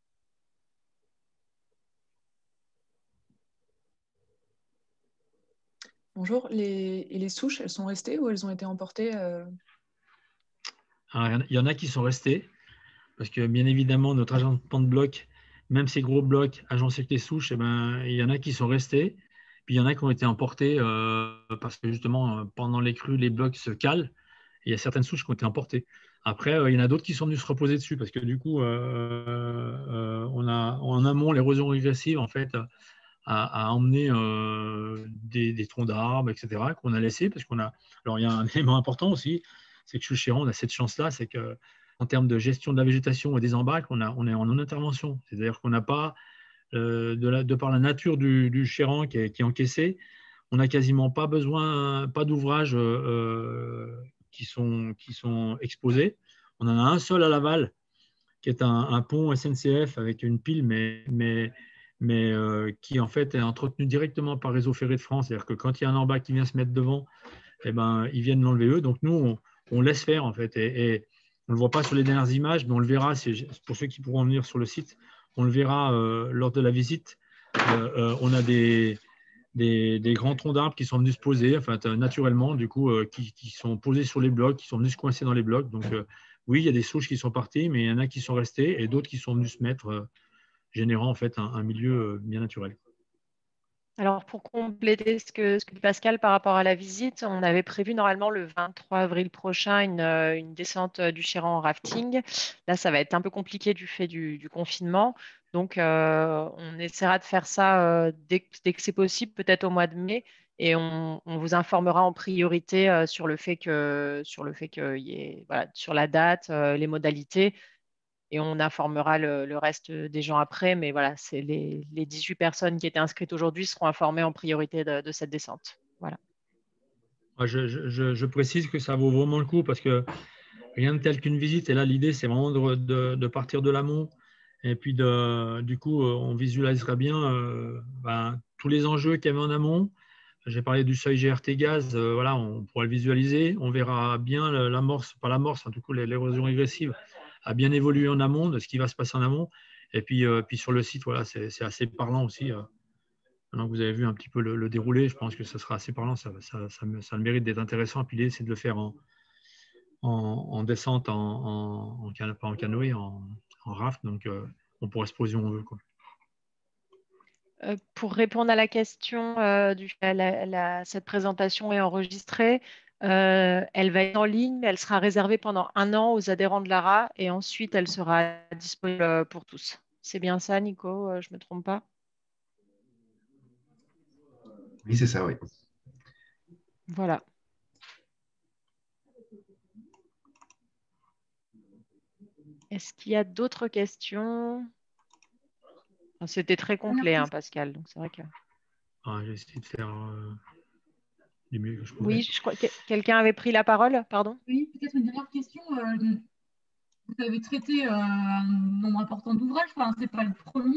Bonjour, les, et les souches, elles sont restées ou elles ont été emportées euh... Alors, il y en a qui sont restées. Parce que bien évidemment, notre agencement de blocs, même ces gros blocs agencés avec les souches, eh ben, il y en a qui sont restés. Puis il y en a qui ont été emportés euh, parce que justement, pendant les crues, les blocs se calent. Et il y a certaines souches qui ont été emportées. Après, euh, il y en a d'autres qui sont venus se reposer dessus parce que du coup, euh, euh, on a en amont l'érosion régressive. En fait, à, à emmener euh, des, des troncs d'arbres, et cetera, qu'on a laissés. Parce qu'on a. Alors, il y a un élément important aussi, c'est que chez Chéran, on a cette chance-là, c'est qu'en termes de gestion de la végétation et des embâcles, on, a, on est en non-intervention. C'est-à-dire qu'on n'a pas, euh, de, la, de par la nature du, du Chéran qui est, qui est encaissé, on n'a quasiment pas besoin, pas d'ouvrages euh, qui, sont, qui sont exposés. On en a un seul à Laval, qui est un, un pont S N C F avec une pile, mais, mais, mais euh, qui en fait est entretenu directement par Réseau Ferré de France. C'est-à-dire que quand il y a un embâcle qui vient se mettre devant, eh ben, ils viennent l'enlever eux. Donc nous, on, on laisse faire en fait. Et, et on ne le voit pas sur les dernières images, mais on le verra, pour ceux qui pourront venir sur le site, on le verra euh, lors de la visite. Euh, euh, on a des, des, des grands troncs d'arbres qui sont venus se poser, enfin, naturellement, du coup, euh, qui, qui sont posés sur les blocs, qui sont venus se coincer dans les blocs. Donc, euh, oui, il y a des souches qui sont parties, mais il y en a qui sont restées et d'autres qui sont venus se mettre, euh, générant en fait un, un milieu euh, bien naturel. Alors, pour compléter ce que, ce que dit Pascal par rapport à la visite, on avait prévu normalement le vingt-trois avril prochain une, une descente du Chéran en rafting. Là, ça va être un peu compliqué du fait du, du confinement. Donc, euh, on essaiera de faire ça euh, dès, dès que c'est possible, peut-être au mois de mai. Et on, on vous informera en priorité euh, sur le fait que, sur le fait qu'il y ait, voilà, sur la date, euh, les modalités. Et on informera le, le reste des gens après. Mais voilà, c'est les, les dix-huit personnes qui étaient inscrites aujourd'hui seront informées en priorité de, de cette descente. Voilà. Je, je, je précise que ça vaut vraiment le coup parce que rien de tel qu'une visite. Et là, l'idée, c'est vraiment de, de, de partir de l'amont. Et puis, de, du coup, on visualisera bien euh, ben, tous les enjeux qu'il y avait en amont. J'ai parlé du seuil G R T gaz. Euh, voilà, on pourra le visualiser. On verra bien l'amorce, pas l'amorce, en tout cas l'érosion régressive a bien évolué en amont de ce qui va se passer en amont. Et puis, euh, puis sur le site, voilà, c'est assez parlant aussi. Euh, maintenant que vous avez vu un petit peu le, le déroulé, je pense que ça sera assez parlant. Ça, ça, ça, me, ça le mérite d'être intéressant. Puis l'idée, c'est de le faire en, en, en descente, en, en, en, can, pas en canoë, en, en raft. Donc, euh, on pourra se poser où on veut, quoi. Euh, pour répondre à la question, euh, du, la, la, cette présentation est enregistrée. Euh, elle va être en ligne, mais elle sera réservée pendant un an aux adhérents de l'A R A et ensuite elle sera disponible pour tous. C'est bien ça, Nico? Je ne me trompe pas? Oui, c'est ça, oui. Voilà. Est-ce qu'il y a d'autres questions? C'était très complet, hein, Pascal. Donc c'est vrai que. Ah, j'ai essayé de faire euh, du mieux que je pouvais. Oui, je crois que quelqu'un avait pris la parole, pardon. Oui, peut-être une dernière question. Euh, vous avez traité euh, un nombre important d'ouvrages, enfin, c'est pas le premier.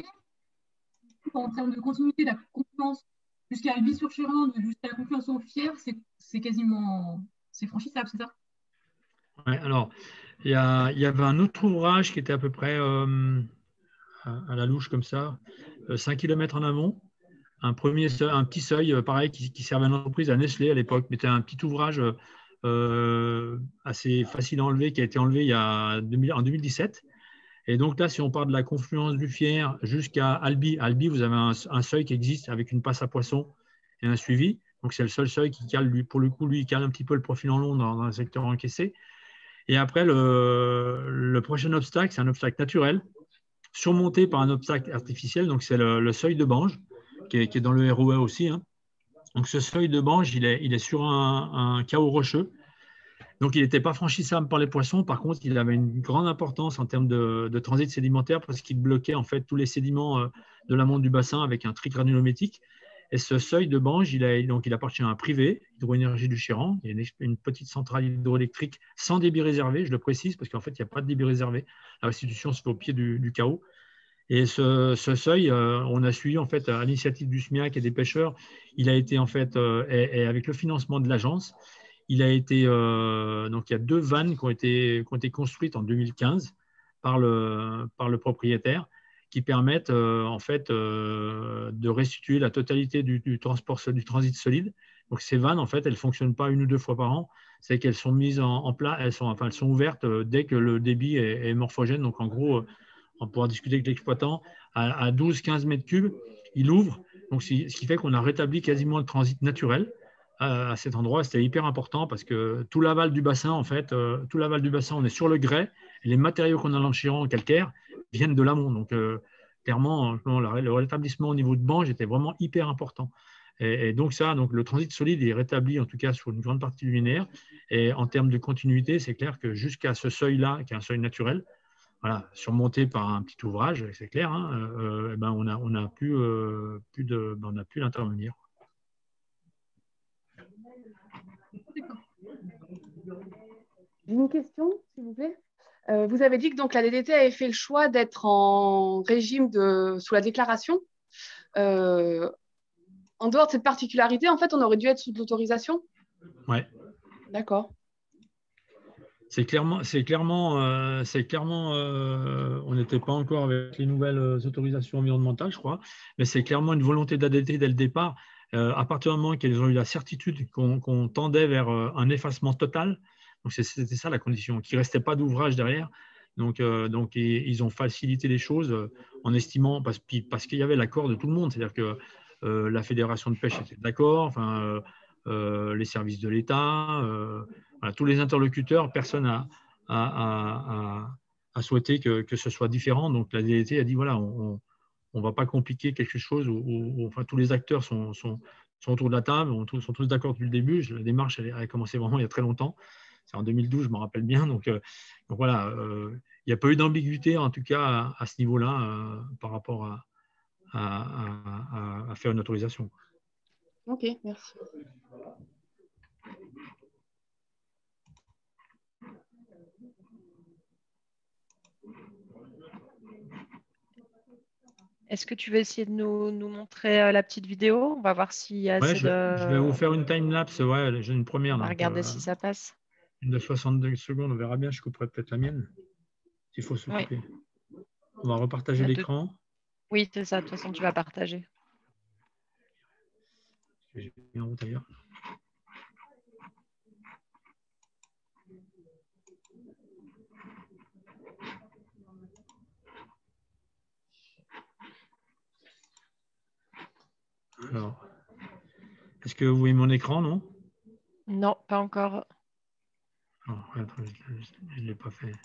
En termes de continuité, la confiance jusqu'à Albi-sur-Chéran, jusqu'à la confiance aux Fiers, c'est quasiment c'est franchissable, c'est ça? Ouais, alors, il y, y avait un autre ouvrage qui était à peu près euh, à, à la louche comme ça, euh, cinq kilomètres en amont. Un, premier seuil, un petit seuil, euh, pareil, qui, qui servait à l'entreprise, à Nestlé à l'époque, mais c'était un petit ouvrage euh, assez facile à enlever, qui a été enlevé il y a deux mille, en deux mille dix-sept. Et donc là, si on part de la confluence du Fier jusqu'à Albi, Albi, vous avez un, un seuil qui existe avec une passe à poisson et un suivi. Donc c'est le seul seuil qui cale, lui, pour le coup, lui, il cale un petit peu le profil en long dans, dans le secteur encaissé. Et après, le, le prochain obstacle, c'est un obstacle naturel, surmonté par un obstacle artificiel. Donc c'est le, le seuil de Bange, qui est, qui est dans le R O A aussi. Hein. Donc ce seuil de Bange, il est, il est sur un, un chaos rocheux. Donc, il n'était pas franchissable par les poissons. Par contre, il avait une grande importance en termes de, de transit sédimentaire parce qu'il bloquait en fait tous les sédiments de l'amont du bassin avec un trigranulométique. Et ce seuil de Bange, il, a, donc, il appartient à un privé, Hydroénergie du Chéran. Il y a une, une petite centrale hydroélectrique sans débit réservé, je le précise, parce qu'en fait, il n'y a pas de débit réservé. La restitution se fait au pied du, du chaos. Et ce, ce seuil, euh, on a suivi en fait à l'initiative du SMIAC et des pêcheurs. Il a été en fait, euh, et, et avec le financement de l'agence, il a été, euh, donc il y a deux vannes qui ont été, qui ont été construites en deux mille quinze par le, par le propriétaire qui permettent euh, en fait euh, de restituer la totalité du, du transport du transit solide. Donc ces vannes en fait elles fonctionnent pas une ou deux fois par an, c'est qu'elles sont mises en, en place, elles sont enfin elles sont ouvertes dès que le débit est, est morphogène. Donc en gros on pourra discuter avec l'exploitant à, à douze quinze mètres cubes, il ouvre. Donc ce qui fait qu'on a rétabli quasiment le transit naturel à cet endroit. C'était hyper important parce que tout l'aval du bassin, en fait, euh, tout l'aval du bassin, on est sur le grès. Et les matériaux qu'on a dans le Chéran en calcaire viennent de l'amont. Donc, euh, clairement, le rétablissement au niveau de Bange était vraiment hyper important. Et, et donc, ça, donc, le transit solide est rétabli, en tout cas, sur une grande partie du linéaire. Et en termes de continuité, c'est clair que jusqu'à ce seuil-là, qui est un seuil naturel, voilà, surmonté par un petit ouvrage, c'est clair, hein, euh, eh ben, on a, on a pu, euh, plus de, ben, on a pu l'intervenir. Une question, s'il vous plaît. Euh, vous avez dit que donc, la D D T avait fait le choix d'être en régime de, sous la déclaration. Euh, en dehors de cette particularité, en fait, on aurait dû être sous de l'autorisation. Ouais. D'accord. C'est clairement, c'est clairement, euh, c'est clairement euh, on n'était pas encore avec les nouvelles autorisations environnementales, je crois, mais c'est clairement une volonté d'A D T dès le départ. Euh, à partir du moment qu'ils ont eu la certitude qu'on qu'on tendait vers un effacement total, donc c'était ça la condition, qu'il ne restait pas d'ouvrage derrière. Donc, euh, donc ils ont facilité les choses en estimant, parce, parce qu'il y avait l'accord de tout le monde, c'est-à-dire que euh, la fédération de pêche était d'accord, enfin, euh, euh, les services de l'État. Euh, Voilà, tous les interlocuteurs, personne n'a a, a, a, souhaité que, que ce soit différent. Donc la D D T a dit voilà, on ne va pas compliquer quelque chose où, où enfin, tous les acteurs sont, sont, sont autour de la table, on, sont tous d'accord depuis le début. La démarche elle, elle a commencé vraiment il y a très longtemps. C'est en deux mille douze, je me rappelle bien. Donc, euh, donc voilà, euh, il n'y a pas eu d'ambiguïté en tout cas à, à ce niveau-là euh, par rapport à, à, à, à faire une autorisation. Ok, merci. Est-ce que tu veux essayer de nous, nous montrer euh, la petite vidéo? On va voir s'il y a ouais, assez je, de... je vais vous faire une time-lapse. Ouais, j'ai une première. On va donc, regarder euh, si ça passe. Une de soixante-deux secondes, on verra bien. Je couperai peut-être la mienne. S'il faut se couper. Oui. On va repartager l'écran. Deux... Oui, c'est ça. De toute façon, tu vas partager. J'ai mis en route ailleurs. Alors, est-ce que vous voyez mon écran, non? Non, pas encore. Oh, attends, je ne l'ai pas fait.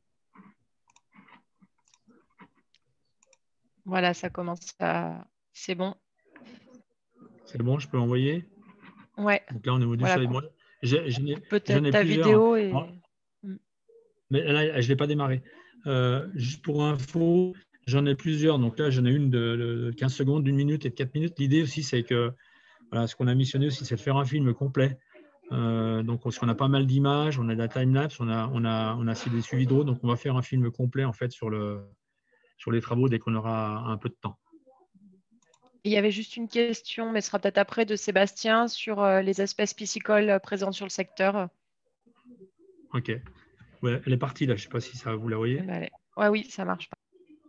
Voilà, ça commence à... C'est bon. C'est bon, je peux envoyer? Ouais. Donc là, on est au voilà, seuil. Bon, peut-être ta plusieurs. vidéo et... Mais là, je ne l'ai pas démarré. Euh, juste pour info, j'en ai plusieurs. Donc là, j'en ai une de quinze secondes, d'une minute et de quatre minutes. L'idée aussi, c'est que voilà, ce qu'on a missionné aussi, c'est de faire un film complet. Euh, donc, parce qu'on a pas mal d'images, on a de la time-lapse, on a, on a, on a aussi des suivis de route. Donc, on va faire un film complet en fait sur, le, sur les travaux dès qu'on aura un peu de temps. Il y avait juste une question, mais ce sera peut-être après, de Sébastien sur euh, les espèces piscicoles présentes sur le secteur. Ok. Ouais, elle est partie là. Je ne sais pas si ça vous la voyez. Ben, ouais, oui, ça marche pas.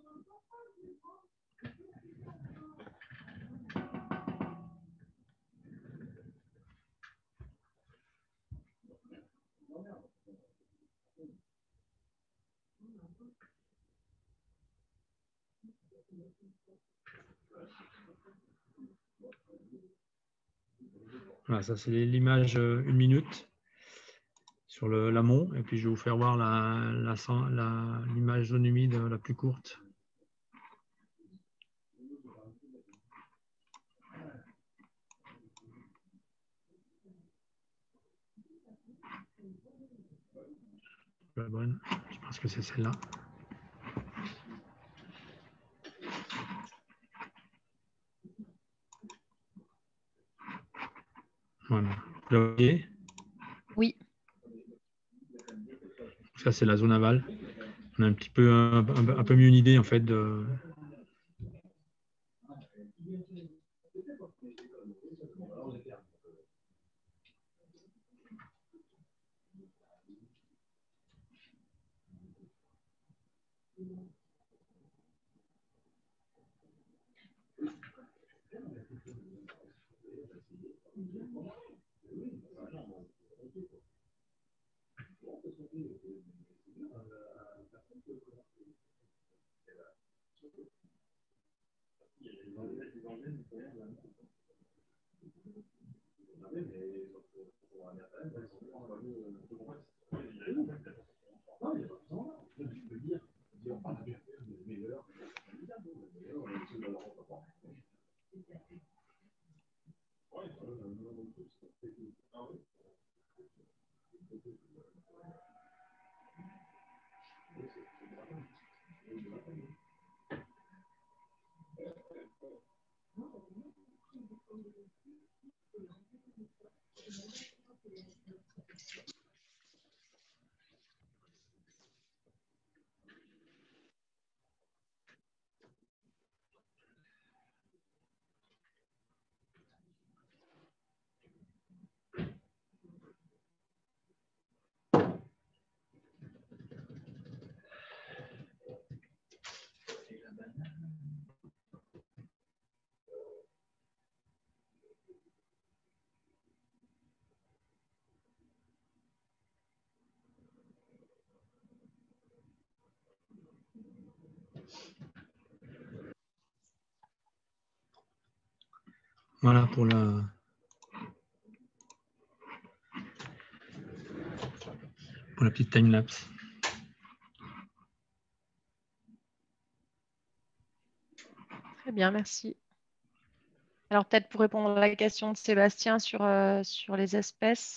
Voilà, ça c'est l'image euh, une minute sur l'amont. Et puis je vais vous faire voir l'image la, la, la, zone humide la plus courte. La bonne, je pense que c'est celle-là. Voilà. Vous la voyez? Oui. Ça, c'est la zone aval. On a un petit peu, un, un, un peu mieux une idée en fait de. Voilà pour la, pour la petite time-lapse. Très bien, merci. Alors peut-être pour répondre à la question de Sébastien sur, euh, sur les espèces.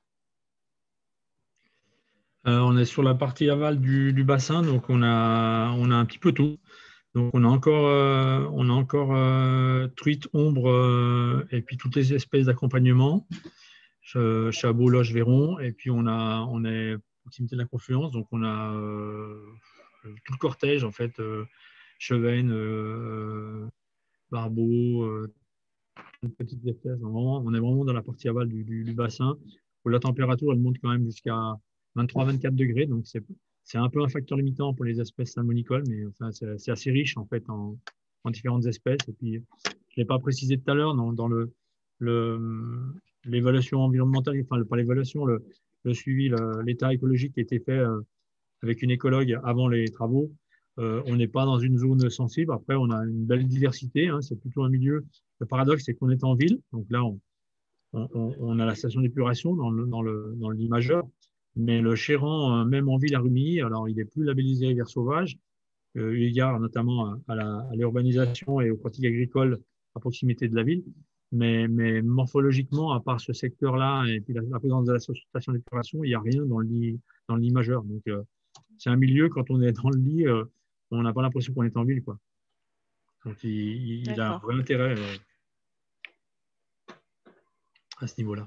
Euh, on est sur la partie aval du, du bassin, donc on a, on a un petit peu tout. Donc on a encore, euh, on a encore euh, truite, ombre euh, et puis toutes les espèces d'accompagnement, Ch- chabot, loche, verron, et puis on a, on est à proximité de la confluence, donc on a euh, tout le cortège en fait, euh, chevenne, euh, barbeau, euh, petites espèces. Donc, vraiment, on est vraiment dans la partie aval du, du- du bassin où la température elle monte quand même jusqu'à vingt-trois à vingt-quatre degrés, donc c'est c'est un peu un facteur limitant pour les espèces salmonicoles, mais enfin, c'est c'est assez riche en fait en, en différentes espèces. Et puis, je ne l'ai pas précisé tout à l'heure, dans, dans le, le, l'évaluation environnementale, enfin le, pas l'évaluation, le, le suivi, le- l'état écologique qui a été fait euh, avec une écologue avant les travaux. Euh, on n'est pas dans une zone sensible. Après, on a une belle diversité, hein, c'est plutôt un milieu. Le paradoxe, c'est qu'on est en ville. Donc là, on, on, on a la station d'épuration dans le, dans le, dans le lit majeur. Mais le Chéran, euh, même en ville à Rumilly, alors il n'est plus labellisé rivière sauvage, euh, eu égard notamment à, à la- à l'urbanisation et aux pratiques agricoles à proximité de la ville. Mais, mais morphologiquement, à part ce secteur-là et puis la, la présence de la station d'épuration, il n'y a rien dans le lit, dans le lit majeur. Donc, euh, c'est un milieu, quand on est dans le lit, euh, on n'a pas l'impression qu'on est en ville, quoi. Donc, il, il a un D'accord. vrai intérêt euh, à ce niveau-là.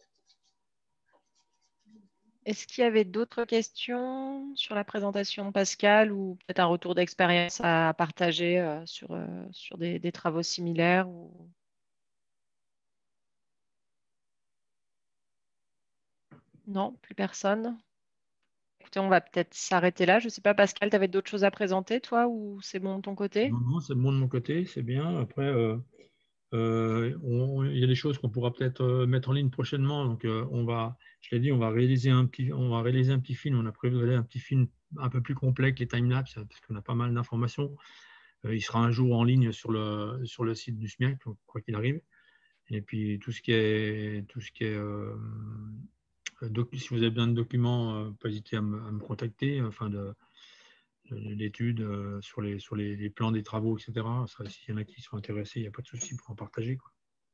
Est-ce qu'il y avait d'autres questions sur la présentation de Pascal ou peut-être un retour d'expérience à partager euh, sur, euh, sur des, des travaux similaires ou... Non, plus personne. Écoutez, on va peut-être s'arrêter là. Je ne sais pas, Pascal, tu avais d'autres choses à présenter, toi, ou c'est bon de ton côté? Non, non, c'est bon de mon côté, c'est bien. Après, euh, euh, on- il y a des choses qu'on pourra peut-être euh, mettre en ligne prochainement. Donc, euh, on va, je l'ai dit, on va réaliser un petit, on va réaliser un petit film. On a prévu de réaliser un petit film un peu plus complet que les timelapses, parce qu'on a pas mal d'informations. Euh, il sera un jour en ligne sur le, sur le site du SMIAC, quoi qu'il arrive. Et puis, tout ce qui est, tout ce qui est euh, doc- si vous avez besoin de documents, euh, pas hésiter à me, à me contacter, enfin de, de- d'études euh, sur, les, sur les, les plans des travaux, et cetera. Ça, s'il y en a qui sont intéressés, il n'y a pas de souci pour en partager, quoi.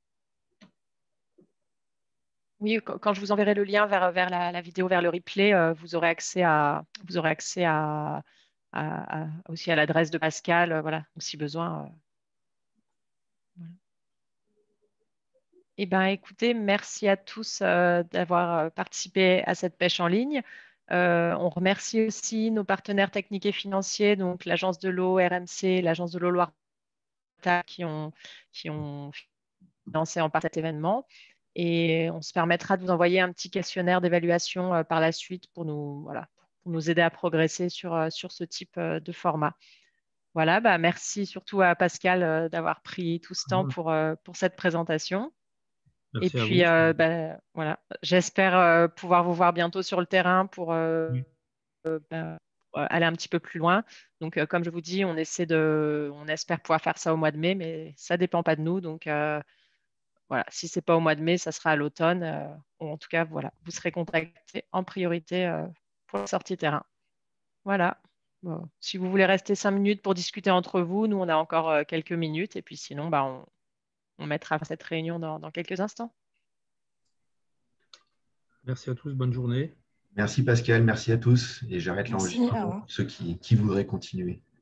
Oui, quand quand je vous enverrai le lien vers, vers la, la vidéo, vers le replay, euh, vous aurez accès à, vous aurez accès à, à- à- aussi à l'adresse de Pascal, euh, voilà, donc si besoin. euh, voilà. Eh bien, écoutez, merci à tous euh, d'avoir euh, participé à cette pêche en ligne. Euh, on remercie aussi nos partenaires techniques et financiers, donc l'Agence de l'eau, R M C, l'Agence de l'eau Loire-Atlantique, qui ont, qui ont financé en part cet événement. Et on se permettra de vous envoyer un petit questionnaire d'évaluation euh, par la suite pour nous, voilà, pour nous aider à progresser sur, euh, sur ce type euh, de format. Voilà, bah, merci surtout à Pascal euh, d'avoir pris tout ce temps pour, euh, pour cette présentation. Et Merci à vous. puis, euh, bah, voilà, j'espère euh, pouvoir vous voir bientôt sur le terrain pour euh, Oui. bah, aller un petit peu plus loin. Donc, euh, comme je vous dis, on essaie de, on espère pouvoir faire ça au mois de mai, mais ça dépend pas de nous. Donc, euh, voilà, si c'est pas au mois de mai, ça sera à l'automne. euh, ou en tout cas, voilà, vous serez contacté en priorité euh, pour la sortie terrain. Voilà. Bon, si vous voulez rester cinq minutes pour discuter entre vous, nous, on a encore euh, quelques minutes. Et puis sinon, bah, on, on mettra cette réunion dans, dans quelques instants. Merci à tous, bonne journée. Merci Pascal, merci à tous. Et j'arrête l'enregistrement pour ceux qui, qui voudraient continuer.